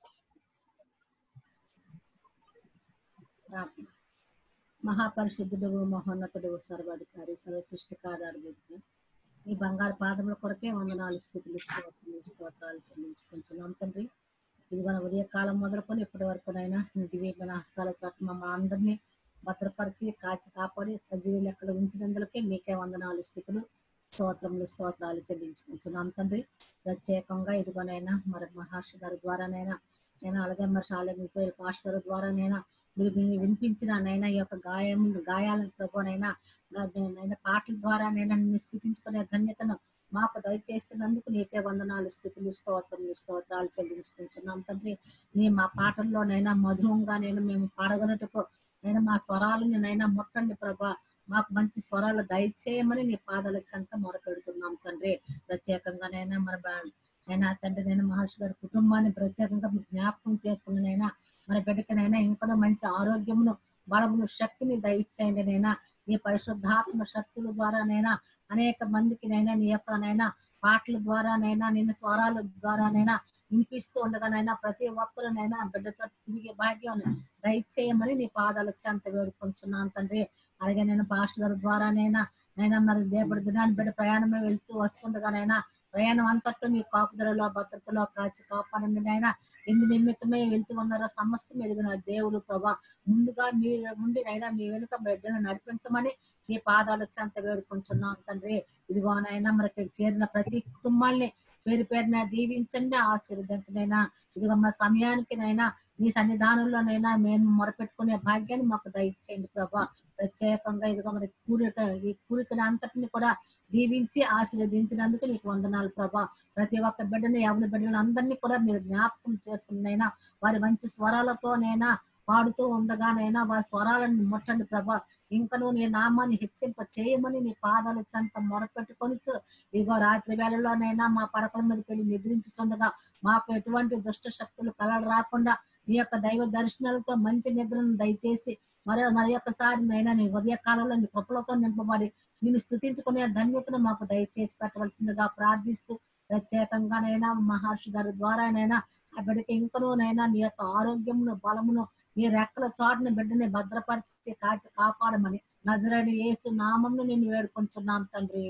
మహాపరిశుద్ధుడు, మహోన్నతుడు, సర్వాధికారి, సర్వ సృష్టికాధారభూతుడు, ఈ బంగారు పాదముల కొరకే వందనాలు, స్థుతులు, స్తోత్రాలు స్తోత్రాలు చెల్లించుకుంటున్నాం తండ్రి. ఇదిగో ఉదయ కాలం మొదలుకొని ఇప్పటి వరకునైనా నీ దివ్యమైన హస్తాల చాటు మా అందరినీ భద్రపరిచి కాచి కాపాడి సజీవ లెక్కలు ఉంచినందులకే మీకే వందనాలు, స్థుతులు, స్తోత్రములు, స్తోత్రాలు చెల్లించుకుంటున్నాం తండ్రి. ప్రత్యేకంగా ఇదిగోనైనా మరి మహర్షి గారి ద్వారానైనా నేను అలాగే మరి శాలతో పాస్టర్ ద్వారానైనా మీరు మీరు వినిపించిన నైనా ఈ యొక్క గాయం గాయాలను ప్రభునైనా నైనా పాటల ద్వారానైనా నిన్ను స్థుతించుకునే ధన్యతను మాకు దయచేస్తున్నందుకు నీకే వందనాలు, స్థుతులు, స్తోత్రములు, స్తోత్రాలు చెల్లించుకుంటున్నాం తండ్రి. నీ మా పాటల్లోనైనా మధురంగా నేను మేము పాడగలటకు నేను మా స్వరాలను నైనా ముట్టండి ప్రభా. మాకు మంచి స్వరాలు దయచేయమని నీ పాదాల చెంత మొరపెడుతున్నాం తండ్రి. ప్రత్యేకంగానైనా మరి నైనా తండ్రి నేను మహర్షి గారి కుటుంబాన్ని ప్రత్యేకంగా జ్ఞాపకం చేసుకున్ననైనా మరి బిడ్డకనైనా ఇంకా మంచి ఆరోగ్యమును, బలమును, శక్తిని దయచేయండి నైనా. నీ పరిశుద్ధాత్మ శక్తుల ద్వారానైనా అనేక మందికి నైనా నీ యొక్కనైనా పాటల ద్వారానైనా నిన్న స్వరాల ద్వారానైనా వినిపిస్తూ ఉండగానైనా ప్రతి ఒక్కరునైనా బిడ్డతో తిరిగే భాగ్యం దయచేయమని నీ పాదాలు చెంత వేడుకొంచున్నాను తండ్రి. అలాగే నేను పాస్టర్ గారి ద్వారానైనా నైనా మరి రేపటి దినాన్ని బిడ్డ ప్రయాణమే వెళ్తూ వస్తుండగానైనా ప్రయాణం అంతట్టు నీ కాపుదలలో భద్రతలో కాచి కాపాడండి నైనా. ఎందు నిమిత్తమే వెళ్తూ ఉన్నారో సమస్తం ఎదిగిన దేవుడు ప్రభా, ముందుగా మీరు ఉండి నైనా మీ వెనుక బిడ్డను నడిపించమని నీ పాదాలు చెంత వేడుకొంచున్నాం తండ్రి. ఇదిగోనైనా మనకి చేరిన ప్రతి కుటుంబాన్ని పేరు పేరున దీవించండి, ఆశీర్వదించనైనా. ఇదిగో మా సమయానికి నైనా నీ సన్నిధానంలోనైనా మేము మొరపెట్టుకునే భాగ్యాన్ని మాకు దయచేయండి ప్రభా. ప్రత్యేకంగా ఇదిగో మరి కూరిక ఈ కూరికను అంతటిని కూడా దీవించి ఆశీర్వదించినందుకు నీకు వందనాలు ప్రభా. ప్రతి ఒక్క బిడ్డని ఎవరి బిడ్డలు అందరినీ కూడా మీరు జ్ఞాపకం చేసుకున్నైనా వారి మంచి స్వరాలతోనైనా పాడుతూ ఉండగానైనా వారి స్వరాలను ముట్టండి ప్రభా. ఇంకను నీ నామాన్ని హెచ్చింప చేయమని నీ పాదాలు చెంత మొరపెట్టుకొని ఇదిగో రాత్రి వేళలోనైనా మా పడకల మీదకి వెళ్ళి నిద్రించుచుండగా మాకు ఎటువంటి దుష్ట శక్తులు కలలు రాకుండా నీ యొక్క దైవ దర్శనాలతో మంచి నిద్రను దయచేసి మరి మరి ఒక్కసారి నైనా నీ ఉదయ కాలంలో నీ కృపలతో నింపబడి నేను స్థుతించుకునే ధన్యతను మాకు దయచేసి పెట్టవలసిందిగా ప్రార్థిస్తూ ప్రత్యేకంగానైనా మహర్షి గారి ద్వారానైనా ఆ బిడ్డకి ఇంకనూనైనా నీ యొక్క ఆరోగ్యమును, బలమును నీ రెక్కల చాటును బిడ్డని భద్రపరిచి కాచి కాపాడమని నజరేయుడు యేసు నామమును నేను వేడుకొంచున్నాం తండ్రి.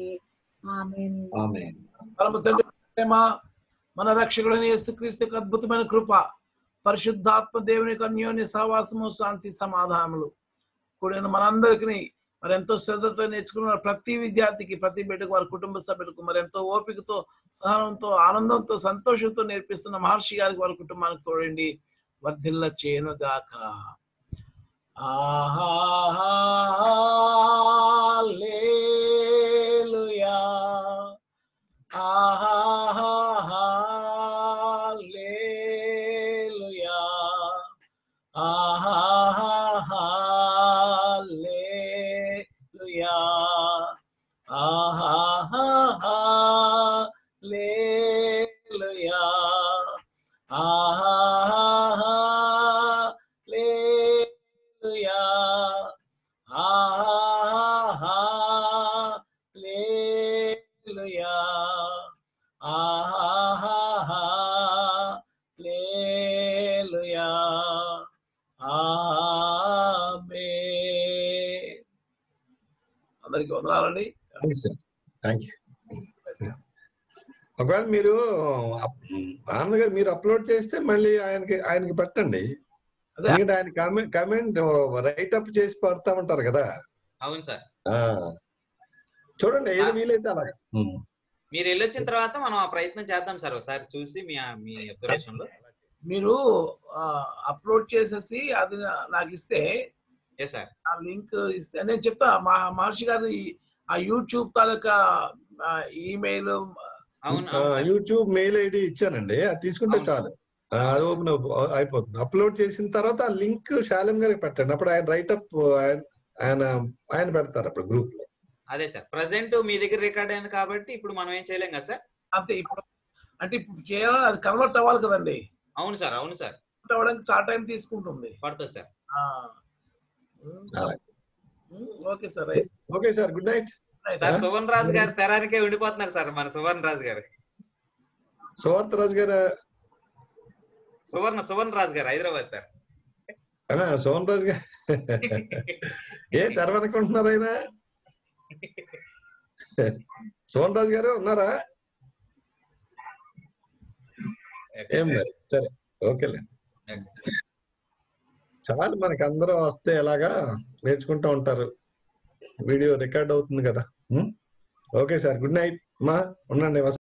ఆమేన్. పరమ తండ్రి ప్రేమ, మన రక్షకుడైన యేసుక్రీస్తు యొక్క అద్భుతమైన కృప, పరిశుద్ధాత్మ దేవుని యొక్క అన్యోన్య సహవాసము, శాంతి, సమాధానములు కూడిన మనందరికీ మరి ఎంతో శ్రద్ధతో నేర్చుకున్న ప్రతి విద్యార్థికి, ప్రతి బిడ్డకు, వారి కుటుంబ సభ్యులకు మరి ఎంతో ఓపికతో, సహనంతో, ఆనందంతో, సంతోషంతో నేర్పిస్తున్న మహర్షి గారికి, వారి కుటుంబానికి తోడండి. వర్ధిల్ల చేయను గాక. హల్లెలూయా హల్లెలూయా హల్లెలూయా హల్లెలూయా హల్లెలూయా హల్లెలూయా ఆమేన్. అందరికీ వందనాలండి. Thank you. ఒకవేళ మీరు ఆనంద్ గారు మీరు అప్లోడ్ చేస్తే మళ్ళీ ఆయనకి ఆయనకి పెట్టండి. ఎందుకంటే ఆయన కమెంట్ కమెంట్ రైట్ అప్ చేసి పడతా ఉంటారు కదా. అవును సార్. చూడండి ఏది వీలైతే అలాగే. మీరు వెళ్ళొచ్చిన తర్వాత మనం ఆ ప్రయత్నం చేద్దాం సార్, ఒకసారి చూసి మీ మీ అబ్జర్వేషన్ లో మీరు అప్లోడ్ చేసేసి అది నాకు ఇస్తే ఆ లింక్ ఇస్తే నేను చెప్తా. మా మహర్షి గారి ఆ యూట్యూబ్ తాలూకా ఈమెయిల్ యూట్యూబ్ మెయిల్ ఐడి ఇచ్చానండి, అది తీసుకుంటే చాలు. అది ఓపెన్ అయిపోతుంది. అప్లోడ్ చేసిన తర్వాత ఆ లింక్ శాలం గారికి పెట్టండి, అప్పుడు ఆయన రైటప్ ఆయన ఆయన పెడతారు అప్పుడు గ్రూప్ లో. అదే సార్, ప్రెసెంట్ మీ దగ్గర రికార్డ్ అయింది కాబట్టి ఇప్పుడు మనం ఏం చేయలేం కదా సార్. అంతే. ఇప్పుడు అంటే ఇప్పుడు చేయాలని అది కన్వర్ట్ అవ్వాలి కదండి. అవును సార్, అవును సార్. అవ్వడానికి చాలా టైం తీసుకుంటుంది. పడుతుంది sir. Okay sir. Okay sir, good night. Sir Suvarna Raju గారు తెరానికే ఉండిపోతున్నారు సార్, మన సువర్ణ రాజు గారు. సువర్ణ రాజు గారు సువర్ణ సువర్ణ రాజు గారు హైదరాబాద్ సార్. సువర్ణ రాజు గారు ఏ తెరవనుకుంటున్నారు ఆయన? సువర్ణ రాజు గారు ఉన్నారా? ఏం లేదు. సరే, ఓకేలేండి. చాలు, మనకి అందరూ వస్తే ఎలాగా నేర్చుకుంటూ ఉంటారు. వీడియో రికార్డ్ అవుతుంది కదా. ఓకే సార్, గుడ్ నైట్ మా ఉండండి.